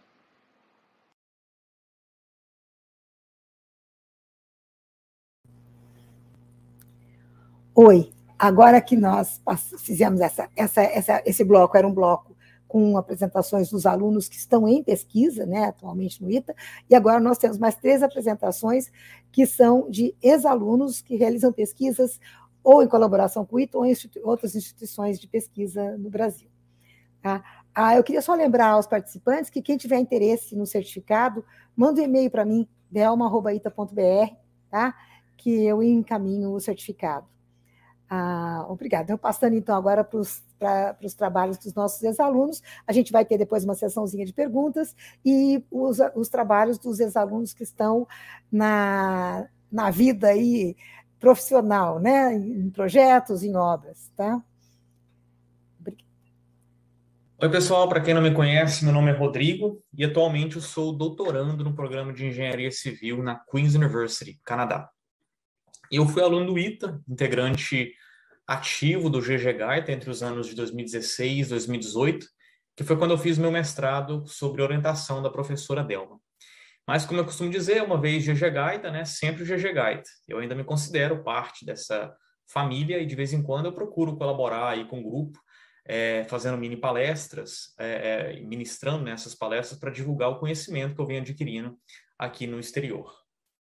Oi, agora que nós fizemos esse bloco, era um bloco com apresentações dos alunos que estão em pesquisa, né, atualmente no ITA, e agora nós temos mais 3 apresentações que são de ex-alunos que realizam pesquisas ou em colaboração com o ITA ou em outras instituições de pesquisa no Brasil. Tá? Eu queria só lembrar aos participantes que quem tiver interesse no certificado, manda um e-mail para mim, delma@ita.br, tá? Que eu encaminho o certificado. Obrigada. Eu passando, então, agora para os trabalhos dos nossos ex-alunos. A gente vai ter depois uma sessãozinha de perguntas e os trabalhos dos ex-alunos que estão na vida aí profissional, né? Em projetos, em obras, tá? Obrigada. Oi, pessoal. Para quem não me conhece, meu nome é Rodrigo e atualmente eu sou doutorando no programa de Engenharia Civil na Queen's University, Canadá. Eu fui aluno do ITA, integrante ativo do GGGaita entre os anos de 2016 e 2018, que foi quando eu fiz meu mestrado sobre orientação da professora Delma. Mas, como eu costumo dizer, uma vez GGGaita, né, sempre GGGaita. Eu ainda me considero parte dessa família e, de vez em quando, eu procuro colaborar aí com o grupo, fazendo mini palestras, ministrando nessas palestras para divulgar o conhecimento que eu venho adquirindo aqui no exterior.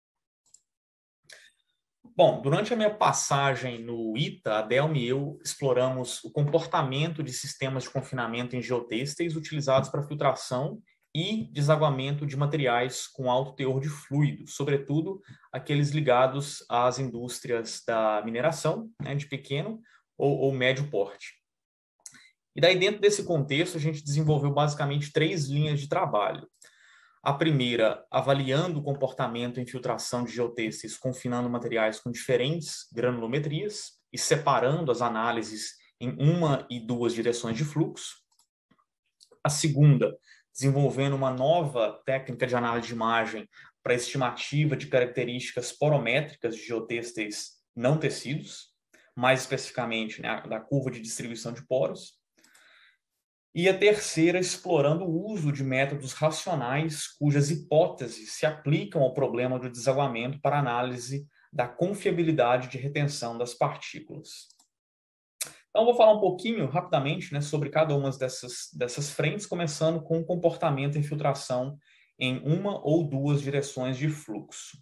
Bom, durante a minha passagem no ITA, a Delma e eu exploramos o comportamento de sistemas de confinamento em geotêxteis utilizados para filtração e desaguamento de materiais com alto teor de fluido, sobretudo aqueles ligados às indústrias da mineração, né, de pequeno ou médio porte. E daí, dentro desse contexto, a gente desenvolveu basicamente 3 linhas de trabalho. A primeira, avaliando o comportamento em filtração de geotêxteis, confinando materiais com diferentes granulometrias e separando as análises em 1 e 2 direções de fluxo. A segunda, desenvolvendo uma nova técnica de análise de imagem para estimativa de características porométricas de geotêxteis não tecidos, mais especificamente, né, da curva de distribuição de poros. E a terceira, explorando o uso de métodos racionais cujas hipóteses se aplicam ao problema do desaguamento para análise da confiabilidade de retenção das partículas. Então, vou falar um pouquinho, rapidamente, né, sobre cada uma dessas frentes, começando com o comportamento e filtração em 1 ou 2 direções de fluxo.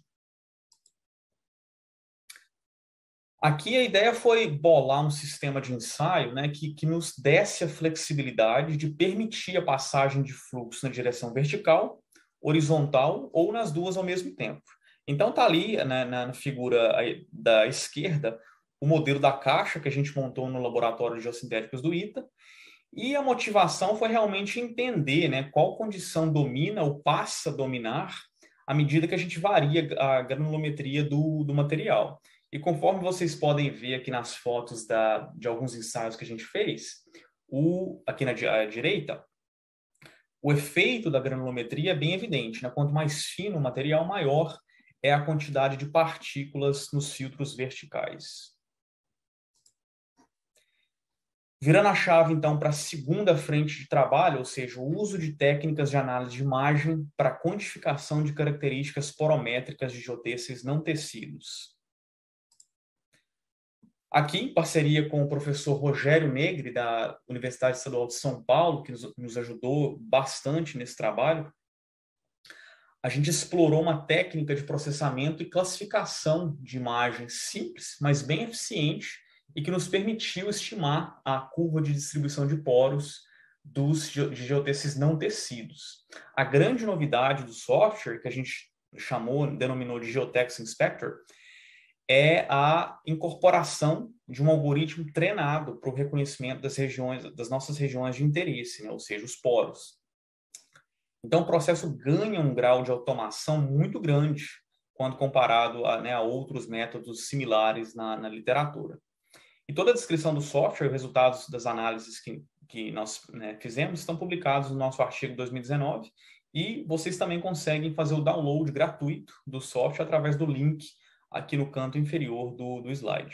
Aqui a ideia foi bolar um sistema de ensaio, né, que nos desse a flexibilidade de permitir a passagem de fluxo na direção vertical, horizontal ou nas duas ao mesmo tempo. Então está ali, né, na figura da esquerda o modelo da caixa que a gente montou no laboratório de geossintéticos do ITA, e a motivação foi realmente entender, né, qual condição domina ou passa a dominar à medida que a gente varia a granulometria do material. E conforme vocês podem ver aqui nas fotos de alguns ensaios que a gente fez, aqui na direita, o efeito da granulometria é bem evidente, né? Quanto mais fino o material, maior é a quantidade de partículas nos filtros verticais. Virando a chave, então, para a segunda frente de trabalho, ou seja, o uso de técnicas de análise de imagem para quantificação de características porométricas de geotêxteis não tecidos. Aqui, em parceria com o professor Rogério Negri, da Universidade Estadual de São Paulo, que nos ajudou bastante nesse trabalho, a gente explorou uma técnica de processamento e classificação de imagens simples, mas bem eficiente, e que nos permitiu estimar a curva de distribuição de poros de geotêxteis não tecidos. A grande novidade do software, que a gente denominou de Geotex Inspector, é a incorporação de um algoritmo treinado para o reconhecimento das nossas regiões de interesse, né? Ou seja, os poros. Então, o processo ganha um grau de automação muito grande quando comparado a outros métodos similares na literatura. E toda a descrição do software e resultados das análises que nós fizemos estão publicados no nosso artigo 2019, e vocês também conseguem fazer o download gratuito do software através do link aqui no canto inferior do slide.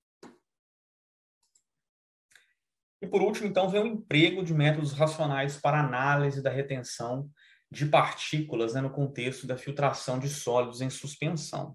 E por último, então, vem o emprego de métodos racionais para análise da retenção de partículas no contexto da filtração de sólidos em suspensão.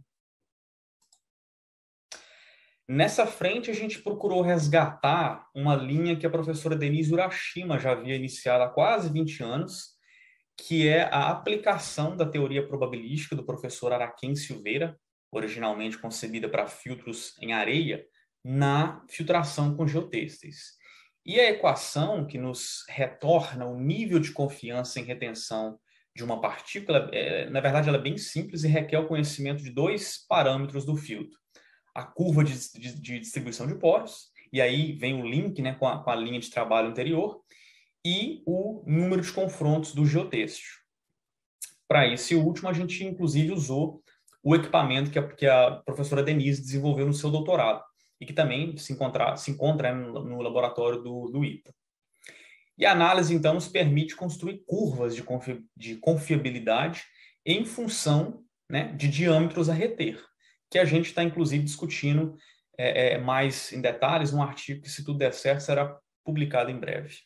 Nessa frente, a gente procurou resgatar uma linha que a professora Denise Urashima já havia iniciado há quase 20 anos, que é a aplicação da teoria probabilística do professor Araquém Silveira, originalmente concebida para filtros em areia, na filtração com geotêxteis. E a equação que nos retorna o nível de confiança em retenção de uma partícula, na verdade, ela é bem simples e requer o conhecimento de dois parâmetros do filtro. A curva de distribuição de poros, e aí vem o link com a linha de trabalho anterior, e o número de confrontos do geotêxtil. Para esse último, a gente inclusive usou o equipamento que a professora Denise desenvolveu no seu doutorado, e que também se encontra no laboratório do ITA. E a análise, então, nos permite construir curvas de confiabilidade em função de diâmetros a reter, que a gente está, inclusive, discutindo mais em detalhes num artigo que, se tudo der certo, será publicado em breve.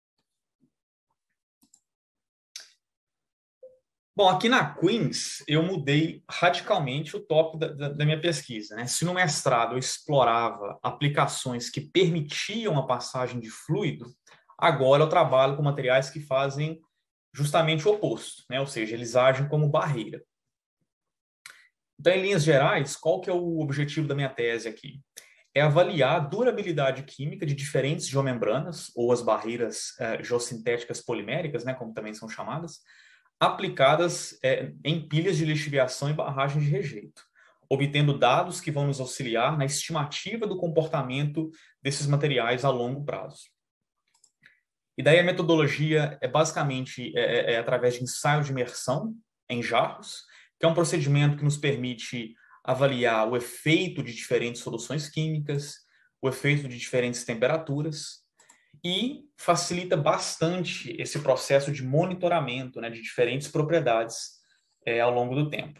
Bom, aqui na Queen's, eu mudei radicalmente o tópico da minha pesquisa. Se no mestrado eu explorava aplicações que permitiam a passagem de fluido, agora eu trabalho com materiais que fazem justamente o oposto, ou seja, eles agem como barreira. Então, em linhas gerais, qual que é o objetivo da minha tese aqui? É avaliar a durabilidade química de diferentes geomembranas, ou as barreiras geossintéticas poliméricas, como também são chamadas, aplicadas em pilhas de lixiviação e barragem de rejeito, obtendo dados que vão nos auxiliar na estimativa do comportamento desses materiais a longo prazo. E daí a metodologia é basicamente através de ensaio de imersão em jarros, que é um procedimento que nos permite avaliar o efeito de diferentes soluções químicas, o efeito de diferentes temperaturas, e facilita bastante esse processo de monitoramento de diferentes propriedades ao longo do tempo.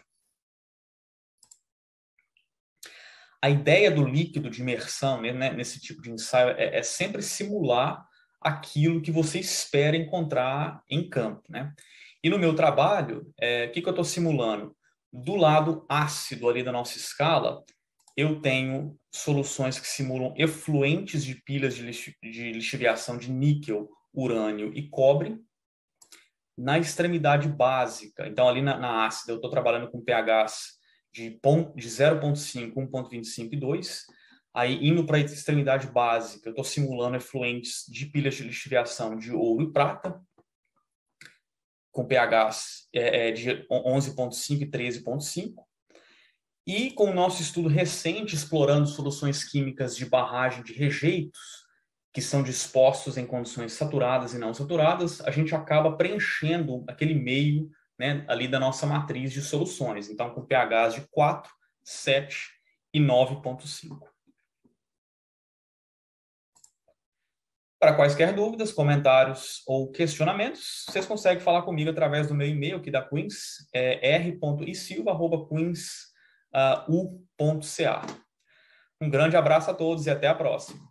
A ideia do líquido de imersão nesse tipo de ensaio é sempre simular aquilo que você espera encontrar em campo. E no meu trabalho, o que eu estou simulando? Do lado ácido ali da nossa escala, eu tenho soluções que simulam efluentes de pilhas de lixiviação de níquel, urânio e cobre. Na extremidade básica, então ali na ácida, eu estou trabalhando com pHs de 0,5, 1,25 e 2. Aí, indo para a extremidade básica, eu estou simulando efluentes de pilhas de lixiviação de ouro e prata, com pHs de 11,5 e 13,5. E com o nosso estudo recente, explorando soluções químicas de barragem de rejeitos, que são dispostos em condições saturadas e não saturadas, a gente acaba preenchendo aquele meio ali da nossa matriz de soluções. Então, com pHs de 4, 7 e 9,5. Para quaisquer dúvidas, comentários ou questionamentos, vocês conseguem falar comigo através do meu e-mail aqui da Queen's, r.isilva@queens.ca. Um grande abraço a todos e até a próxima.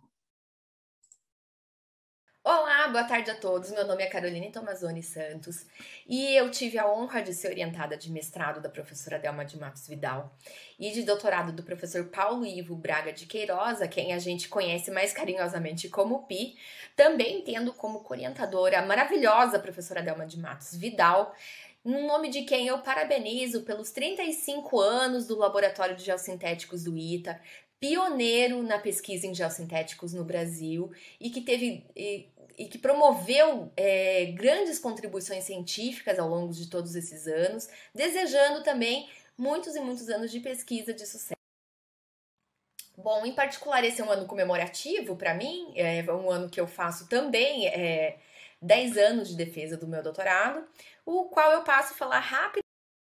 Olá, boa tarde a todos. Meu nome é Caroline Tomazoni Santos e eu tive a honra de ser orientada de mestrado da professora Delma de Matos Vidal e de doutorado do professor Paulo Ivo Braga de Queiroz, a quem a gente conhece mais carinhosamente como Pi, também tendo como orientadora a maravilhosa professora Delma de Matos Vidal, no nome de quem eu parabenizo pelos 35 anos do Laboratório de Geossintéticos do ITA, pioneiro na pesquisa em geossintéticos no Brasil e que promoveu grandes contribuições científicas ao longo de todos esses anos, desejando também muitos e muitos anos de pesquisa de sucesso. Bom, em particular, esse é um ano comemorativo para mim, é um ano que eu faço também 10 anos de defesa do meu doutorado, o qual eu passo a falar rapidamente.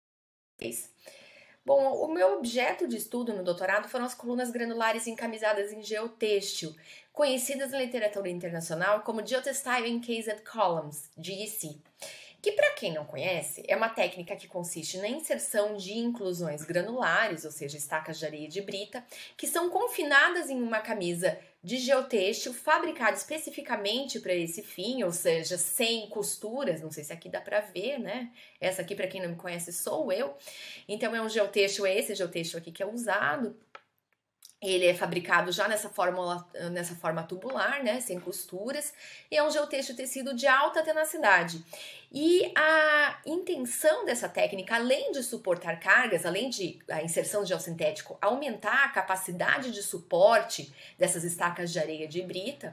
Bom, o meu objeto de estudo no doutorado foram as colunas granulares encamisadas em geotêxtil, conhecidas na literatura internacional como Geotextile Encased Columns, GEC, que, para quem não conhece, é uma técnica que consiste na inserção de inclusões granulares, ou seja, estacas de areia e de brita, que são confinadas em uma camisa de geotêxtil fabricada especificamente para esse fim, ou seja, sem costuras. Não sei se aqui dá para ver, né? Essa aqui, para quem não me conhece, sou eu. Então, é um geotêxtil, é esse geotêxtil aqui que é usado. Ele é fabricado já nessa forma tubular, né, sem costuras, e é um geotêxtil tecido de alta tenacidade. E a intenção dessa técnica, além de suportar cargas, além de a inserção de geossintético aumentar a capacidade de suporte dessas estacas de areia de brita,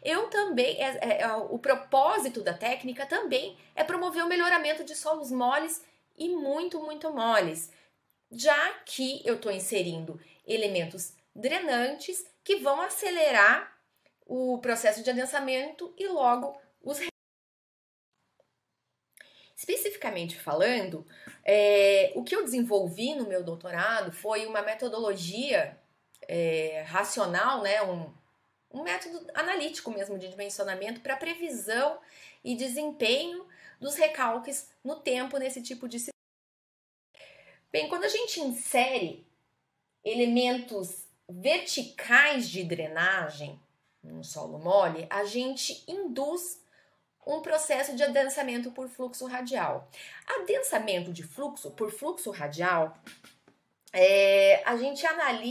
o propósito da técnica também é promover o melhoramento de solos moles e muito, muito moles, já que eu estou inserindo elementos drenantes que vão acelerar o processo de adensamento e logo os... Especificamente falando, o que eu desenvolvi no meu doutorado foi uma metodologia racional, né, um método analítico mesmo de dimensionamento para previsão e desempenho dos recalques no tempo nesse tipo de sistema. Bem, quando a gente insere elementos verticais de drenagem no solo mole, a gente induz um processo de adensamento por fluxo radial. Adensamento de fluxo por fluxo radial, a gente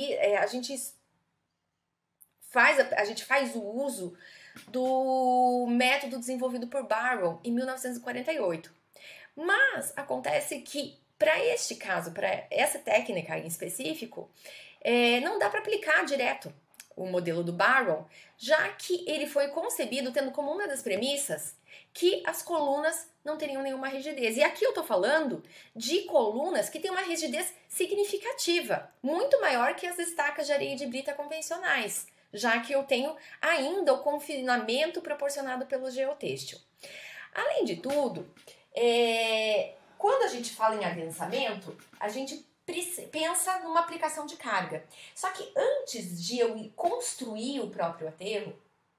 faz o uso do método desenvolvido por Barrow em 1948. Mas acontece que, para este caso, para essa técnica em específico, não dá para aplicar direto o modelo do Barrow, já que ele foi concebido tendo como uma das premissas que as colunas não teriam nenhuma rigidez. E aqui eu estou falando de colunas que têm uma rigidez significativa, muito maior que as estacas de areia de brita convencionais, já que eu tenho ainda o confinamento proporcionado pelo geotêxtil. Além de tudo, quando a gente fala em adensamento, a gente pensa numa aplicação de carga. Só que antes de eu construir o próprio aterro,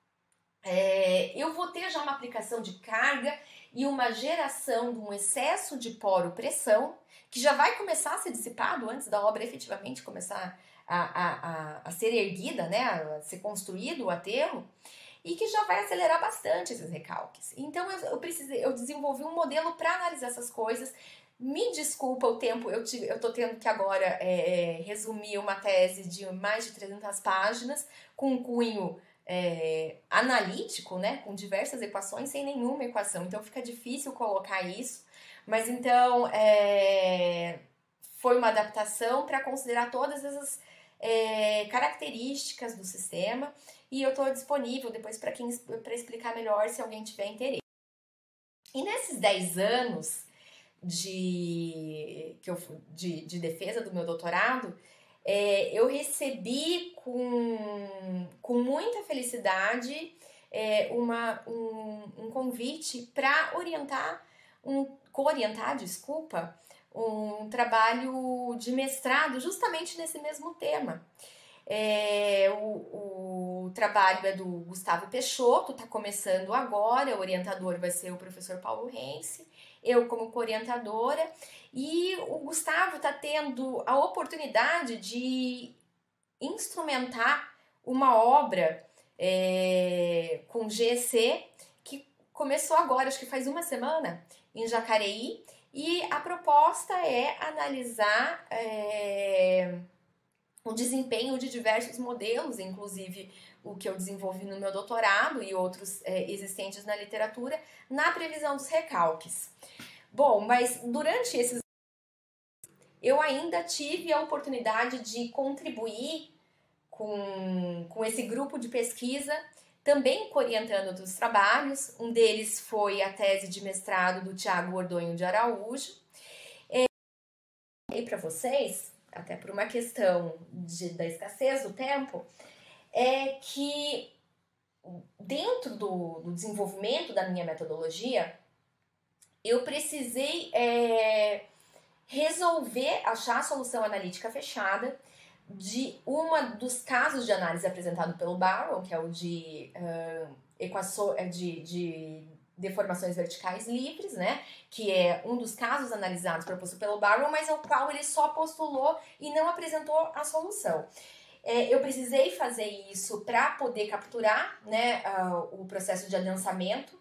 eu vou ter já uma aplicação de carga e uma geração de um excesso de poro-pressão, que já vai começar a ser dissipado antes da obra efetivamente começar a ser erguida, né, a ser construído o aterro, e que já vai acelerar bastante esses recalques. Então eu desenvolvi um modelo para analisar essas coisas. Me desculpa o tempo, eu estou tendo que agora resumir uma tese de mais de 300 páginas, com um cunho analítico, né, com diversas equações, sem nenhuma equação, então fica difícil colocar isso, mas então foi uma adaptação para considerar todas essas características do sistema, e eu estou disponível depois para explicar melhor se alguém tiver interesse. E nesses 10 anos de defesa do meu doutorado, eu recebi com muita felicidade um convite para co-orientar um trabalho de mestrado justamente nesse mesmo tema. O trabalho é do Gustavo Peixoto, está começando agora, o orientador vai ser o professor Paulo Rense, eu como co-orientadora, e o Gustavo está tendo a oportunidade de instrumentar uma obra com GEC, que começou agora, acho que faz uma semana, em Jacareí, e a proposta é analisar o desempenho de diversos modelos, inclusive o que eu desenvolvi no meu doutorado e outros existentes na literatura, na previsão dos recalques. Bom, mas durante esses eu ainda tive a oportunidade de contribuir com esse grupo de pesquisa, também orientando outros trabalhos. Um deles foi a tese de mestrado do Tiago Ordonho de Araújo. E para vocês, até por uma questão da escassez do tempo, é que dentro do desenvolvimento da minha metodologia, eu precisei resolver, achar a solução analítica fechada de dos casos de análise apresentado pelo Barrow, que é o de deformações verticais livres, né? Que é um dos casos analisados proposto pelo Barrow, mas ao qual ele só postulou e não apresentou a solução. Eu precisei fazer isso para poder capturar, né, o processo de adensamento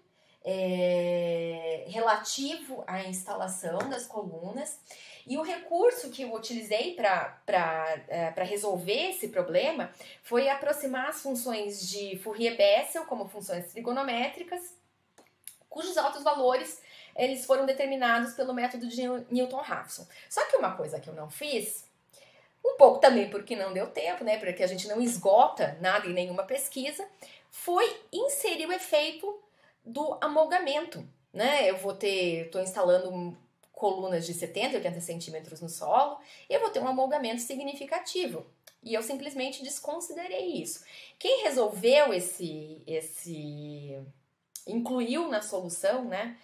relativo à instalação das colunas. E o recurso que eu utilizei para resolver esse problema foi aproximar as funções de Fourier-Bessel como funções trigonométricas, cujos altos valores eles foram determinados pelo método de Newton-Raphson. Só que uma coisa que eu não fiz, um pouco também porque não deu tempo, né, porque a gente não esgota nada em nenhuma pesquisa, foi inserir o efeito do amalgamento, né? Estou instalando colunas de 70, 80 centímetros no solo, e eu vou ter um amalgamento significativo. E eu simplesmente desconsiderei isso. Quem resolveu incluiu na solução, né,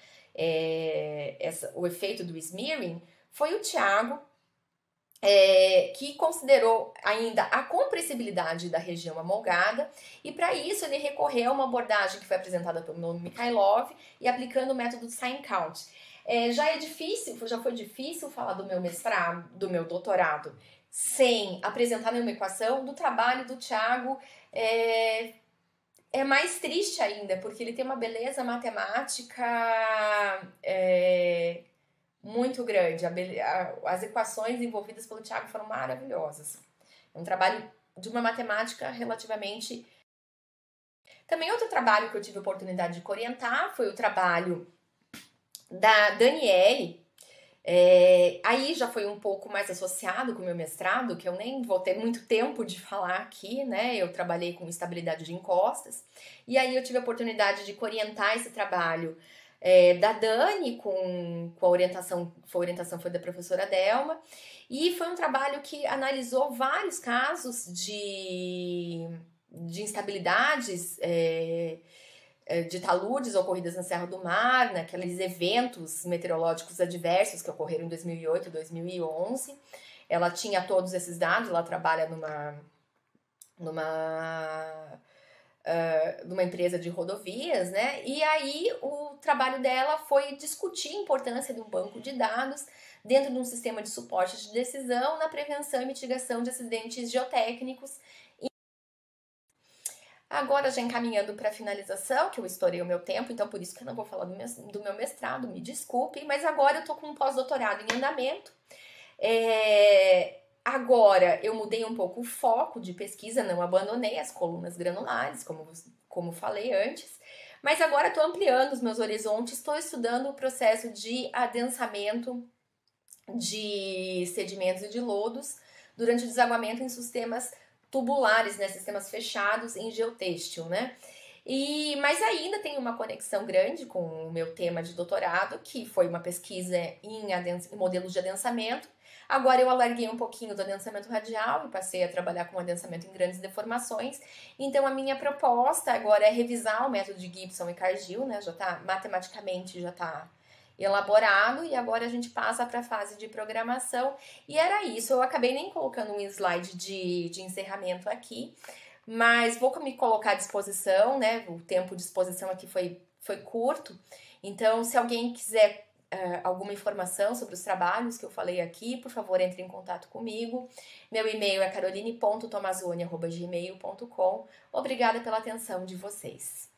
o efeito do smearing, foi o Thiago, que considerou ainda a compressibilidade da região amalgada, e para isso ele recorreu a uma abordagem que foi apresentada pelo Mikhailov e aplicando o método de sign count. Já foi difícil falar do meu mestrado, do meu doutorado, sem apresentar nenhuma equação. Do trabalho do Thiago é mais triste ainda, porque ele tem uma beleza matemática muito grande. As equações envolvidas pelo Thiago foram maravilhosas. É um trabalho de uma matemática relativamente... Também outro trabalho que eu tive a oportunidade de orientar foi o trabalho da Daniele. Aí já foi um pouco mais associado com o meu mestrado, que eu nem vou ter muito tempo de falar aqui, né? Eu trabalhei com estabilidade de encostas, e aí eu tive a oportunidade de orientar esse trabalho da Dani, a orientação foi da professora Delma, e foi um trabalho que analisou vários casos de instabilidades de taludes ocorridas na Serra do Mar, naqueles eventos meteorológicos adversos que ocorreram em 2008 e 2011. Ela tinha todos esses dados, ela trabalha numa empresa de rodovias, né? E aí o trabalho dela foi discutir a importância de um banco de dados dentro de um sistema de suporte de decisão na prevenção e mitigação de acidentes geotécnicos. Agora, já encaminhando para a finalização, que eu estourei o meu tempo, então por isso que eu não vou falar do meu mestrado, me desculpe, mas agora eu estou com um pós-doutorado em andamento. Agora eu mudei um pouco o foco de pesquisa, não abandonei as colunas granulares, como falei antes, mas agora estou ampliando os meus horizontes, estou estudando o processo de adensamento de sedimentos e de lodos durante o desaguamento em sistemas tubulares, né, sistemas fechados em geotêxtil, né? Mas ainda tem uma conexão grande com o meu tema de doutorado, que foi uma pesquisa em modelos de adensamento. Agora eu alarguei um pouquinho do adensamento radial e passei a trabalhar com adensamento em grandes deformações. Então a minha proposta agora é revisar o método de Gibson e Cargill, né? Matematicamente já está elaborado, e agora a gente passa para a fase de programação. E era isso, eu acabei nem colocando um slide de encerramento aqui, mas vou me colocar à disposição, né? O tempo de exposição aqui foi curto, então se alguém quiser alguma informação sobre os trabalhos que eu falei aqui, por favor, entre em contato comigo. Meu e-mail é caroline.tomazoni@gmail.com. Obrigada pela atenção de vocês.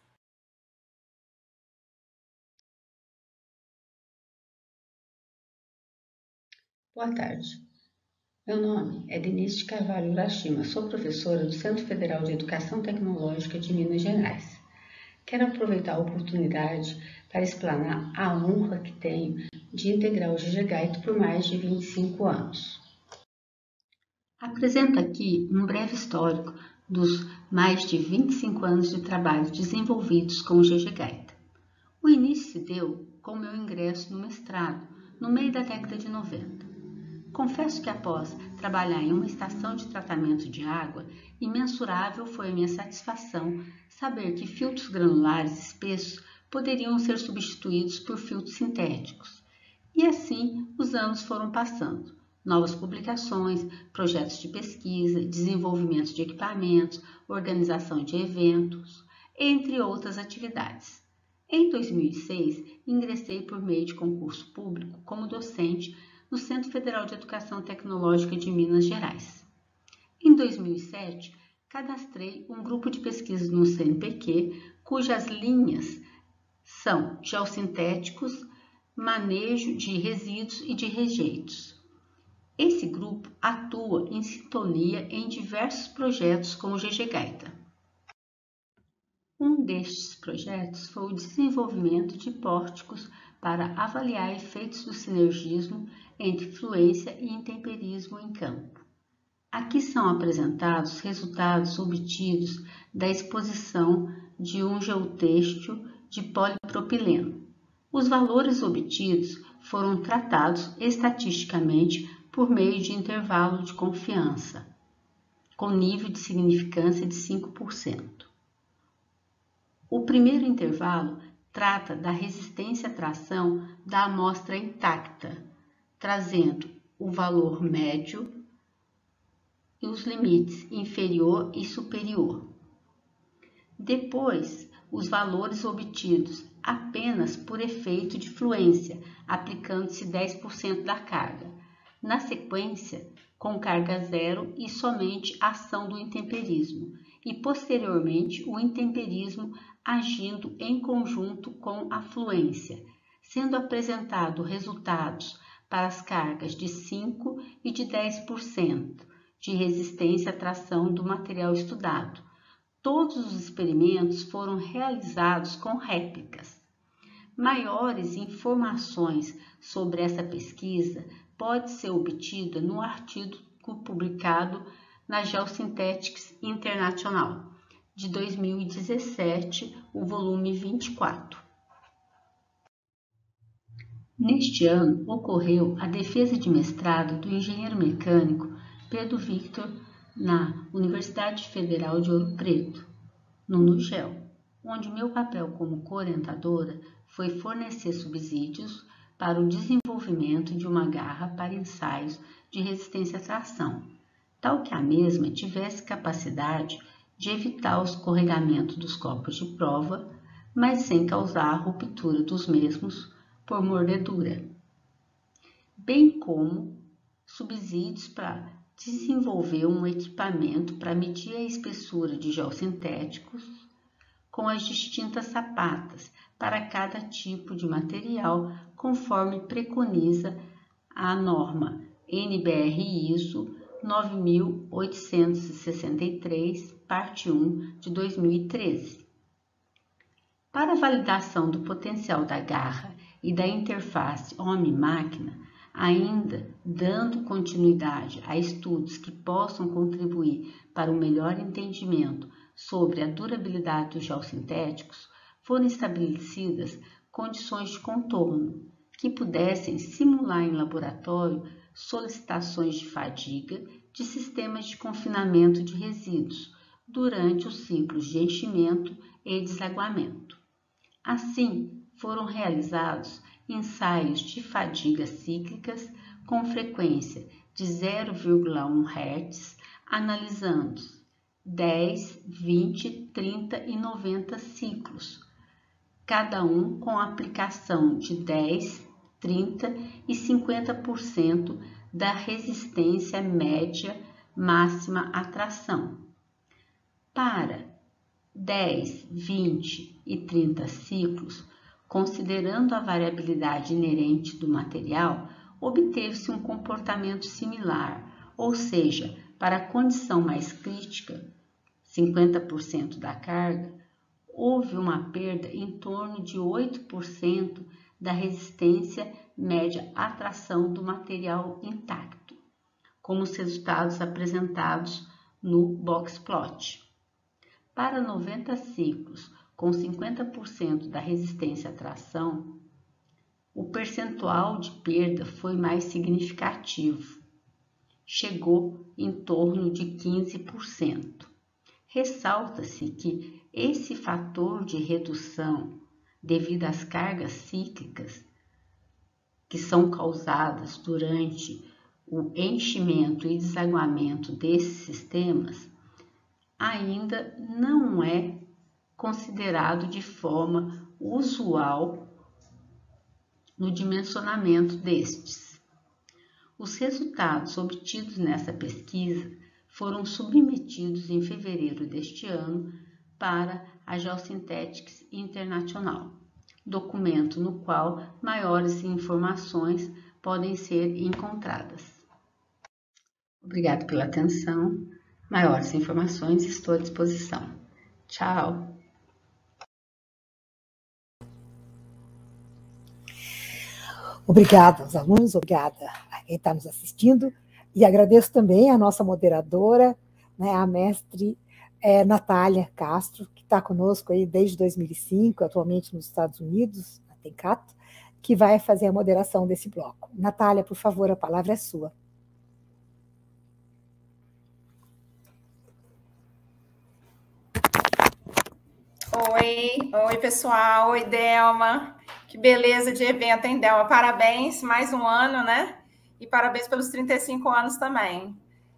Boa tarde. Meu nome é Denise de Carvalho Urashima, sou professora do Centro Federal de Educação Tecnológica de Minas Gerais. Quero aproveitar a oportunidade para explanar a honra que tenho de integrar o GGGaito por mais de 25 anos. Apresento aqui um breve histórico dos mais de 25 anos de trabalho desenvolvidos com o GGGaito. O início se deu com o meu ingresso no mestrado, no meio da década de 90. Confesso que após trabalhar em uma estação de tratamento de água, imensurável foi a minha satisfação saber que filtros granulares espessos poderiam ser substituídos por filtros sintéticos. E assim os anos foram passando. Novas publicações, projetos de pesquisa, desenvolvimento de equipamentos, organização de eventos, entre outras atividades. Em 2006, ingressei por meio de concurso público como docente no Centro Federal de Educação Tecnológica de Minas Gerais. Em 2007, cadastrei um grupo de pesquisa no CNPq, cujas linhas são geossintéticos, manejo de resíduos e de rejeitos. Esse grupo atua em sintonia em diversos projetos como o GG-Gaita. Um destes projetos foi o desenvolvimento de pórticos para avaliar efeitos do sinergismo entre fluência e intemperismo em campo. Aqui são apresentados resultados obtidos da exposição de um geotêxtil de polipropileno. Os valores obtidos foram tratados estatisticamente por meio de intervalo de confiança, com nível de significância de 5%. O primeiro intervalo trata da resistência à tração da amostra intacta, trazendo o valor médio e os limites inferior e superior. Depois, os valores obtidos apenas por efeito de fluência, aplicando-se 10% da carga. Na sequência, com carga zero e somente ação do intemperismo, e posteriormente o intemperismo agindo em conjunto com a fluência, sendo apresentado resultados para as cargas de 5% e de 10% de resistência à tração do material estudado. Todos os experimentos foram realizados com réplicas. Maiores informações sobre essa pesquisa pode ser obtida no artigo publicado na Geosynthetics International, de 2017, o volume 24. Neste ano, ocorreu a defesa de mestrado do engenheiro mecânico Pedro Victor na Universidade Federal de Ouro Preto, no NUGEL, onde meu papel como co-orientadora foi fornecer subsídios para o desenvolvimento de uma garra para ensaios de resistência à tração, tal que a mesma tivesse capacidade de evitar o escorregamento dos copos de prova, mas sem causar a ruptura dos mesmos por mordedura, bem como subsídios para desenvolver um equipamento para medir a espessura de geossintéticos com as distintas sapatas para cada tipo de material, conforme preconiza a norma NBR-ISO 9863, parte 1, de 2013. Para a validação do potencial da garra e da interface homem-máquina, ainda dando continuidade a estudos que possam contribuir para o melhor entendimento sobre a durabilidade dos geossintéticos, foram estabelecidas condições de contorno que pudessem simular em laboratório solicitações de fadiga de sistemas de confinamento de resíduos durante os ciclos de enchimento e desaguamento. Assim, foram realizados ensaios de fadiga cíclicas com frequência de 0,1 Hz, analisando 10, 20, 30 e 90 ciclos, cada um com aplicação de 10, 30 e 50% da resistência média máxima à tração. Para 10, 20 e 30 ciclos, considerando a variabilidade inerente do material, obteve-se um comportamento similar, ou seja, para a condição mais crítica, 50% da carga, houve uma perda em torno de 8% da resistência média à tração do material intacto, como os resultados apresentados no boxplot. Para 90 ciclos, com 50% da resistência à tração, o percentual de perda foi mais significativo, chegou em torno de 15%. Ressalta-se que esse fator de redução devido às cargas cíclicas que são causadas durante o enchimento e desaguamento desses sistemas ainda não é considerado de forma usual no dimensionamento destes. Os resultados obtidos nessa pesquisa foram submetidos em fevereiro deste ano para a Geosynthetics International, documento no qual maiores informações podem ser encontradas. Obrigado pela atenção. Maiores informações estou à disposição. Tchau! Obrigada aos alunos, obrigada a quem está nos assistindo, e agradeço também a nossa moderadora, né, a mestre Natália Castro, que está conosco aí desde 2005, atualmente nos Estados Unidos, na Tencato, que vai fazer a moderação desse bloco. Natália, por favor, a palavra é sua. Oi pessoal, oi Delma, que beleza de evento, hein, Delma? Parabéns, mais um ano, né? E parabéns pelos 35 anos também.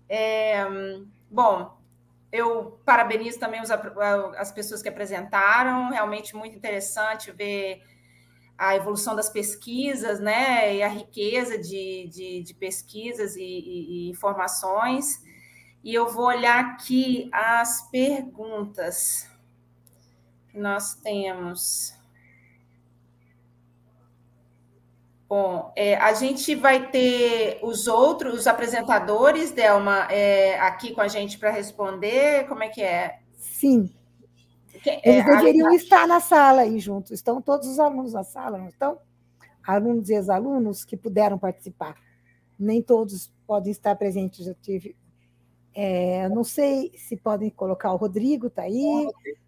Bom, eu parabenizo também as pessoas que apresentaram, realmente muito interessante ver a evolução das pesquisas, né? E a riqueza de pesquisas e informações. E eu vou olhar aqui as perguntas que nós temos. Bom, a gente vai ter os outros apresentadores, Delma, aqui com a gente para responder. Como é que é? Sim. Eles deveriam estar na sala aí juntos. Estão todos os alunos na sala, não estão? Alunos e ex-alunos que puderam participar. Nem todos podem estar presentes. Eu tive... não sei se podem colocar o Rodrigo, está aí.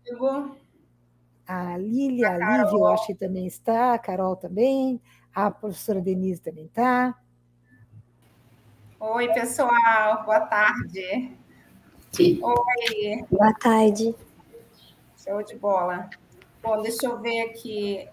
A Lília, a Lívia, eu acho que também está, a Carol também, a professora Denise também está. Oi, pessoal, boa tarde. Sim. Oi. Boa tarde. Show de bola. Bom, deixa eu ver aqui.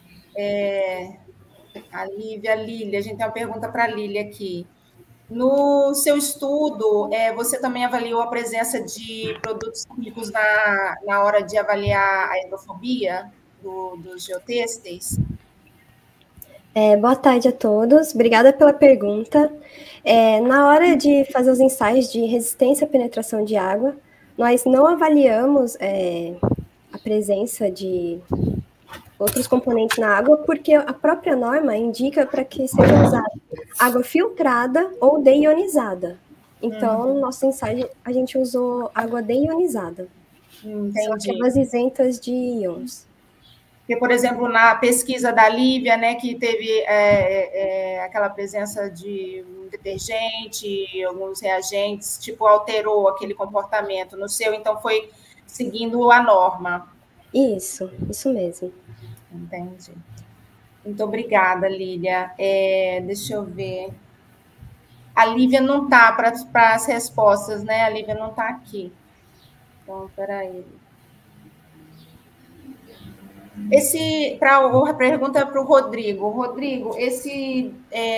A Lívia, a Lília, a gente tem uma pergunta para a Lília aqui. No seu estudo, você também avaliou a presença de produtos químicos na hora de avaliar a hidrofobia dos geotêxteis? Boa tarde a todos, obrigada pela pergunta. Na hora de fazer os ensaios de resistência à penetração de água, nós não avaliamos a presença de outros componentes na água, porque a própria norma indica para que seja usada água filtrada ou deionizada. Então, no nosso ensaio, a gente usou água deionizada. São aquelas isentas de íons. Porque, por exemplo, na pesquisa da Lívia, né, que teve aquela presença de um detergente, alguns reagentes, tipo, alterou aquele comportamento no seu, então foi seguindo a norma. Isso mesmo. Entendi. Muito obrigada, Lília. Deixa eu ver. A Lívia não está para as respostas, né? A Lívia não está aqui. Então, peraí. A pergunta é para o Rodrigo. Rodrigo, esse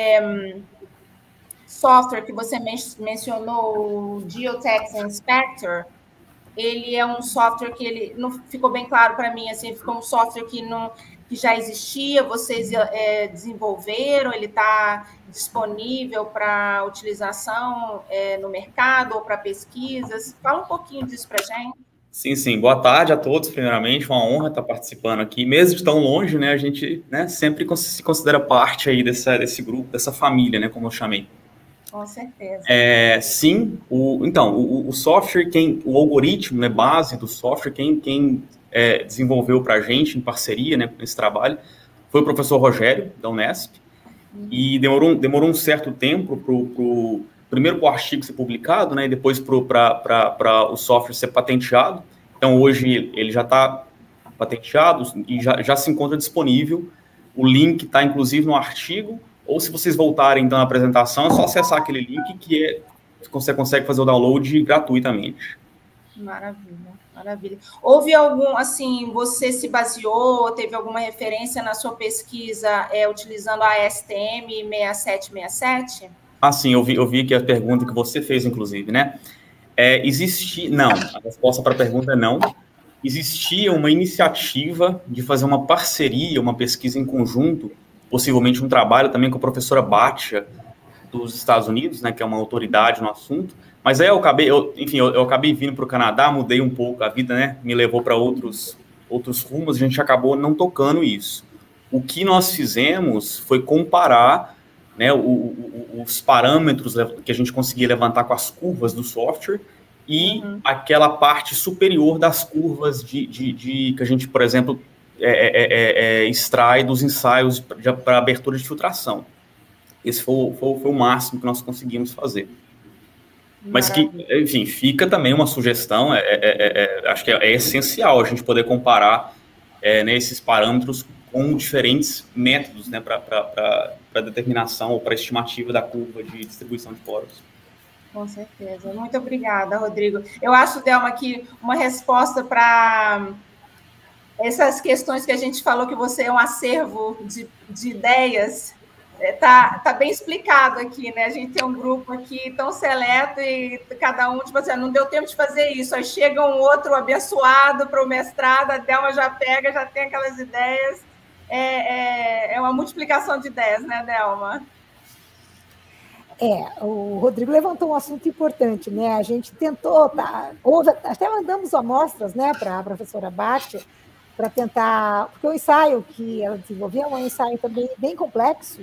software que você mencionou, o Geotech Inspector, ele é um software que ele não ficou bem claro para mim, assim, ficou um software que já existia, vocês desenvolveram, ele está disponível para utilização no mercado ou para pesquisas? Fala um pouquinho disso para a gente. Sim. Boa tarde a todos, primeiramente. Uma honra estar participando aqui. Mesmo de tão longe, né, a gente, né, sempre se considera parte aí desse grupo, dessa família, né, como eu chamei. Com certeza. Sim, o software, o algoritmo, né, base do software, quem desenvolveu para a gente, em parceria, né, nesse trabalho, foi o professor Rogério, da Unesp, e demorou um certo tempo primeiro para o artigo ser publicado, né, e depois para o software ser patenteado. Então, hoje, ele já está patenteado e já se encontra disponível. O link está, inclusive, no artigo, ou se vocês voltarem, então, na apresentação, é só acessar aquele link que você consegue fazer o download gratuitamente. Maravilha, maravilha. Houve algum, assim, você se baseou, teve alguma referência na sua pesquisa utilizando a ASTM 6767? Ah, sim, eu vi aqui a pergunta que você fez, inclusive, né? Não, a resposta para a pergunta é não. Existia uma iniciativa de fazer uma parceria, uma pesquisa em conjunto, possivelmente um trabalho também com a professora Batia, dos Estados Unidos, né, que é uma autoridade no assunto, mas aí eu acabei vindo para o Canadá, mudei um pouco a vida, né, me levou para outros rumos, a gente acabou não tocando isso. O que nós fizemos foi comparar, né, os parâmetros que a gente conseguia levantar com as curvas do software e aquela parte superior das curvas que a gente, por exemplo, extrai dos ensaios para abertura de filtração. Esse foi o máximo que nós conseguimos fazer. Mas que, enfim, fica também uma sugestão, acho que é essencial a gente poder comparar esses parâmetros com diferentes métodos, né, para determinação ou para estimativa da curva de distribuição de poros. Com certeza. Muito obrigada, Rodrigo. Eu acho, Delma, que uma resposta para essas questões que a gente falou, que você é um acervo de ideias, tá bem explicado aqui, né? A gente tem um grupo aqui tão seleto e cada um, tipo assim, não deu tempo de fazer isso. Aí chega um outro abençoado para o mestrado, a Delma já pega, já tem aquelas ideias. É uma multiplicação de ideias, né, Delma? O Rodrigo levantou um assunto importante, né? A gente tentou, até mandamos amostras, né, para a professora Batia, para tentar, porque o ensaio que ela desenvolveu é um ensaio também bem complexo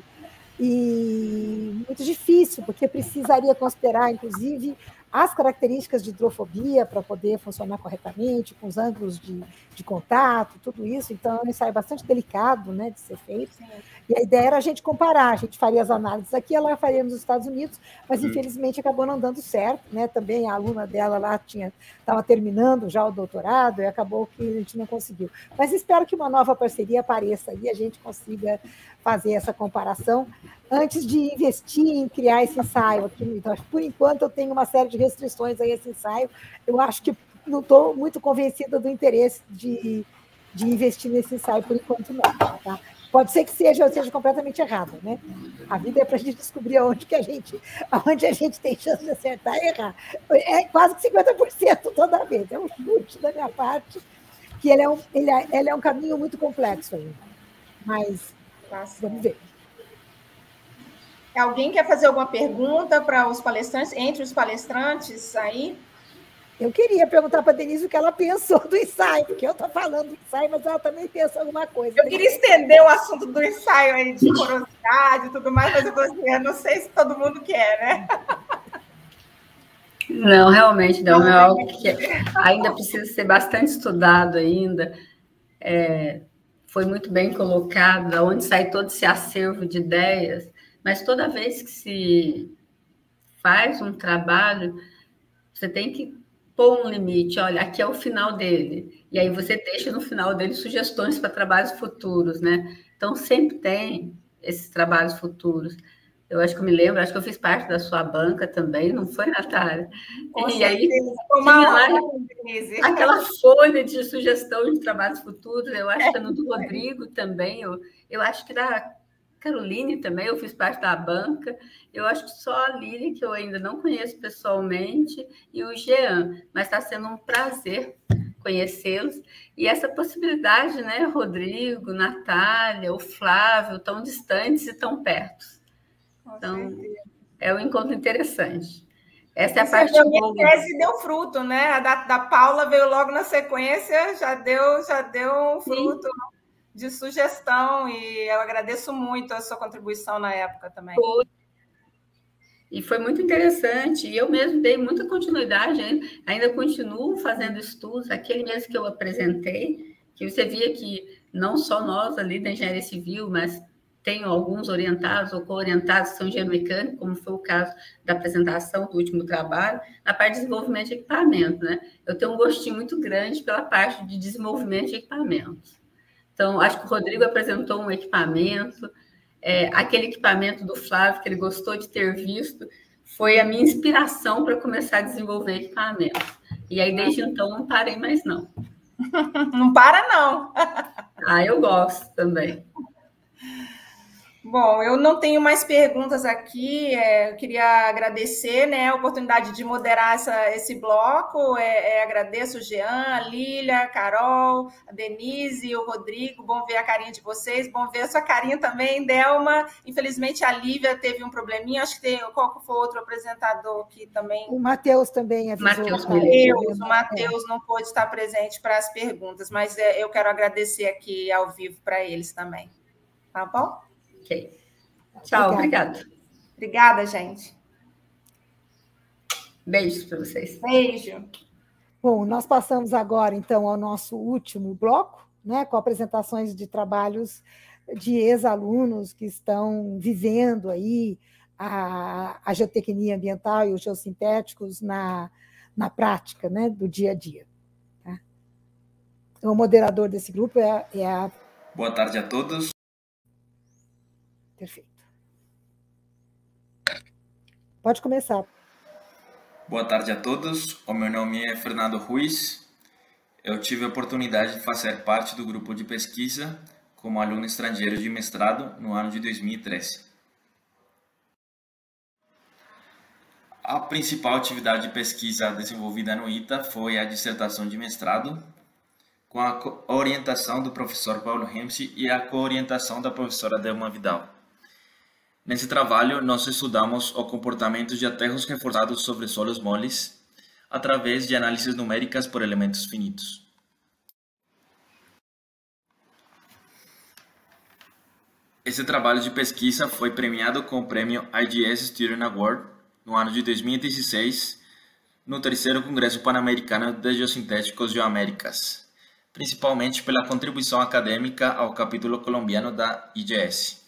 e muito difícil, porque precisaria considerar, inclusive, as características de hidrofobia para poder funcionar corretamente, com os ângulos de contato, tudo isso. Então, é um ensaio bastante delicado, né, de ser feito. Sim. E a ideia era a gente comparar, a gente faria as análises aqui, ela faria nos Estados Unidos, mas, infelizmente, acabou não dando certo, né? Também a aluna dela lá estava terminando já o doutorado e acabou que a gente não conseguiu. Mas espero que uma nova parceria apareça e a gente consiga fazer essa comparação antes de investir em criar esse ensaio aqui. Então, por enquanto, eu tenho uma série de restrições a esse ensaio. Eu acho que não estou muito convencida do interesse de investir nesse ensaio, por enquanto não. Tá? Pode ser que seja completamente errado, né? A vida é para a gente descobrir onde a gente tem chance de acertar e errar. É quase que 50% toda vez. É um chute da minha parte, que ele é um caminho muito complexo ainda. Mas vamos ver. Alguém quer fazer alguma pergunta para os palestrantes, entre os palestrantes aí? Eu queria perguntar para a Denise o que ela pensou do ensaio, porque eu estou falando do ensaio, mas ela também pensa alguma coisa. Eu queria estender o assunto do ensaio aí, de porosidade e tudo mais, mas eu não sei se todo mundo quer, né? Não, realmente não, é algo que ainda precisa ser bastante estudado ainda. Foi muito bem colocado, da onde sai todo esse acervo de ideias, mas toda vez que se faz um trabalho, você tem que pôr um limite, olha, aqui é o final dele, e aí você deixa no final dele sugestões para trabalhos futuros, né? Então, sempre tem esses trabalhos futuros. Eu acho que eu me lembro, acho que eu fiz parte da sua banca também, não foi, Natália? E aí, tinha lá aquela folha de sugestão de trabalhos futuros, eu acho que no do Rodrigo também, eu acho que da Caroline também, eu fiz parte da banca, eu acho que só a Lili, que eu ainda não conheço pessoalmente, e o Jean, mas está sendo um prazer conhecê-los, e essa possibilidade, né, Rodrigo, Natália, o Flávio, tão distantes e tão perto. Então, é um encontro interessante. Essa é a parte boa. A tese deu fruto, né? A da Paula veio logo na sequência, já deu um fruto. Sim. De sugestão, e eu agradeço muito a sua contribuição na época também. E foi muito interessante, e eu mesmo dei muita continuidade, ainda continuo fazendo estudos, aquele mesmo que eu apresentei, que você via que não só nós ali da engenharia civil, mas tenho alguns orientados ou co-orientados que são engenheiro mecânico, como foi o caso da apresentação do último trabalho, na parte de desenvolvimento de equipamento, né? Eu tenho um gostinho muito grande pela parte de desenvolvimento de equipamentos. Então, acho que o Rodrigo apresentou um equipamento, aquele equipamento do Flávio, que ele gostou de ter visto, foi a minha inspiração para começar a desenvolver equipamento. E aí, desde então, não parei mais, não. Não para, não. Eu gosto também. Bom, eu não tenho mais perguntas aqui. Eu queria agradecer, né, a oportunidade de moderar esse bloco. Agradeço o Jean, a Lília, a Carol, a Denise, o Rodrigo. Bom ver a carinha de vocês. Bom ver a sua carinha também, Delma. Infelizmente, a Lívia teve um probleminha. Acho que qual foi o outro apresentador que também... O Matheus também avisou. O Matheus não pôde estar presente para as perguntas, mas eu quero agradecer aqui ao vivo para eles também. Tá bom? Ok. Tchau, obrigada. Obrigada, gente. Beijos para vocês. Beijo. Bom, nós passamos agora, então, ao nosso último bloco, né, com apresentações de trabalhos de ex-alunos que estão vivendo aí a geotecnia ambiental e os geossintéticos na prática, né, do dia a dia. Tá? Então, o moderador desse grupo é a... Boa tarde a todos. Perfeito. Pode começar. Boa tarde a todos. O meu nome é Fernando Ruiz. Eu tive a oportunidade de fazer parte do grupo de pesquisa como aluno estrangeiro de mestrado no ano de 2013. A principal atividade de pesquisa desenvolvida no ITA foi a dissertação de mestrado, com a orientação do professor Paulo Hemse e a co-orientação da professora Delma Vidal. Nesse trabalho, nós estudamos o comportamento de aterros reforçados sobre solos moles através de análises numéricas por elementos finitos. Esse trabalho de pesquisa foi premiado com o prêmio IGS Student Award no ano de 2016, no 3º Congresso Pan-Americano de Geossintéticos Geoaméricas, principalmente pela contribuição acadêmica ao capítulo colombiano da IGS.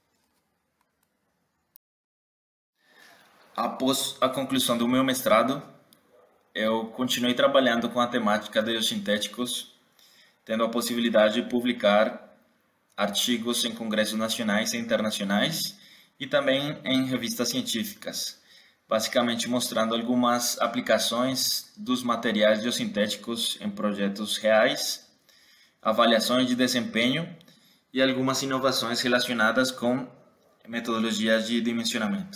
Após a conclusão do meu mestrado, eu continuei trabalhando com a temática de geossintéticos, tendo a possibilidade de publicar artigos em congressos nacionais e internacionais e também em revistas científicas, basicamente mostrando algumas aplicações dos materiais geossintéticos em projetos reais, avaliações de desempenho e algumas inovações relacionadas com metodologias de dimensionamento.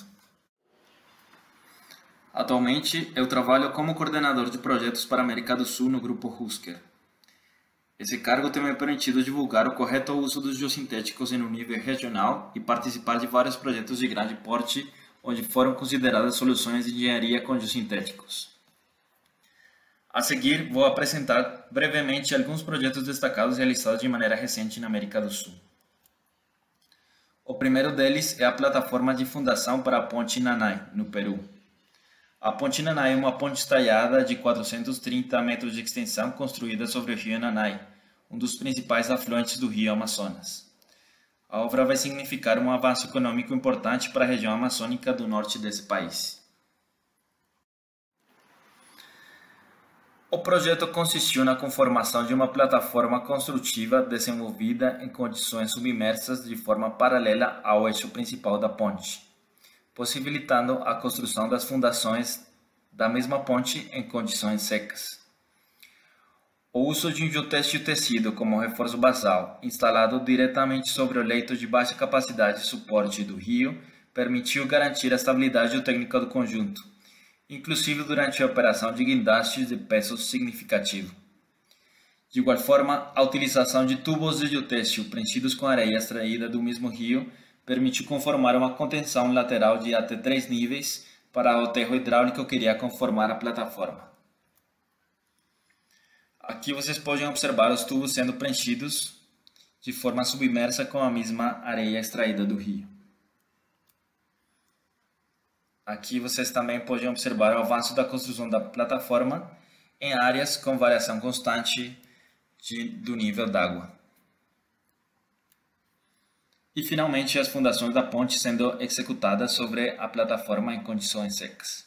Atualmente, eu trabalho como coordenador de projetos para a América do Sul no Grupo Husker. Esse cargo tem me permitido divulgar o correto uso dos geossintéticos em um nível regional e participar de vários projetos de grande porte onde foram consideradas soluções de engenharia com geossintéticos. A seguir, vou apresentar brevemente alguns projetos destacados realizados de maneira recente na América do Sul. O primeiro deles é a plataforma de fundação para a Ponte Nanay, no Peru. A Ponte Nanay é uma ponte estaiada de 430 metros de extensão construída sobre o rio Nanay, um dos principais afluentes do rio Amazonas. A obra vai significar um avanço econômico importante para a região amazônica do norte desse país. O projeto consistiu na conformação de uma plataforma construtiva desenvolvida em condições submersas de forma paralela ao eixo principal da ponte, possibilitando a construção das fundações da mesma ponte em condições secas. O uso de um geotêxtil tecido como reforço basal, instalado diretamente sobre o leito de baixa capacidade de suporte do rio, permitiu garantir a estabilidade geotécnica do conjunto, inclusive durante a operação de guindastes de peso significativo. De igual forma, a utilização de tubos de geotêxtil preenchidos com areia extraída do mesmo rio permitiu conformar uma contenção lateral de até 3 níveis para o aterro hidráulico que iria conformar a plataforma. Aqui vocês podem observar os tubos sendo preenchidos de forma submersa com a mesma areia extraída do rio. Aqui vocês também podem observar o avanço da construção da plataforma em áreas com variação constante do nível d'água. E finalmente as fundações da ponte sendo executadas sobre a plataforma em condições secas.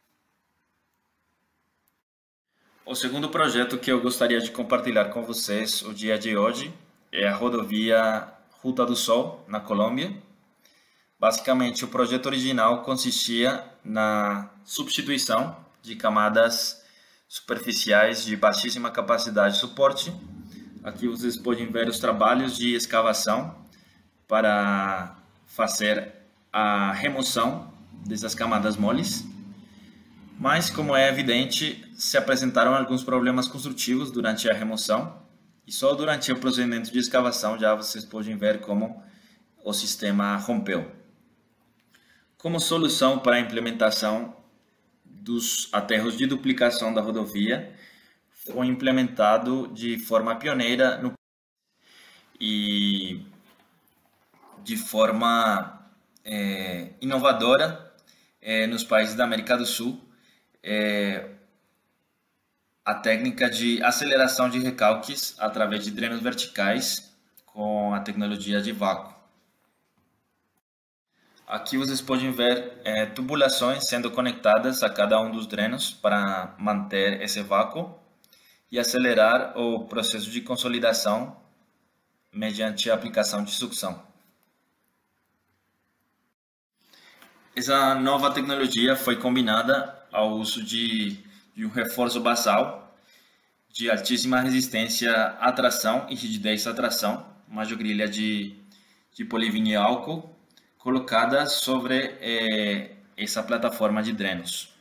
O segundo projeto que eu gostaria de compartilhar com vocês o dia de hoje é a rodovia Ruta do Sol, na Colômbia. Basicamente, o projeto original consistia na substituição de camadas superficiais de baixíssima capacidade de suporte. Aqui vocês podem ver os trabalhos de escavação para fazer a remoção dessas camadas moles. Mas, como é evidente, se apresentaram alguns problemas construtivos durante a remoção e só durante o procedimento de escavação já vocês podem ver como o sistema rompeu. Como solução para a implementação dos aterros de duplicação da rodovia, foi implementado de forma pioneira e de forma inovadora nos países da América do Sul, a técnica de aceleração de recalques através de drenos verticais com a tecnologia de vácuo. Aqui vocês podem ver tubulações sendo conectadas a cada um dos drenos para manter esse vácuo e acelerar o processo de consolidação mediante a aplicação de sucção. Essa nova tecnologia foi combinada ao uso de um reforço basal de altíssima resistência à tração e rigidez à tração, uma jogrilha de polivinil álcool colocada sobre essa plataforma de drenos.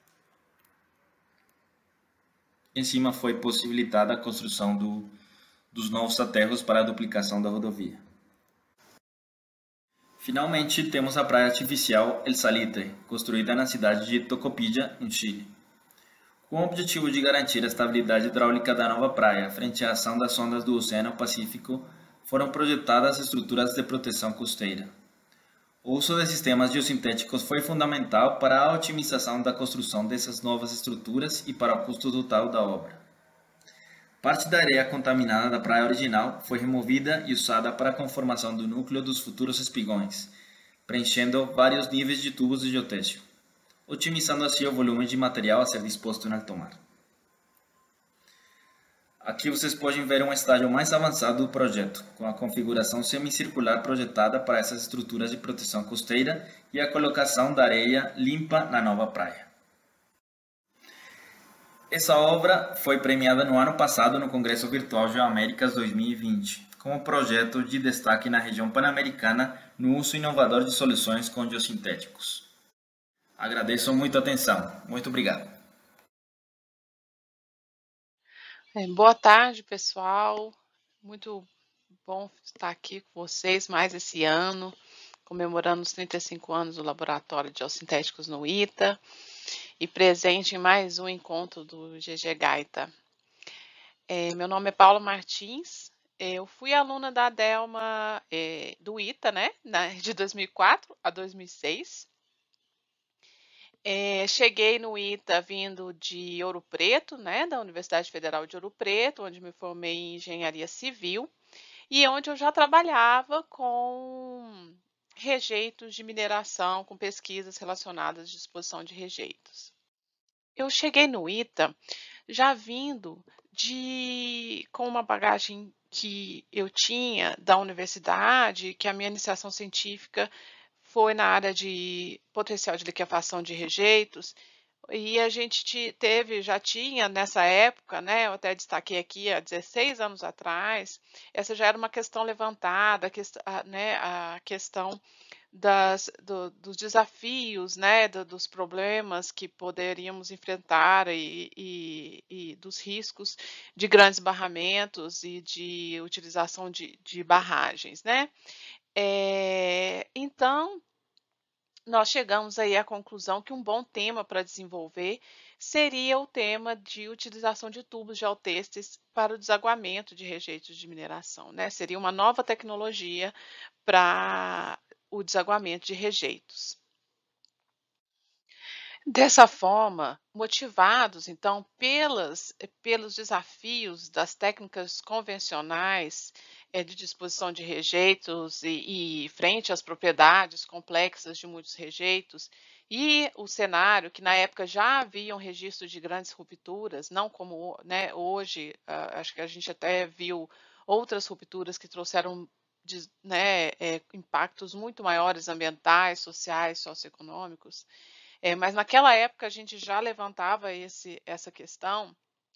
Em cima foi possibilitada a construção dos novos aterros para a duplicação da rodovia. Finalmente, temos a praia artificial El Salitre, construída na cidade de Tocopilla, no Chile. Com o objetivo de garantir a estabilidade hidráulica da nova praia frente à ação das ondas do Oceano Pacífico, foram projetadas estruturas de proteção costeira. O uso de sistemas geossintéticos foi fundamental para a otimização da construção dessas novas estruturas e para o custo total da obra. Parte da areia contaminada da praia original foi removida e usada para a conformação do núcleo dos futuros espigões, preenchendo vários níveis de tubos de geotêxtil, otimizando assim o volume de material a ser disposto no alto mar. Aqui vocês podem ver um estágio mais avançado do projeto, com a configuração semicircular projetada para essas estruturas de proteção costeira e a colocação da areia limpa na nova praia. Essa obra foi premiada no ano passado no Congresso Virtual Geoaméricas 2020, como projeto de destaque na região pan-americana no uso inovador de soluções com geossintéticos. Agradeço muito a atenção. Muito obrigado. Boa tarde, pessoal. Muito bom estar aqui com vocês mais esse ano, comemorando os 35 anos do Laboratório de Geossintéticos no ITA e presente em mais um encontro do GG Gaita. Meu nome é Paula Martins, eu fui aluna da Delma do ITA, né, de 2004 a 2006. Cheguei no ITA vindo de Ouro Preto, né, da Universidade Federal de Ouro Preto, onde me formei em Engenharia Civil e onde eu já trabalhava com rejeitos de mineração, com pesquisas relacionadas à disposição de rejeitos. Eu cheguei no ITA já vindo com uma bagagem que eu tinha da universidade, que a minha iniciação científica foi na área de potencial de liquefação de rejeitos, e a gente já tinha nessa época, né, eu até destaquei aqui, há 16 anos atrás, essa já era uma questão levantada, né, a questão dos desafios, né, dos problemas que poderíamos enfrentar e dos riscos de grandes barramentos e de utilização de barragens, né? Então, nós chegamos aí à conclusão que um bom tema para desenvolver seria o tema de utilização de tubos geotêxteis para o desaguamento de rejeitos de mineração, né? Seria uma nova tecnologia para o desaguamento de rejeitos. Dessa forma, motivados então pelos desafios das técnicas convencionais de disposição de rejeitos e frente às propriedades complexas de muitos rejeitos, e o cenário que na época já haviam registros de grandes rupturas, não como, né, hoje, acho que a gente até viu outras rupturas que trouxeram impactos muito maiores ambientais, sociais, socioeconômicos. Mas naquela época a gente já levantava essa questão,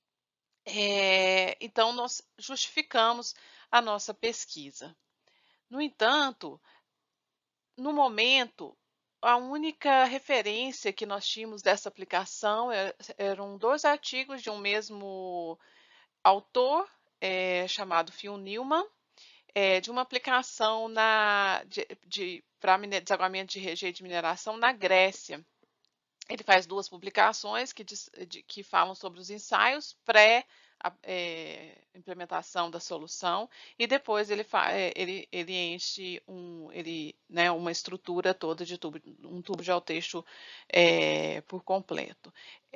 então nós justificamos a nossa pesquisa. No entanto, no momento, a única referência que nós tínhamos dessa aplicação eram 2 artigos de um mesmo autor, chamado Phil Newman, de uma aplicação para desaguamento de rejeito de mineração na Grécia. Ele faz 2 publicações que falam sobre os ensaios implementação da solução, e depois ele enche uma estrutura toda de um tubo de geotexto por completo.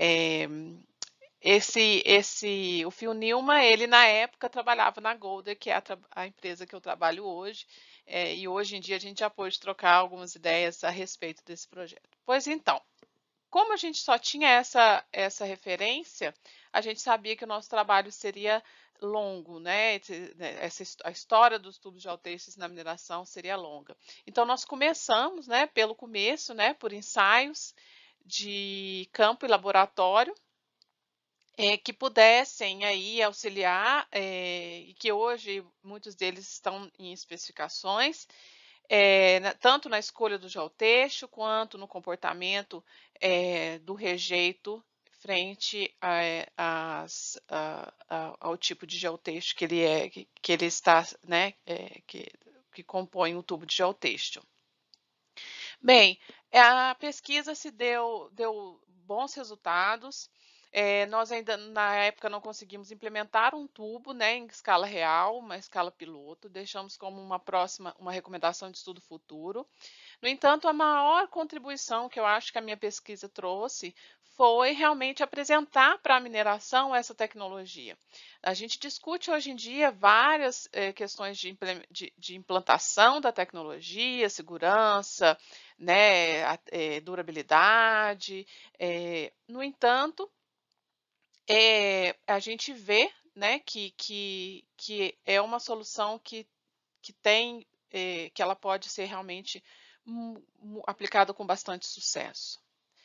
O Phil Newman, ele na época trabalhava na Golder, que é a empresa que eu trabalho hoje, e hoje em dia a gente já pôde trocar algumas ideias a respeito desse projeto. Pois então, como a gente só tinha essa referência, a gente sabia que o nosso trabalho seria longo, né? A história dos tubos geotextos na mineração seria longa. Então, nós começamos, né, pelo começo, né, por ensaios de campo e laboratório, que pudessem aí auxiliar, e que hoje muitos deles estão em especificações, tanto na escolha do geotexto quanto no comportamento do rejeito frente ao tipo de geotexto que ele está, né, que compõe o tubo de geotexto. Bem, a pesquisa deu bons resultados. Nós ainda, na época, não conseguimos implementar um tubo, né, em escala real, uma escala piloto, deixamos como uma recomendação de estudo futuro. No entanto, a maior contribuição que eu acho que a minha pesquisa trouxe foi realmente apresentar para a mineração essa tecnologia. A gente discute hoje em dia várias questões de implantação da tecnologia, segurança, né, durabilidade. No entanto, a gente vê, né, que é uma solução que ela pode ser realmente aplicada com bastante sucesso.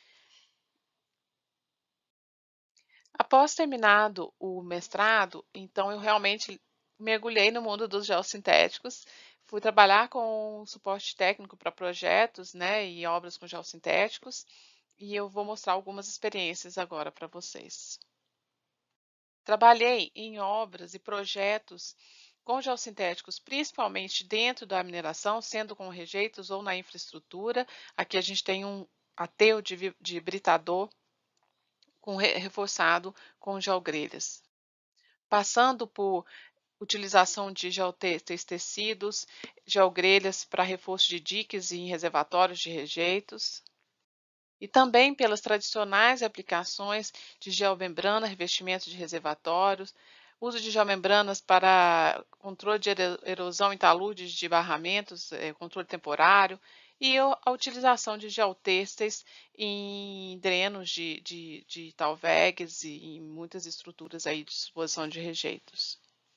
Após terminado o mestrado, então eu realmente mergulhei no mundo dos geossintéticos, fui trabalhar com suporte técnico para projetos, né, e obras com geossintéticos, e eu vou mostrar algumas experiências agora para vocês. Trabalhei em obras e projetos com geossintéticos, principalmente dentro da mineração, sendo com rejeitos ou na infraestrutura. Aqui a gente tem um aterro de britador reforçado com geogrelhas. Passando por utilização de geotecidos, geogrelhas para reforço de diques em reservatórios de rejeitos. E também pelas tradicionais aplicações de geomembrana, revestimento de reservatórios, uso de geomembranas para controle de erosão em taludes de barramentos, controle temporário, e a utilização de geotêxteis em drenos de talvegs e em muitas estruturas aí de disposição de rejeitos.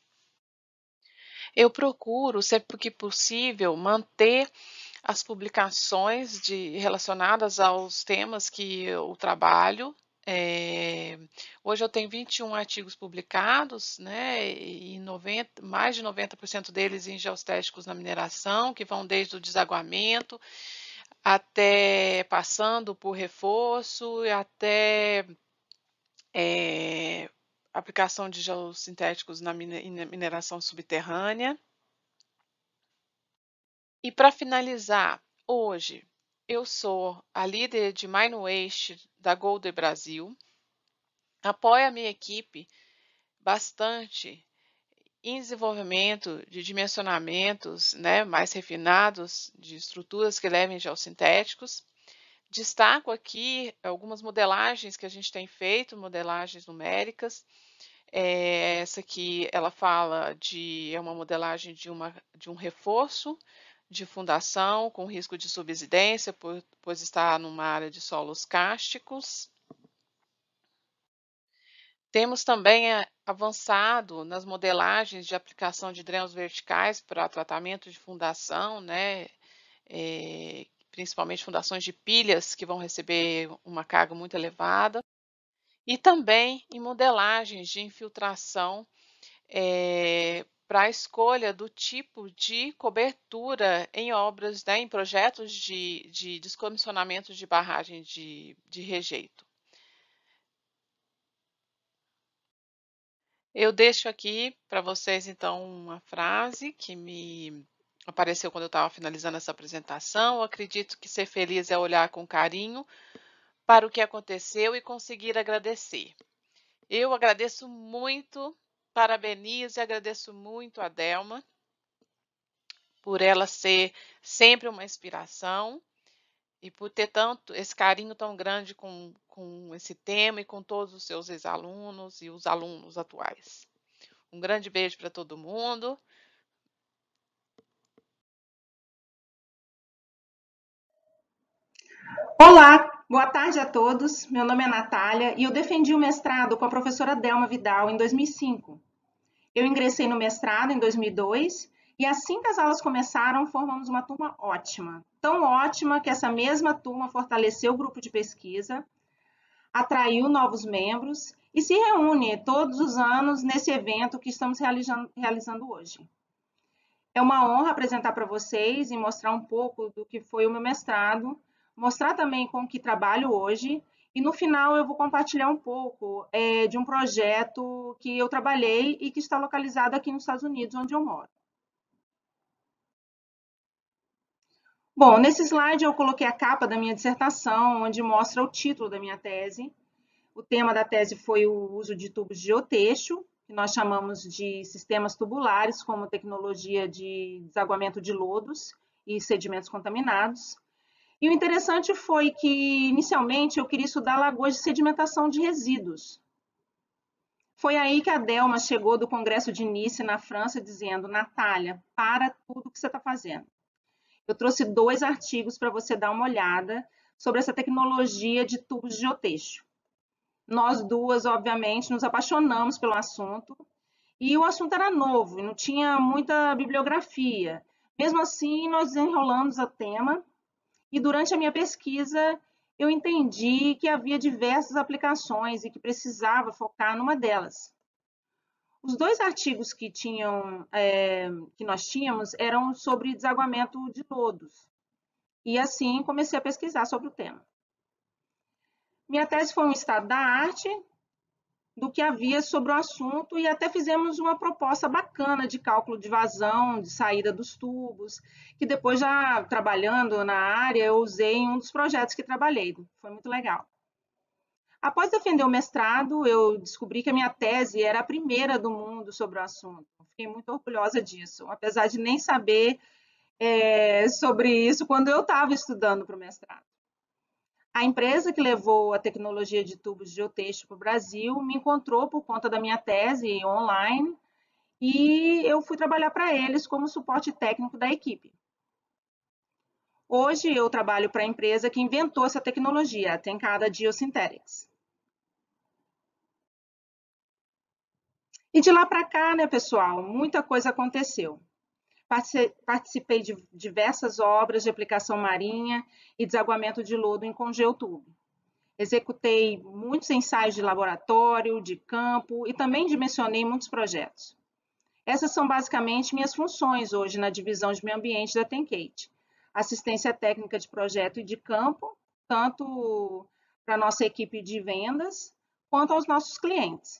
Eu procuro, sempre que possível, manter as publicações relacionadas aos temas que eu trabalho. Hoje eu tenho 21 artigos publicados, né, e mais de 90% deles em geostéticos na mineração, que vão desde o desaguamento até passando por reforço e até aplicação de geossintéticos na mineração subterrânea. E para finalizar, hoje eu sou a líder de Mine Waste da Golder Brasil, apoio a minha equipe bastante em desenvolvimento de dimensionamentos, né, mais refinados de estruturas que levem geossintéticos. Destaco aqui algumas modelagens que a gente tem feito, modelagens numéricas. Essa aqui, ela fala é uma modelagem de um reforço de fundação com risco de subsidência, pois está numa área de solos cársticos. Temos também avançado nas modelagens de aplicação de drenos verticais para tratamento de fundação, né, principalmente fundações de pilhas, que vão receber uma carga muito elevada, e também em modelagens de infiltração para a escolha do tipo de cobertura em obras, né, em projetos de descomissionamento de barragem de rejeito. Eu deixo aqui para vocês, então, uma frase que me apareceu quando eu estava finalizando essa apresentação. Eu acredito que ser feliz é olhar com carinho para o que aconteceu e conseguir agradecer. Eu agradeço muito, parabenizo e agradeço muito a Delma por ela ser sempre uma inspiração e por ter esse carinho tão grande com esse tema e com todos os seus ex-alunos e os alunos atuais. Um grande beijo para todo mundo. Olá, boa tarde a todos. Meu nome é Natália e eu defendi o mestrado com a professora Delma Vidal em 2005. Eu ingressei no mestrado em 2002 e assim que as aulas começaram, formamos uma turma ótima. Tão ótima que essa mesma turma fortaleceu o grupo de pesquisa, atraiu novos membros e se reúne todos os anos nesse evento que estamos realizando hoje. É uma honra apresentar para vocês e mostrar um pouco do que foi o meu mestrado, mostrar também com o que trabalho hoje, e no final eu vou compartilhar um pouco de um projeto que eu trabalhei e que está localizado aqui nos Estados Unidos, onde eu moro. Bom, nesse slide eu coloquei a capa da minha dissertação, onde mostra o título da minha tese. O tema da tese foi o uso de tubos de geotexto, que nós chamamos de sistemas tubulares, como tecnologia de desaguamento de lodos e sedimentos contaminados. E o interessante foi que, inicialmente, eu queria estudar lagoas de sedimentação de resíduos. Foi aí que a Delma chegou do Congresso de Nice, na França, dizendo: Natália, para tudo que você está fazendo. Eu trouxe 2 artigos para você dar uma olhada sobre essa tecnologia de tubos de geotexto. Nós duas, obviamente, nos apaixonamos pelo assunto, e o assunto era novo, e não tinha muita bibliografia. Mesmo assim, nós desenrolamos o tema, e durante a minha pesquisa, eu entendi que havia diversas aplicações e que precisava focar numa delas. Os 2 artigos que nós tínhamos eram sobre desaguamento de lodos, e assim comecei a pesquisar sobre o tema. Minha tese foi um estado da arte do que havia sobre o assunto e até fizemos uma proposta bacana de cálculo de vazão, de saída dos tubos, que depois, já trabalhando na área, eu usei em um dos projetos que trabalhei. Foi muito legal. Após defender o mestrado, eu descobri que a minha tese era a primeira do mundo sobre o assunto. Fiquei muito orgulhosa disso, apesar de nem saber sobre isso quando eu estava estudando para o mestrado. A empresa que levou a tecnologia de tubos de geotexto para o Brasil me encontrou por conta da minha tese online e eu fui trabalhar para eles como suporte técnico da equipe. Hoje eu trabalho para a empresa que inventou essa tecnologia, a Tenkada Geosynthetics. E de lá para cá, né, pessoal, muita coisa aconteceu. Participei de diversas obras de aplicação marinha e desaguamento de lodo em congeotube. Executei muitos ensaios de laboratório, de campo e também dimensionei muitos projetos. Essas são basicamente minhas funções hoje na divisão de meio ambiente da Tenkate. Assistência técnica de projeto e de campo, tanto para a nossa equipe de vendas, quanto aos nossos clientes.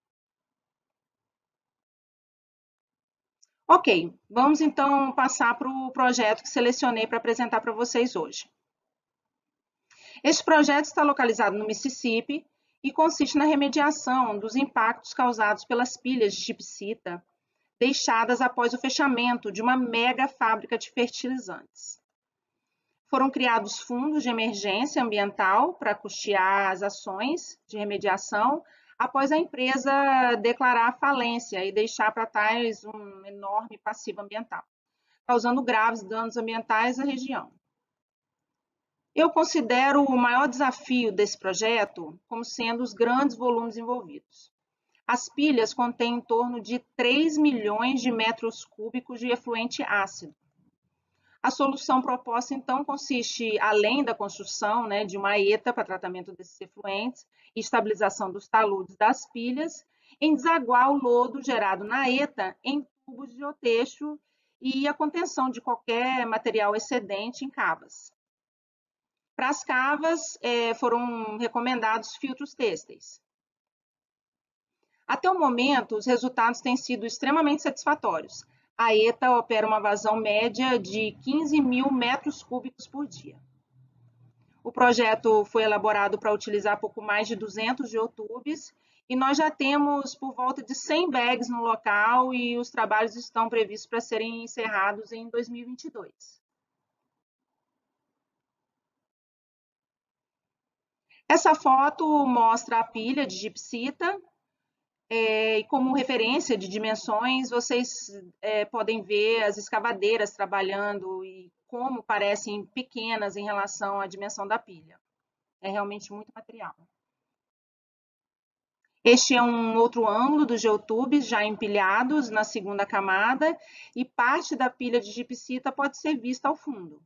Ok, vamos então passar para o projeto que selecionei para apresentar para vocês hoje. Este projeto está localizado no Mississippi e consiste na remediação dos impactos causados pelas pilhas de gipsita deixadas após o fechamento de uma mega fábrica de fertilizantes. Foram criados fundos de emergência ambiental para custear as ações de remediação após a empresa declarar a falência e deixar para trás um enorme passivo ambiental, causando graves danos ambientais à região. Eu considero o maior desafio desse projeto como sendo os grandes volumes envolvidos. As pilhas contêm em torno de 3 milhões de metros cúbicos de efluente ácido. A solução proposta, então, consiste, além da construção, né, de uma ETA para tratamento desses efluentes e estabilização dos taludes das pilhas, em desaguar o lodo gerado na ETA em tubos de geotexto e a contenção de qualquer material excedente em cavas. Para as cavas, foram recomendados filtros têxteis. Até o momento, os resultados têm sido extremamente satisfatórios. A ETA opera uma vazão média de 15 mil metros cúbicos por dia. O projeto foi elaborado para utilizar pouco mais de 200 geotubes e nós já temos por volta de 100 bags no local e os trabalhos estão previstos para serem encerrados em 2022. Essa foto mostra a pilha de gipsita. E como referência de dimensões, vocês podem ver as escavadeiras trabalhando e como parecem pequenas em relação à dimensão da pilha. É realmente muito material. Este é um outro ângulo dos geotubes já empilhados na segunda camada e parte da pilha de gipsita pode ser vista ao fundo.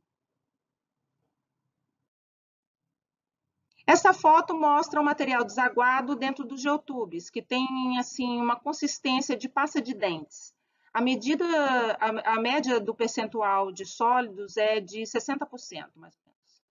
Essa foto mostra o material desaguado dentro dos geotubes, que tem assim, uma consistência de pasta de dentes. A média do percentual de sólidos é de 60%, mais ou menos.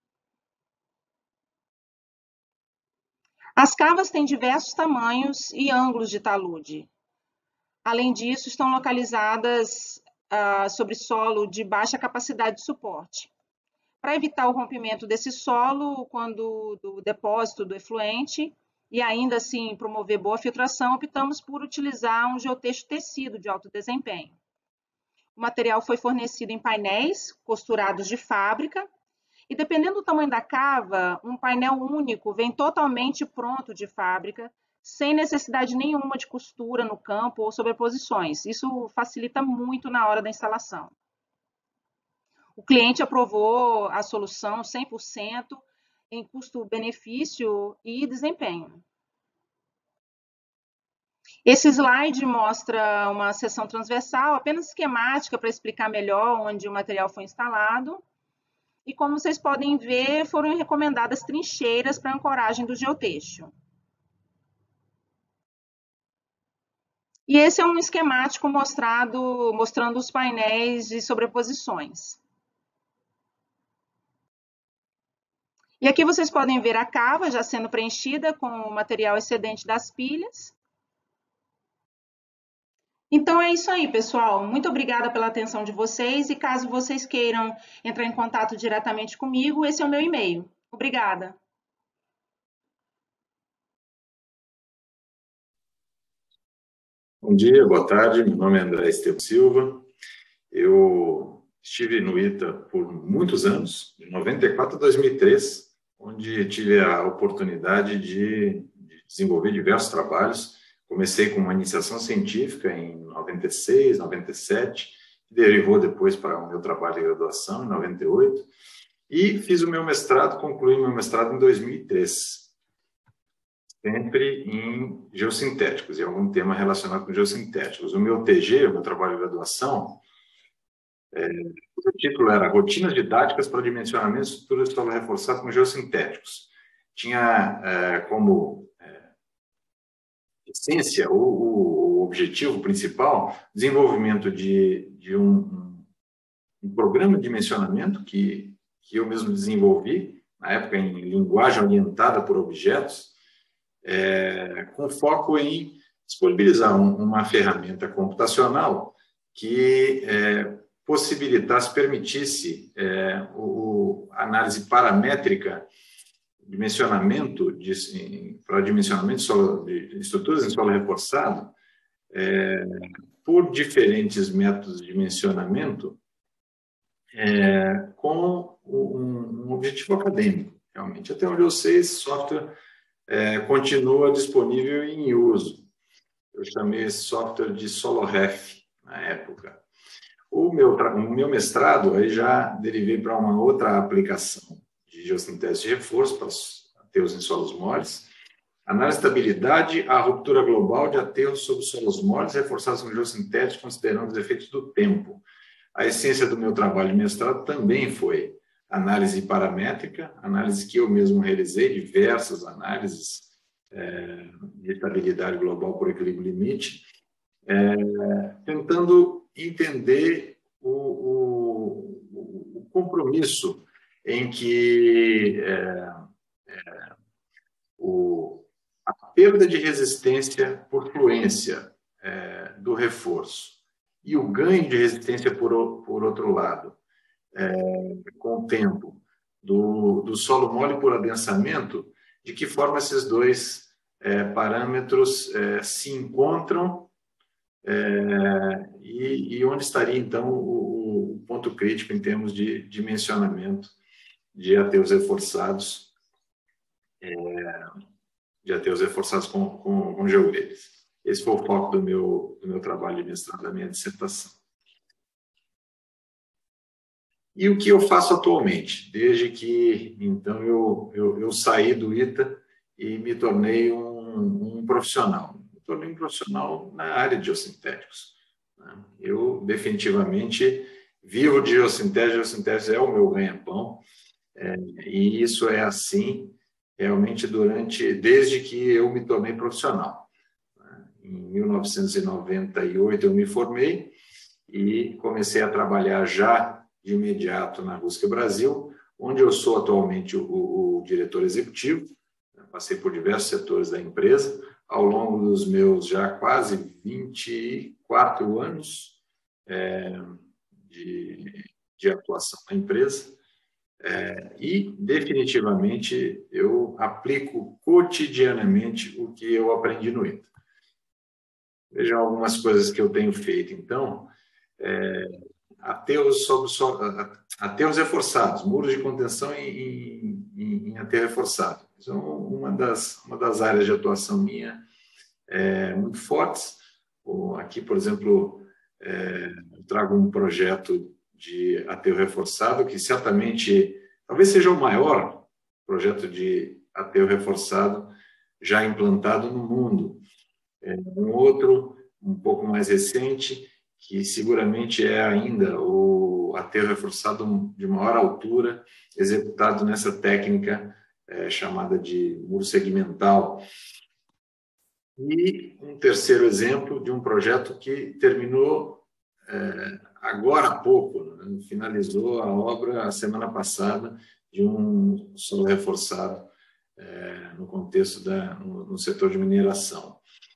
As cavas têm diversos tamanhos e ângulos de talude. Além disso, estão localizadas sobre solo de baixa capacidade de suporte. Para evitar o rompimento desse solo quando do depósito do efluente e ainda assim promover boa filtração, optamos por utilizar um geotexto tecido de alto desempenho. O material foi fornecido em painéis costurados de fábrica e, dependendo do tamanho da cava, um painel único vem totalmente pronto de fábrica, sem necessidade nenhuma de costura no campo ou sobreposições. Isso facilita muito na hora da instalação. O cliente aprovou a solução 100% em custo-benefício e desempenho. Esse slide mostra uma seção transversal, apenas esquemática para explicar melhor onde o material foi instalado. E como vocês podem ver, foram recomendadas trincheiras para ancoragem do geotexto. E esse é um esquemático mostrando os painéis de sobreposições. E aqui vocês podem ver a cava já sendo preenchida com o material excedente das pilhas. Então é isso aí, pessoal. Muito obrigada pela atenção de vocês e caso vocês queiram entrar em contato diretamente comigo, esse é o meu e-mail. Obrigada. Bom dia, boa tarde. Meu nome é André Estevam Silva. Eu estive no ITA por muitos anos, de 94 a 2003, onde tive a oportunidade de desenvolver diversos trabalhos. Comecei com uma iniciação científica em 96, 97, que derivou depois para o meu trabalho de graduação, em 98, e fiz o meu mestrado, concluí meu mestrado em 2003, sempre em geossintéticos, e algum tema relacionado com geossintéticos. O meu TG, o meu trabalho de graduação, o título era Rotinas Didáticas para Dimensionamento de Estruturas de Solo Reforçado com Geossintéticos. Tinha como essência, o objetivo principal, desenvolvimento de um programa de dimensionamento que eu mesmo desenvolvi, na época em linguagem orientada por objetos, com foco em disponibilizar uma ferramenta computacional que possibilitasse, permitisse a análise paramétrica, dimensionamento para dimensionamento de estruturas em solo reforçado, por diferentes métodos de dimensionamento, com um objetivo acadêmico, realmente. Até onde eu sei, esse software continua disponível e em uso. Eu chamei esse software de SoloRef, na época. O meu mestrado, aí já derivei para uma outra aplicação de geossintese de reforço para aterros em solos moles, análise de estabilidade, a ruptura global de aterros sobre solos moles reforçados com geossintéticos, considerando os efeitos do tempo. a essência do meu trabalho de mestrado também foi análise paramétrica, análise que eu mesmo realizei, diversas análises de estabilidade global por equilíbrio limite, tentando entender o compromisso em que a perda de resistência por fluência do reforço e o ganho de resistência por outro lado, com o tempo, do solo mole por adensamento, de que forma esses dois parâmetros se encontram e onde estaria, então, o ponto crítico em termos de dimensionamento de aterros reforçados, com geogrelhas. Esse foi o foco do meu trabalho de mestrado, da minha dissertação. E o que eu faço atualmente, desde que, então, eu saí do ITA e me tornei um profissional. Me tornei um profissional na área de geossintéticos. Eu, definitivamente, vivo de geossintéticos. Geossintéticos é o meu ganha-pão. E isso é assim, realmente, desde que eu me tornei profissional. Em 1998, eu me formei e comecei a trabalhar já de imediato na Rusca Brasil, onde eu sou atualmente o diretor executivo. Passei por diversos setores da empresa, ao longo dos meus já quase 24 anos de atuação na empresa. E, definitivamente, eu aplico cotidianamente o que eu aprendi no ITA. Vejam algumas coisas que eu tenho feito. Então, aterros reforçados, muros de contenção em aterro reforçado. São uma das áreas de atuação minha muito fortes. Aqui, por exemplo, eu trago um projeto de aterro reforçado, que certamente, talvez seja o maior projeto de aterro reforçado já implantado no mundo. Um outro, um pouco mais recente, que seguramente é ainda o aterro reforçado de maior altura, executado nessa técnica chamada de muro segmental. E um terceiro exemplo de um projeto que terminou agora há pouco, né? Finalizou a obra a semana passada, de um solo reforçado no contexto no setor de mineração.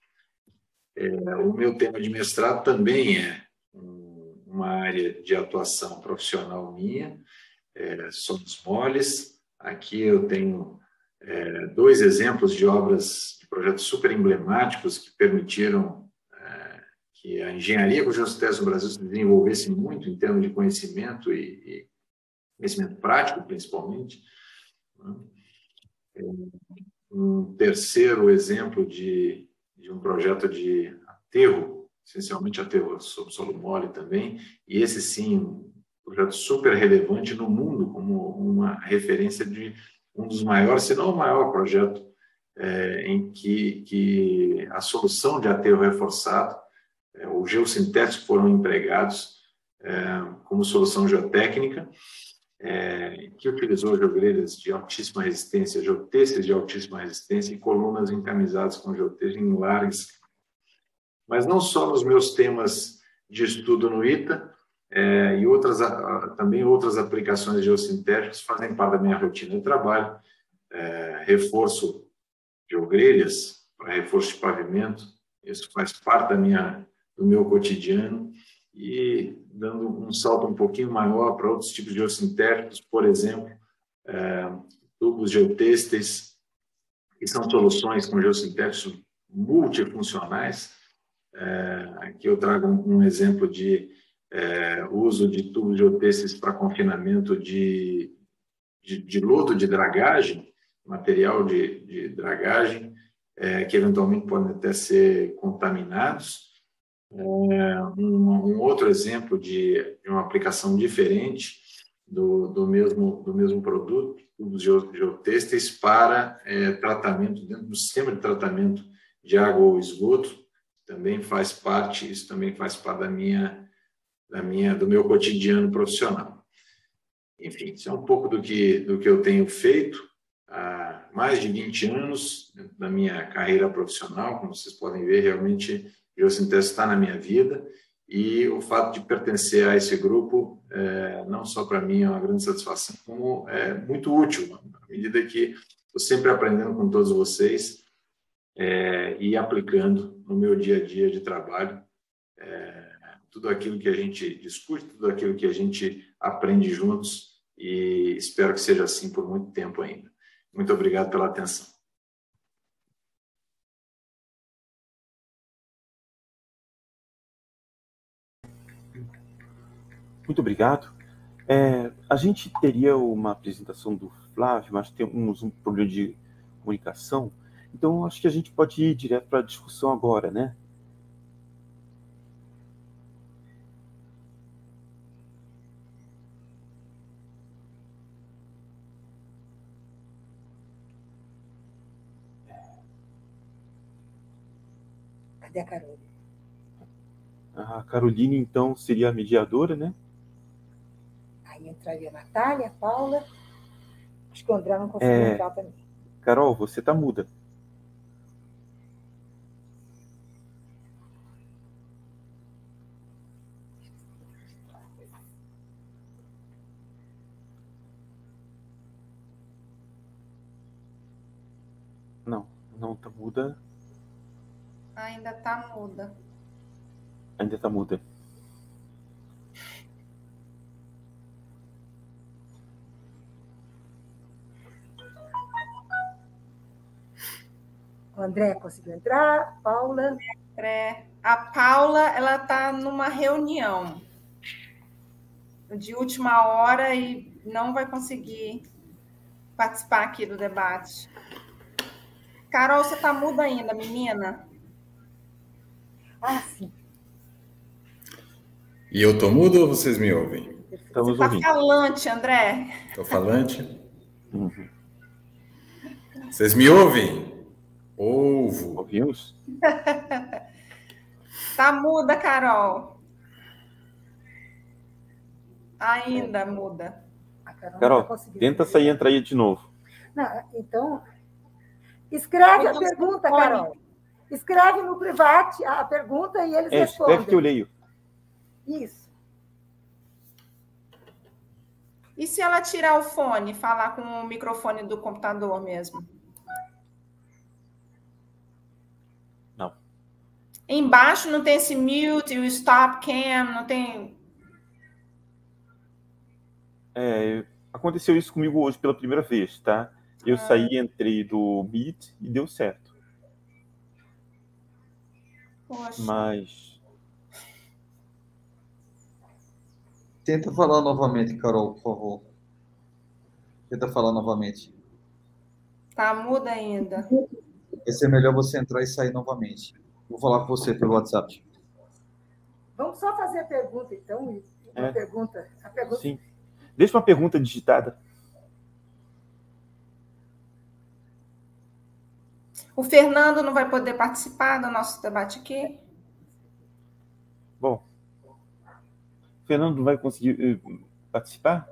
O meu tema de mestrado também é uma área de atuação profissional minha, solos moles. Aqui eu tenho dois exemplos de obras, de projetos super emblemáticos que permitiram que a engenharia com geossintese no Brasil se desenvolvesse muito em termos de conhecimento e conhecimento prático, principalmente. Um terceiro exemplo de um projeto de aterro, essencialmente aterro sob solo mole também, e esse sim, um projeto super relevante no mundo, como uma referência de um dos maiores, se não o maior projeto em que a solução de aterro reforçado, os geossintéticos foram empregados como solução geotécnica, que utilizou geogrelhas de altíssima resistência, geotextos de altíssima resistência e colunas encamisadas com geotextos em largas. Mas não só nos meus temas de estudo no ITA, e também outras aplicações de geossintéticos fazem parte da minha rotina de trabalho. Reforço de geogrelhas para reforço de pavimento, isso faz parte do meu cotidiano. E dando um salto um pouquinho maior para outros tipos de geossintéticos, por exemplo, tubos geotêxteis, que são soluções com geossintéticos multifuncionais. Aqui eu trago um exemplo de uso de tubos geotêxteis para confinamento de lodo de dragagem, material de dragagem, que eventualmente podem até ser contaminados. Um outro exemplo de uma aplicação diferente do mesmo produto, tubos geotêxteis para tratamento dentro do sistema de tratamento de água ou esgoto, isso também faz parte da do meu cotidiano profissional. Enfim, isso é um pouco do que eu tenho feito há mais de 20 anos da minha carreira profissional. Como vocês podem ver, realmente a biossíntese está na minha vida, e o fato de pertencer a esse grupo, não só para mim é uma grande satisfação, como é muito útil, à medida que estou sempre aprendendo com todos vocês e aplicando no meu dia a dia de trabalho tudo aquilo que a gente discute, tudo aquilo que a gente aprende juntos, e espero que seja assim por muito tempo ainda. Muito obrigado pela atenção. Muito obrigado. A gente teria uma apresentação do Flávio, mas temos um problema de comunicação, então acho que a gente pode ir direto para a discussão agora, né? Cadê a Caroline? A Caroline, então, seria a mediadora, né? Aí entraria a Natália, a Paula. Acho que o André não conseguiu entrar também. Carol, você está muda. Não está muda. Ainda está muda. Ainda está muda. O André conseguiu entrar, Paula. A Paula, ela está numa reunião de última hora e não vai conseguir participar aqui do debate. Carol, você está muda ainda, menina? Ah, sim. E eu estou mudo ou vocês me ouvem? Estamos ouvindo. Está falante, André. Estou falante? Uhum. Vocês me ouvem? Ouvimos? Está muda, Carol. Ainda muda. Carol, tenta sair e entrar aí de novo. Não, então, escreve a pergunta, Carol. Escreve no private a pergunta e eles respondem. Escreve que eu leio. Isso. E se ela tirar o fone e falar com o microfone do computador mesmo? Não. Embaixo não tem esse mute, o stop cam, não tem... Aconteceu isso comigo hoje pela primeira vez, tá? Eu saí e entrei do Meet e deu certo. Poxa. Mas... Tenta falar novamente, Carol, por favor. Tenta falar novamente. Tá muda ainda. Vai ser melhor você entrar e sair novamente. Vou falar com você pelo WhatsApp. Vamos só fazer a pergunta, então. A pergunta. Sim. Deixa uma pergunta digitada. O Fernando não vai poder participar do nosso debate aqui? Bom, o Fernando não vai conseguir participar?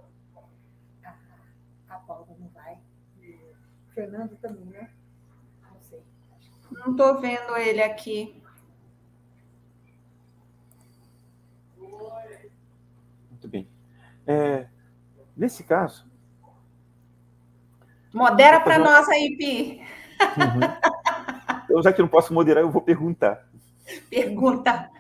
A Paula não vai. O Fernando também, né? Não sei. Não estou vendo ele aqui. Muito bem. Nesse caso... Modera para nós aí, Pi. Então, já que eu não posso moderar, eu vou perguntar. Pergunta.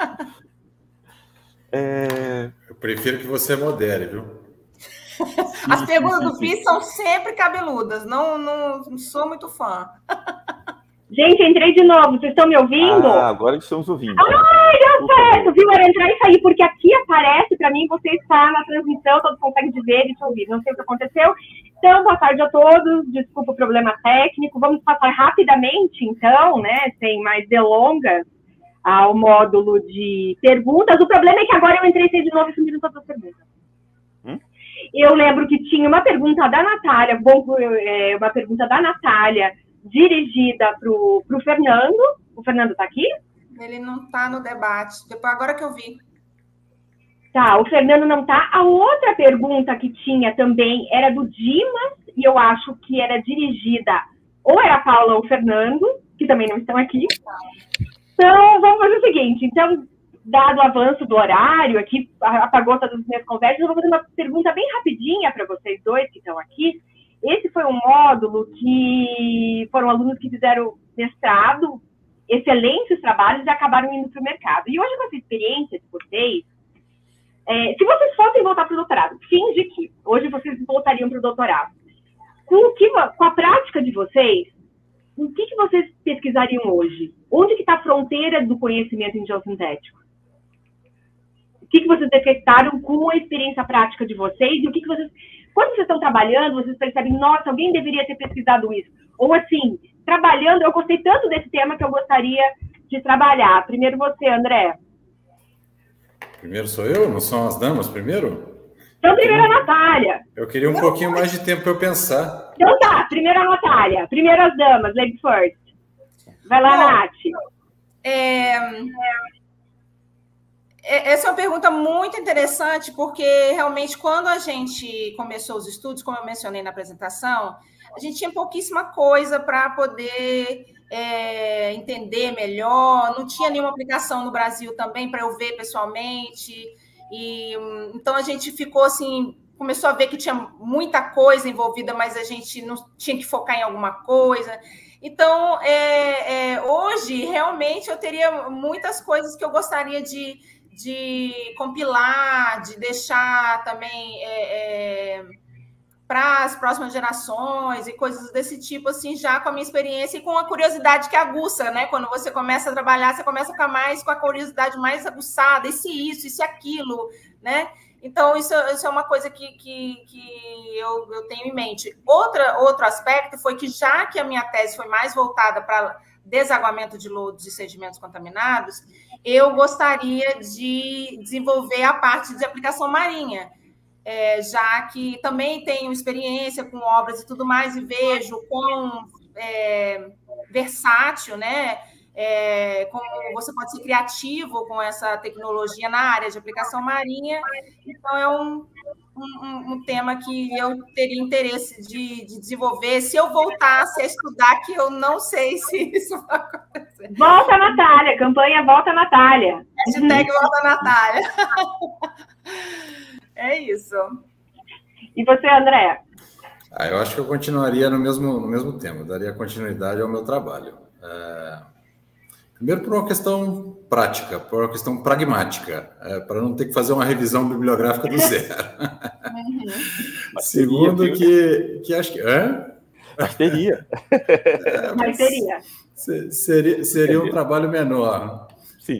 Eu prefiro que você modere, viu? As perguntas do Pi são sempre cabeludas. Não sou muito fã. Gente, entrei de novo. Vocês estão me ouvindo? Agora estamos ouvindo. Ai, deu certo, viu? Era entrar e sair, porque aqui aparece para mim, você está na transmissão, todos conseguem ver e te ouvir. Não sei o que aconteceu. Então, boa tarde a todos. Desculpa o problema técnico. Vamos passar rapidamente, então, né, sem mais delongas, ao módulo de perguntas. O problema é que agora eu entrei de novo e sumiram todas as perguntas. Eu lembro que tinha uma pergunta da Natália, uma pergunta da Natália, dirigida para o Fernando. O Fernando está aqui? Ele não está no debate. Depois, agora que eu vi. Tá, o Fernando não tá. A outra pergunta que tinha também era do Dimas, e eu acho que era dirigida ou era a Paula ou o Fernando, que também não estão aqui. Então, vamos fazer o seguinte. Então, dado o avanço do horário, aqui apagou todas as minhas conversas, eu vou fazer uma pergunta bem rapidinha para vocês dois que estão aqui. Esse foi um módulo que foram alunos que fizeram mestrado, excelentes trabalhos e acabaram indo para o mercado. E hoje, com essa experiência de vocês, se vocês fossem voltar para o doutorado, finge que hoje vocês voltariam para o doutorado. Com a prática de vocês, o que vocês pesquisariam hoje? Onde que está a fronteira do conhecimento em geossintético? O que vocês detectaram com a experiência prática de vocês? E o que vocês... Quando vocês estão trabalhando, vocês percebem, nossa, alguém deveria ter pesquisado isso. Ou assim, trabalhando, eu gostei tanto desse tema que eu gostaria de trabalhar. Primeiro você, André. Primeiro sou eu? Não são as damas primeiro? Então, primeiro a Natália. Eu queria um pouquinho mais de tempo para eu pensar. Então tá, primeiro a Natália. Primeiro as damas, ladies first. Vai lá, Nath. Essa é uma pergunta muito interessante, porque realmente quando a gente começou os estudos, como eu mencionei na apresentação, a gente tinha pouquíssima coisa para poder entender melhor, não tinha nenhuma aplicação no Brasil também para eu ver pessoalmente, e então a gente ficou assim, começou a ver que tinha muita coisa envolvida, mas a gente não tinha que focar em alguma coisa. Então, hoje, realmente, eu teria muitas coisas que eu gostaria de compilar, de deixar também para as próximas gerações e coisas desse tipo, assim, já com a minha experiência e com a curiosidade que aguça, né? Quando você começa a trabalhar, você começa a ficar mais com a curiosidade mais aguçada, isso, aquilo, né? Então, isso é uma coisa que eu tenho em mente. Outro aspecto foi que, já que a minha tese foi mais voltada para desaguamento de lodos e sedimentos contaminados, eu gostaria de desenvolver a parte de aplicação marinha, já que também tenho experiência com obras e tudo mais, e vejo quão versátil, né? Como você pode ser criativo com essa tecnologia na área de aplicação marinha. Então, é um tema que eu teria interesse de desenvolver se eu voltasse a estudar, que eu não sei se isso vai acontecer. Volta, Natália! Campanha Volta, Natália! Hashtag Volta, Natália! É isso. E você, André? Eu acho que eu continuaria no mesmo tema, daria continuidade ao meu trabalho. Primeiro, por uma questão prática, por uma questão pragmática, para não ter que fazer uma revisão bibliográfica do zero. Segundo, que acho que... Mas teria. Seria um trabalho menor. Sim.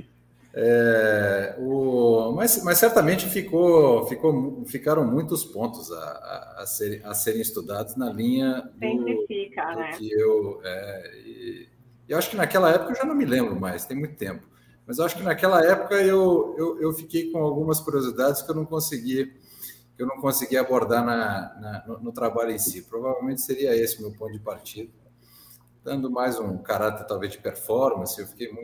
Mas certamente ficaram muitos pontos a serem estudados na linha do que eu... Eu acho que naquela época, eu já não me lembro mais, tem muito tempo, mas eu acho que naquela época eu fiquei com algumas curiosidades que eu não consegui abordar no trabalho em si. Provavelmente seria esse o meu ponto de partida, dando mais um caráter talvez de performance. Eu fiquei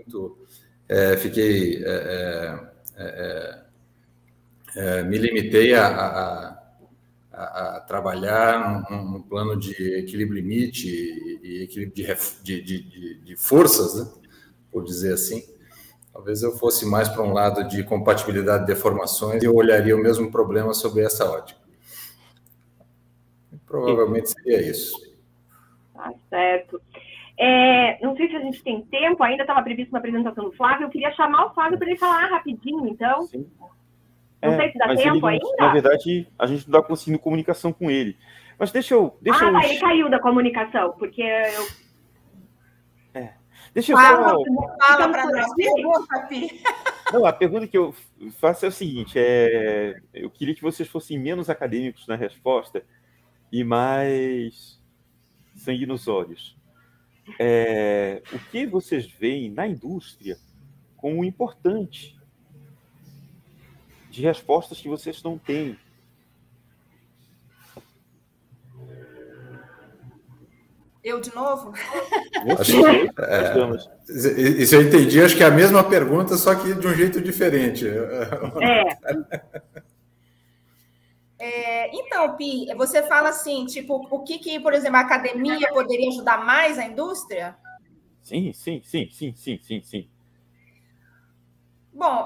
me limitei a trabalhar num plano de equilíbrio limite e equilíbrio de forças, né? Por dizer assim. Talvez eu fosse mais para um lado de compatibilidade de deformações e eu olharia o mesmo problema sob essa ótica. Provavelmente seria isso. Tá certo. Não sei se a gente tem tempo, ainda estava previsto uma apresentação do Flávio. Eu queria chamar o Flávio para ele falar rapidinho, então. Sim. Não sei se dá tempo ainda. Na verdade, a gente não está conseguindo comunicação com ele. Mas deixa eu... ele caiu da comunicação, porque eu... Deixa eu fala para nós. Não, a pergunta que eu faço é o seguinte, eu queria que vocês fossem menos acadêmicos na resposta e mais sangue nos olhos. O que vocês veem na indústria como importante de respostas que vocês não têm? Eu de novo? Isso eu entendi, acho que é a mesma pergunta, só que de um jeito diferente. Então, Pi, você fala assim, tipo, o que, por exemplo, a academia poderia ajudar mais a indústria? Sim. Bom,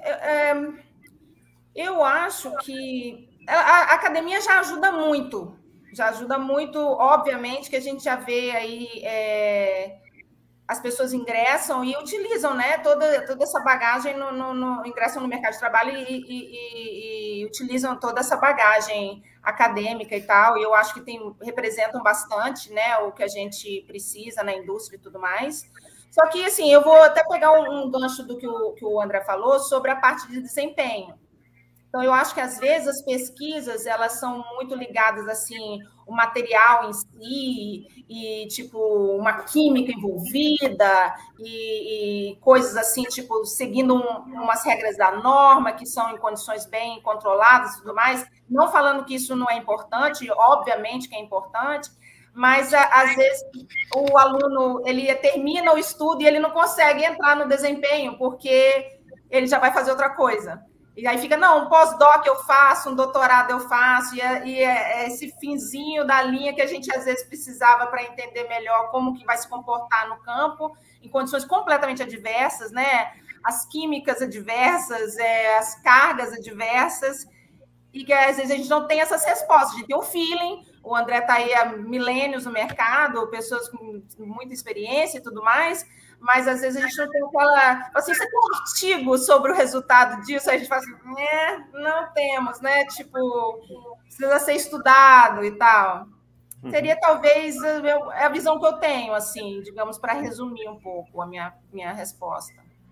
eu acho que a academia já ajuda muito, obviamente, que a gente já vê aí as pessoas ingressam e utilizam, né, toda essa bagagem, ingressam no mercado de trabalho e utilizam toda essa bagagem acadêmica e tal, e eu acho que representam bastante, né, o que a gente precisa na indústria e tudo mais. Só que, assim, eu vou até pegar um gancho do que o André falou sobre a parte de desempenho. Então, eu acho que, às vezes, as pesquisas, elas são muito ligadas, assim, o material em si, e, tipo, uma química envolvida, e coisas assim, tipo, seguindo umas regras da norma, que são em condições bem controladas e tudo mais. Não falando que isso não é importante, obviamente que é importante, mas, às vezes, o aluno, ele termina o estudo e ele não consegue entrar no desempenho, porque ele já vai fazer outra coisa. E aí fica, não, um pós-doc eu faço, um doutorado eu faço, e é esse finzinho da linha que a gente, às vezes, precisava para entender melhor como que vai se comportar no campo, em condições completamente adversas, né? As químicas adversas, as cargas adversas, e que, às vezes, a gente não tem essas respostas, a gente tem um feeling. O André está aí há milênios no mercado, pessoas com muita experiência e tudo mais, mas às vezes a gente não tem aquela... Assim, você tem um artigo sobre o resultado disso, aí a gente fala assim, não temos, né? Tipo, precisa ser estudado e tal. Seria talvez a visão que eu tenho, assim, digamos, para resumir um pouco a minha resposta.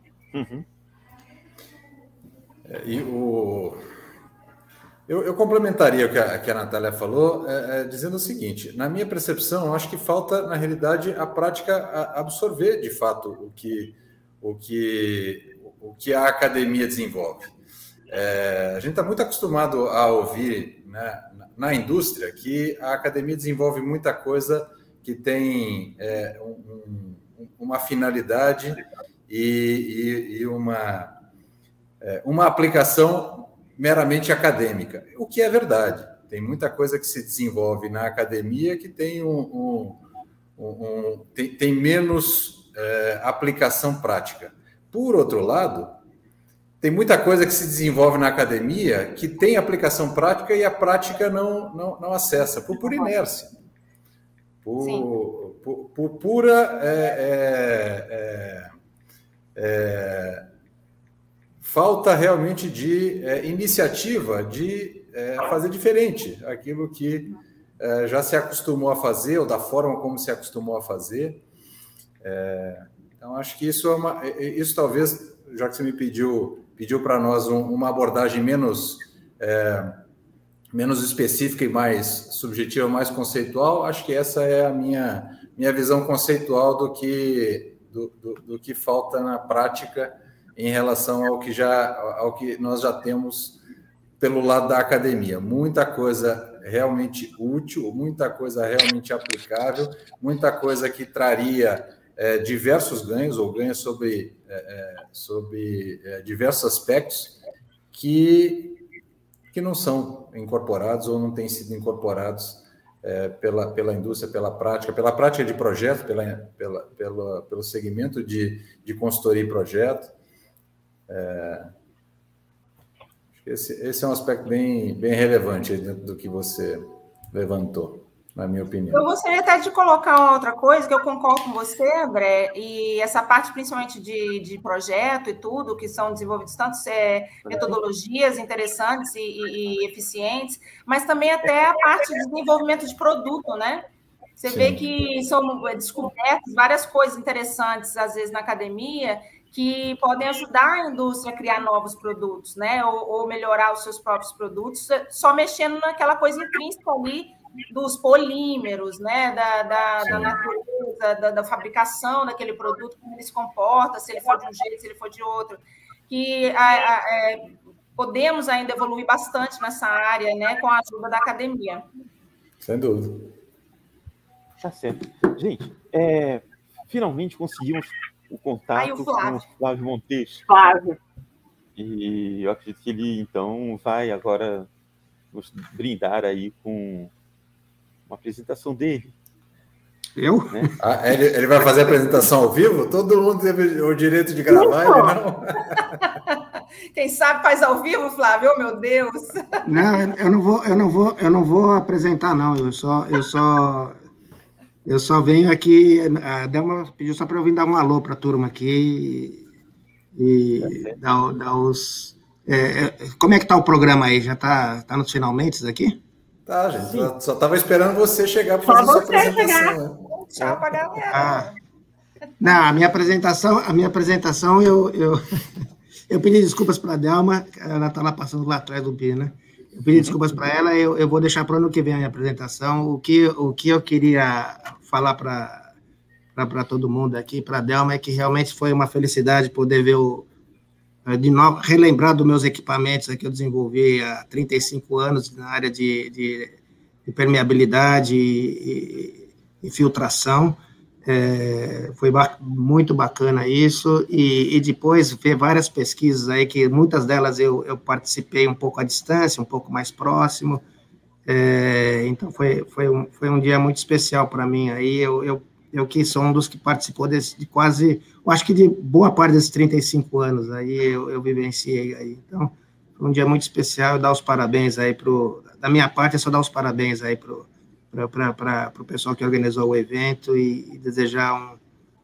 Eu complementaria o que a Natália falou, dizendo o seguinte: na minha percepção, eu acho que falta, na realidade, a prática absorver, de fato, o que a academia desenvolve. A gente está muito acostumado a ouvir, né, na indústria, que a academia desenvolve muita coisa que tem uma finalidade e uma aplicação meramente acadêmica, o que é verdade. Tem muita coisa que se desenvolve na academia que tem tem menos aplicação prática. Por outro lado, tem muita coisa que se desenvolve na academia que tem aplicação prática e a prática não acessa, por pura inércia. Por pura falta realmente de iniciativa de fazer diferente aquilo que já se acostumou a fazer, ou da forma como se acostumou a fazer. Então, acho que isso isso talvez, já que você me pediu para nós uma abordagem menos específica e mais subjetiva, mais conceitual, acho que essa é a minha visão conceitual do que falta na prática em relação ao que nós já temos pelo lado da academia. Muita coisa realmente útil, muita coisa realmente aplicável, muita coisa que traria diversos ganhos, ou ganhos sobre diversos aspectos que não são incorporados ou não têm sido incorporados pela indústria, pela prática de projeto, pelo segmento de consultoria e projeto. Esse é um aspecto bem relevante dentro do que você levantou, na minha opinião. Eu gostaria até de colocar uma outra coisa, que eu concordo com você, André, e essa parte principalmente de projeto e tudo, que são desenvolvidos tantas metodologias interessantes e eficientes, mas também até a parte de desenvolvimento de produto, né? Você Sim. vê que são descobertas várias coisas interessantes, às vezes, na academia, que podem ajudar a indústria a criar novos produtos, né? Ou melhorar os seus próprios produtos, só mexendo naquela coisa intrínseca ali dos polímeros, né? Da natureza, da fabricação daquele produto, como ele se comporta, se ele for de um jeito, se ele for de outro. Que podemos ainda evoluir bastante nessa área, né? Com a ajuda da academia. Sem dúvida. Tá certo. Gente, finalmente conseguimos o contato com o Flávio Montes. Flávio. E eu acredito que ele, então, vai agora nos brindar aí com uma apresentação dele. Eu? Né? Ele vai fazer a apresentação ao vivo? Todo mundo teve o direito de gravar, ele não? Quem sabe faz ao vivo, Flávio? Oh, meu Deus! Não, eu não vou apresentar, não. Eu só venho aqui. A Delma pediu só para eu vir dar um alô para a turma aqui e dar os. Como é que está o programa aí? Já está nos finalmente aqui? Tá, gente. Só estava esperando você chegar para fazer a sua apresentação. Né? Tchau pra galera. Não, a minha apresentação eu pedi desculpas para a Delma, ela está lá passando lá atrás do Pi, né? Eu pedi desculpas para ela, eu vou deixar para o ano que vem a minha apresentação. O que eu queria falar para todo mundo aqui, para a Delma, é que realmente foi uma felicidade poder ver de novo, relembrar dos meus equipamentos que eu desenvolvi há 35 anos na área de permeabilidade e filtração. Foi muito bacana isso, e depois ver várias pesquisas aí, que muitas delas eu participei um pouco à distância, um pouco mais próximo, então foi um dia muito especial para mim aí. Eu que sou um dos que participou de quase, eu acho que de boa parte desses 35 anos aí eu vivenciei aí, então foi um dia muito especial. Eu dar os parabéns aí da minha parte, é só dar os parabéns aí para o pessoal que organizou o evento e desejar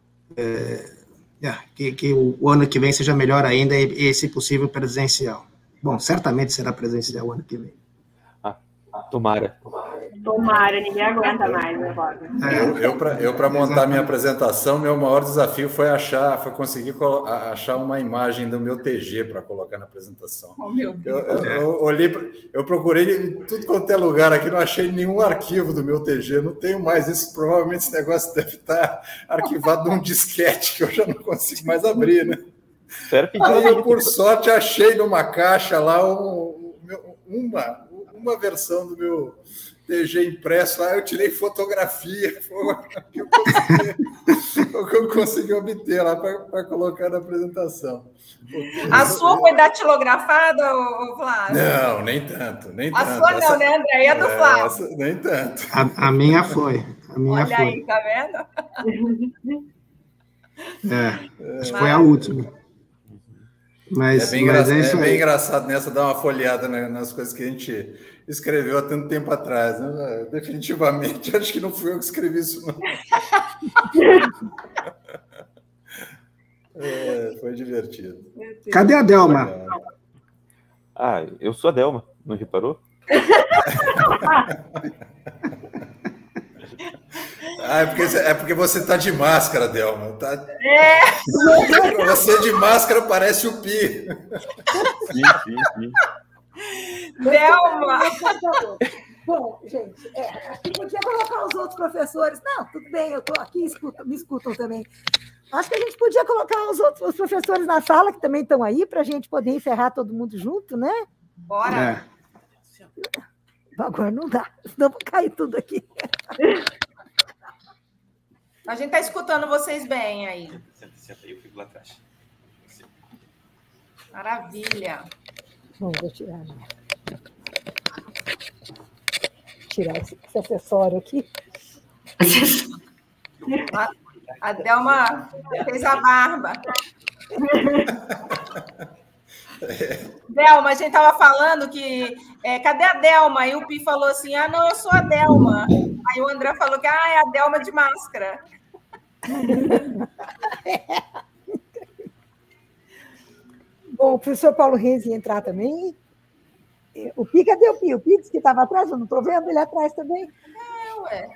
que o ano que vem seja melhor ainda e, se possível, presencial. Bom, certamente será presencial o ano que vem. Tomara. Tomara, ninguém aguenta mais, né, Rosa? Eu para montar minha apresentação, meu maior desafio foi conseguir achar uma imagem do meu TG para colocar na apresentação. Oh, meu Deus. Eu procurei em tudo quanto é lugar aqui, não achei nenhum arquivo do meu TG, não tenho mais isso. Provavelmente esse negócio deve estar arquivado num disquete que eu já não consigo mais abrir, né? Aí eu, por sorte, achei numa caixa lá uma versão do meu TG impresso lá, eu tirei fotografia, foi o que eu consegui obter lá para colocar na apresentação. A sua foi datilografada, Flávio? Não, nem tanto. A sua não, né, André? É do Flávio. Nem tanto. A minha foi. Olha aí, tá vendo? Acho que foi a última. Mas é bem engraçado nessa, dar uma folheada nas coisas que a gente escreveu há tanto tempo atrás. Né? Definitivamente, acho que não fui eu que escrevi isso, não. Foi divertido. Cadê a Delma? Eu sou a Delma, não reparou? É porque você está de máscara, Delma. Você de máscara parece o Pi. Sim. Delma! Bom, gente, aqui podia colocar os outros professores. Não, tudo bem, eu estou aqui, me escutam também. Acho que a gente podia colocar os professores na sala, que também estão aí, para a gente poder encerrar todo mundo junto, né? Bora! Agora não dá, senão vou cair tudo aqui. A gente está escutando vocês bem aí. Senta aí, eu fico lá atrás. Maravilha. Bom, vou tirar esse acessório aqui. A Delma fez a barba. Delma, a gente estava falando que... cadê a Delma? E o Pi falou assim, não, eu sou a Delma. Aí o André falou que é a Delma de máscara. Bom, o professor Paulo Reis ia entrar também. O Pi, cadê o Pi? O Pi disse que estava atrás, eu não estou vendo ele atrás também. Ué.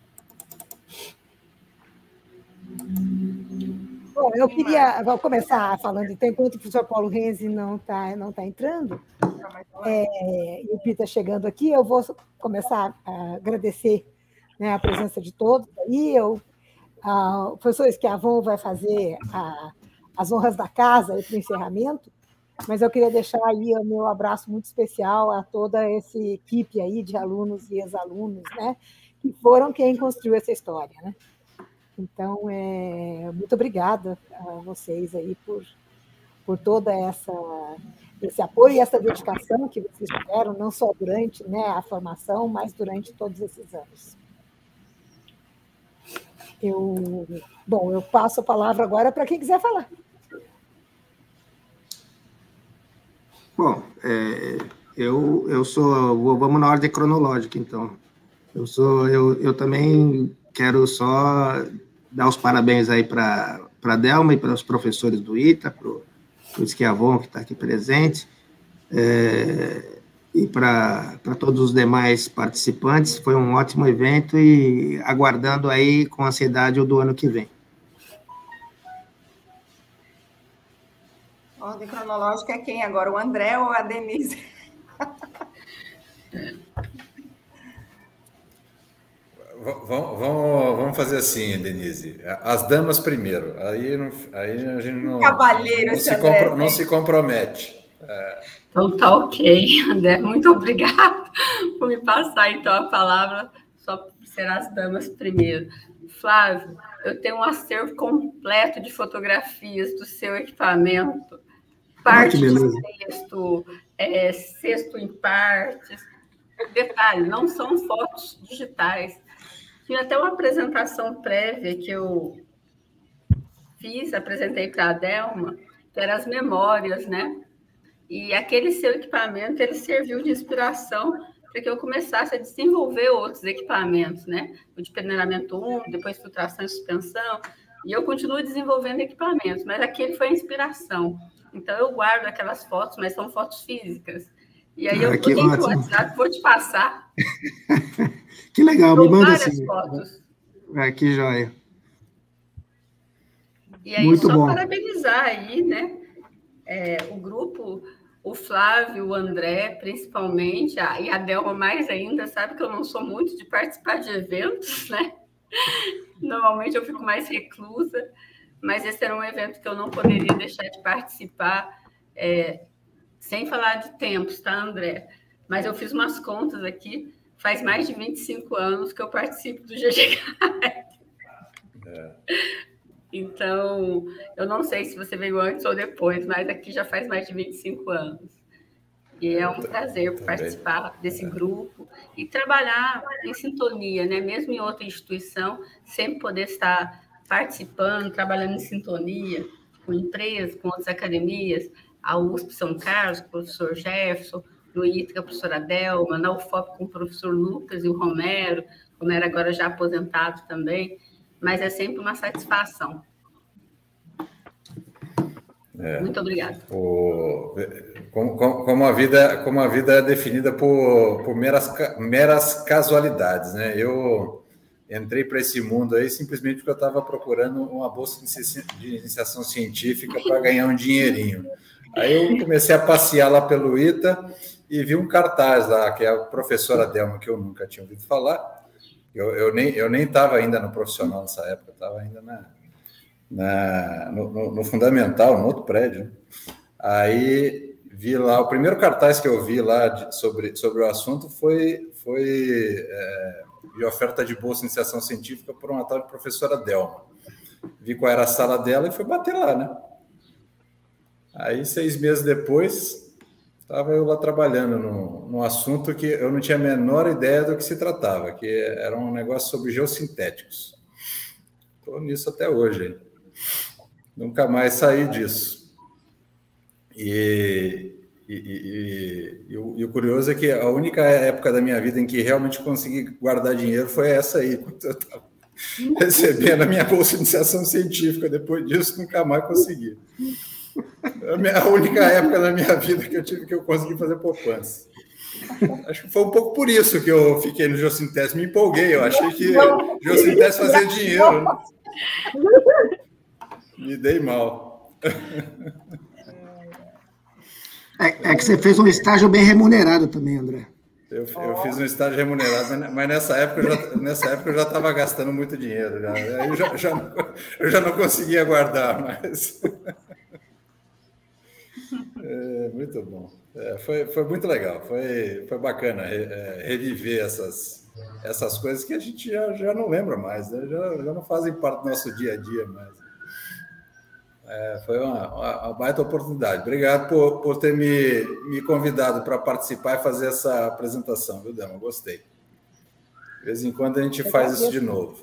Bom, vou começar falando, então, enquanto o professor Paulo Reis não tá entrando, e o Pi está chegando aqui, eu vou começar a agradecer, né, a presença de todos. Aí o professor Schiavon vai fazer as honras da casa para o encerramento, mas eu queria deixar aí o meu abraço muito especial a toda essa equipe aí de alunos e ex-alunos, né, que foram quem construiu essa história, né? Então, muito obrigada a vocês aí por toda esse apoio e essa dedicação que vocês tiveram, não só durante, né, a formação, mas durante todos esses anos. Eu passo a palavra agora para quem quiser falar. Bom, vamos na ordem cronológica, então. Eu também quero só dar os parabéns aí para a Delma e para os professores do ITA, para o Schiavon, que está aqui presente, e para todos os demais participantes. Foi um ótimo evento e aguardando aí com ansiedade o do ano que vem. Ordem cronológica é quem agora? O André ou a Denise? Vamos fazer assim, Denise. As damas primeiro. Aí a gente não se compromete. Então tá ok, André. Muito obrigada por me passar então a palavra. Só será as damas primeiro. Flávio, eu tenho um acervo completo de fotografias do seu equipamento. Parte de texto, texto em partes. Detalhe, não são fotos digitais. Tinha até uma apresentação prévia que eu apresentei para a Delma, que eram as memórias, né? E aquele seu equipamento, ele serviu de inspiração para que eu começasse a desenvolver outros equipamentos, né? O de peneiramento úmido, depois filtração e suspensão, e eu continuo desenvolvendo equipamentos, mas aquele foi a inspiração. Então, eu guardo aquelas fotos, mas são fotos físicas. E aí eu botei no WhatsApp, vou te passar. Que legal, me manda várias fotos. Que joia. E aí, muito só bom. Parabenizar aí, né? O grupo, o Flávio, o André, principalmente, e a Delma mais ainda, sabe que eu não sou muito de participar de eventos, né? Normalmente eu fico mais reclusa, mas esse era um evento que eu não poderia deixar de participar, sem falar de tempos, tá, André? Mas eu fiz umas contas aqui, faz mais de 25 anos que eu participo do GGCast. Então, eu não sei se você veio antes ou depois, mas aqui já faz mais de 25 anos. E é um prazer participar desse grupo e trabalhar em sintonia, né? Mesmo em outra instituição, sempre poder estar participando, trabalhando em sintonia com empresas, com outras academias, a USP São Carlos, com o professor Jefferson, no ITA, com a professora Delma, na UFOP com o professor Lucas e o Romero agora já aposentado também, mas é sempre uma satisfação. Muito obrigada. Como a vida é definida por meras casualidades, né? Eu entrei para esse mundo aí simplesmente porque eu estava procurando uma bolsa de iniciação científica para ganhar um dinheirinho. Aí eu comecei a passear lá pelo ITA e vi um cartaz lá, que é a professora Delma, que eu nunca tinha ouvido falar. Eu nem estava ainda no profissional nessa época, eu estava ainda no fundamental, no outro prédio. Aí vi lá, o primeiro cartaz que eu vi lá sobre o assunto foi de oferta de bolsa de iniciação científica por uma tal de professora Delma. Vi qual era a sala dela e fui bater lá, né? Aí, 6 meses depois, estava eu lá trabalhando num assunto que eu não tinha a menor ideia do que se tratava, que era um negócio sobre geossintéticos. Estou nisso até hoje. Nunca mais saí disso. E o curioso é que a única época da minha vida em que realmente consegui guardar dinheiro foi essa aí, quando eu estava recebendo a minha bolsa de iniciação científica. Depois disso, nunca mais consegui. A única época da minha vida que eu consegui fazer poupança. Acho que foi um pouco por isso que eu fiquei no geossintético, me empolguei, eu achei que geossintético fazia dinheiro. Né? Me dei mal. É que você fez um estágio bem remunerado também, André. Eu fiz um estágio remunerado, mas nessa época eu já estava gastando muito dinheiro. Eu já não conseguia guardar mais. Muito bom. Foi muito legal, foi bacana reviver essas coisas que a gente já não lembra mais, né? Já não fazem parte do nosso dia a dia mais. Foi uma baita oportunidade. Obrigado por ter me convidado para participar e fazer essa apresentação, viu, Delma? Gostei. De vez em quando a gente faz isso de novo.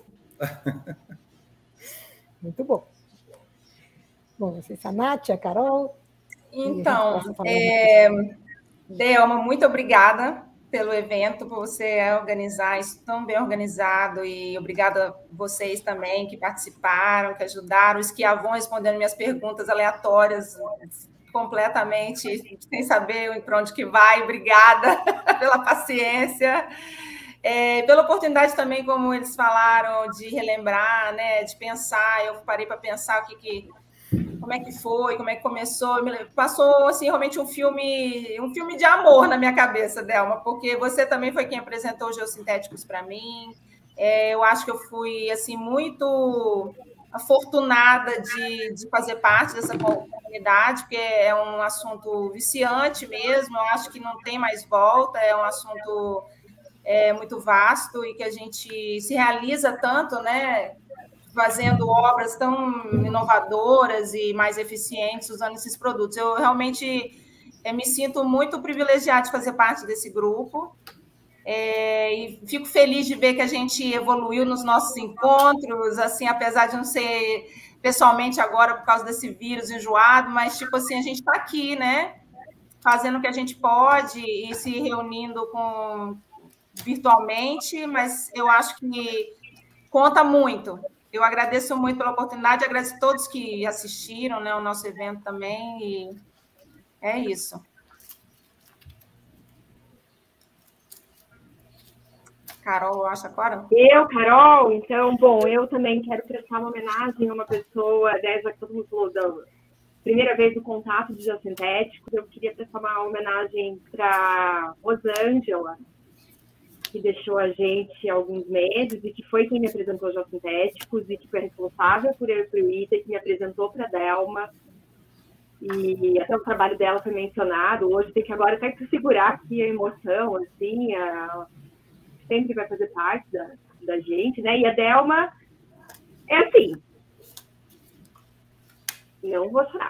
Muito bom. Bom, não sei se a Nath, a Carol... Então, Delma, muito obrigada pelo evento, por você organizar isso tão bem organizado, e obrigada a vocês também que participaram, que ajudaram, os que vão respondendo minhas perguntas aleatórias completamente, sem saber para onde que vai. Obrigada pela paciência. Pela oportunidade também, como eles falaram, de relembrar, né, de pensar. Eu parei para pensar como é que foi, como é que começou. Passou assim, realmente um filme de amor na minha cabeça, Delma, porque você também foi quem apresentou os geossintéticos para mim. Eu acho que eu fui assim, muito afortunada de fazer parte dessa comunidade, porque é um assunto viciante mesmo. Eu acho que não tem mais volta, é um assunto muito vasto e que a gente se realiza tanto, né, fazendo obras tão inovadoras e mais eficientes usando esses produtos. Eu realmente me sinto muito privilegiada de fazer parte desse grupo, e fico feliz de ver que a gente evoluiu nos nossos encontros, assim, apesar de não ser pessoalmente agora por causa desse vírus enjoado, mas, tipo assim, a gente está aqui, né, fazendo o que a gente pode e se reunindo virtualmente, mas eu acho que conta muito. Eu agradeço muito pela oportunidade, agradeço a todos que assistiram, né, o nosso evento também, e é isso. Carol, acha agora? Carol? Então, bom, eu também quero prestar uma homenagem a uma pessoa, já que todo mundo falou da primeira vez no contato de geossintéticos, eu queria prestar uma homenagem para Rosângela, que deixou a gente há alguns meses e que foi quem me apresentou geossintéticos e que foi responsável por eu ir para o ITA, que me apresentou para a Delma. E até o trabalho dela foi mencionado. Hoje tem que agora até que segurar aqui a emoção, assim, sempre vai fazer parte da gente, né? E a Delma é assim, não vou chorar.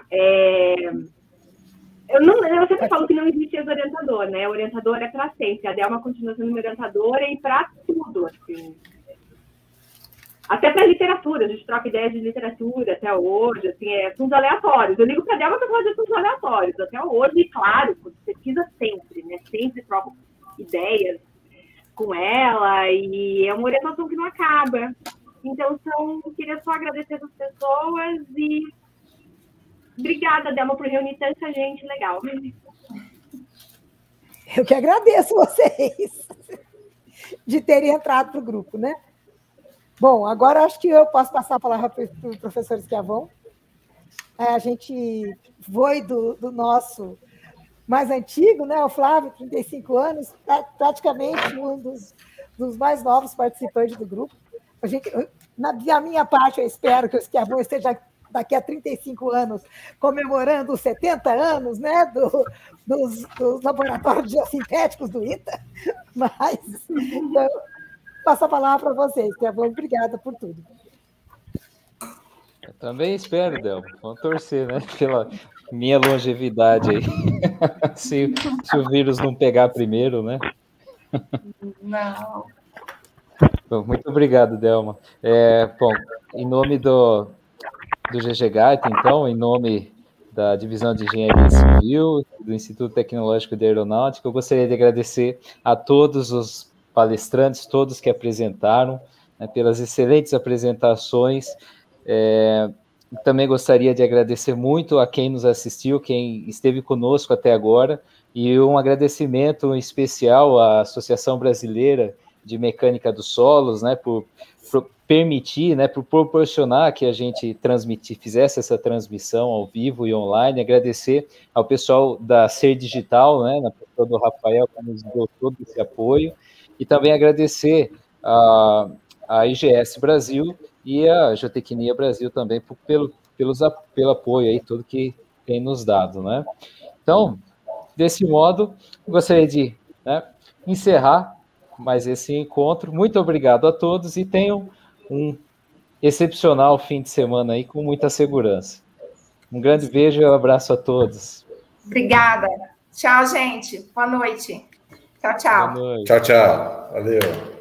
Eu sempre falo que não existe ex-orientador, né? O orientador é para sempre. A Delma continua sendo minha orientadora e para tudo, assim. Até para literatura, a gente troca ideias de literatura até hoje, assim, assuntos aleatórios. Eu ligo para a Delma para falar de assuntos aleatórios até hoje, e claro, pesquisa sempre, né? Sempre troco ideias com ela, e é uma orientação que não acaba. Então, eu queria só agradecer as pessoas e obrigada, Delma, por reunir tanta gente legal. Eu que agradeço vocês de terem entrado para o grupo, né? Bom, agora acho que eu posso passar a palavra para o professor Schiavon. A gente foi do nosso mais antigo, né? O Flávio, 35 anos, praticamente um dos mais novos participantes do grupo. Da minha parte, eu espero que o Schiavon esteja daqui a 35 anos, comemorando os 70 anos, né, dos laboratórios geossintéticos do ITA, mas então, passo a palavra para vocês, que é bom, obrigada por tudo. Eu também espero, Delma, vamos torcer, né, pela minha longevidade aí, se o vírus não pegar primeiro, né? Não. Bom, muito obrigado, Delma. Bom, em nome do GGGAT, então, em nome da Divisão de Engenharia Civil, do Instituto Tecnológico de Aeronáutica, eu gostaria de agradecer a todos os palestrantes, todos que apresentaram, né, pelas excelentes apresentações. Também gostaria de agradecer muito a quem nos assistiu, quem esteve conosco até agora, e um agradecimento especial à Associação Brasileira de Mecânica dos Solos, né, por permitir, né, por proporcionar que a gente fizesse essa transmissão ao vivo e online. Agradecer ao pessoal da Ser Digital, né, na pessoa do Rafael, que nos deu todo esse apoio, e também agradecer a IGS Brasil e a Geotecnia Brasil também pelo apoio aí, todo que tem nos dado, né. Então, desse modo, gostaria de, né, encerrar mais esse encontro. Muito obrigado a todos e tenham um excepcional fim de semana aí com muita segurança. Um grande beijo e um abraço a todos. Obrigada. Tchau, gente. Boa noite. Tchau, tchau. Boa noite. Tchau, tchau. Valeu.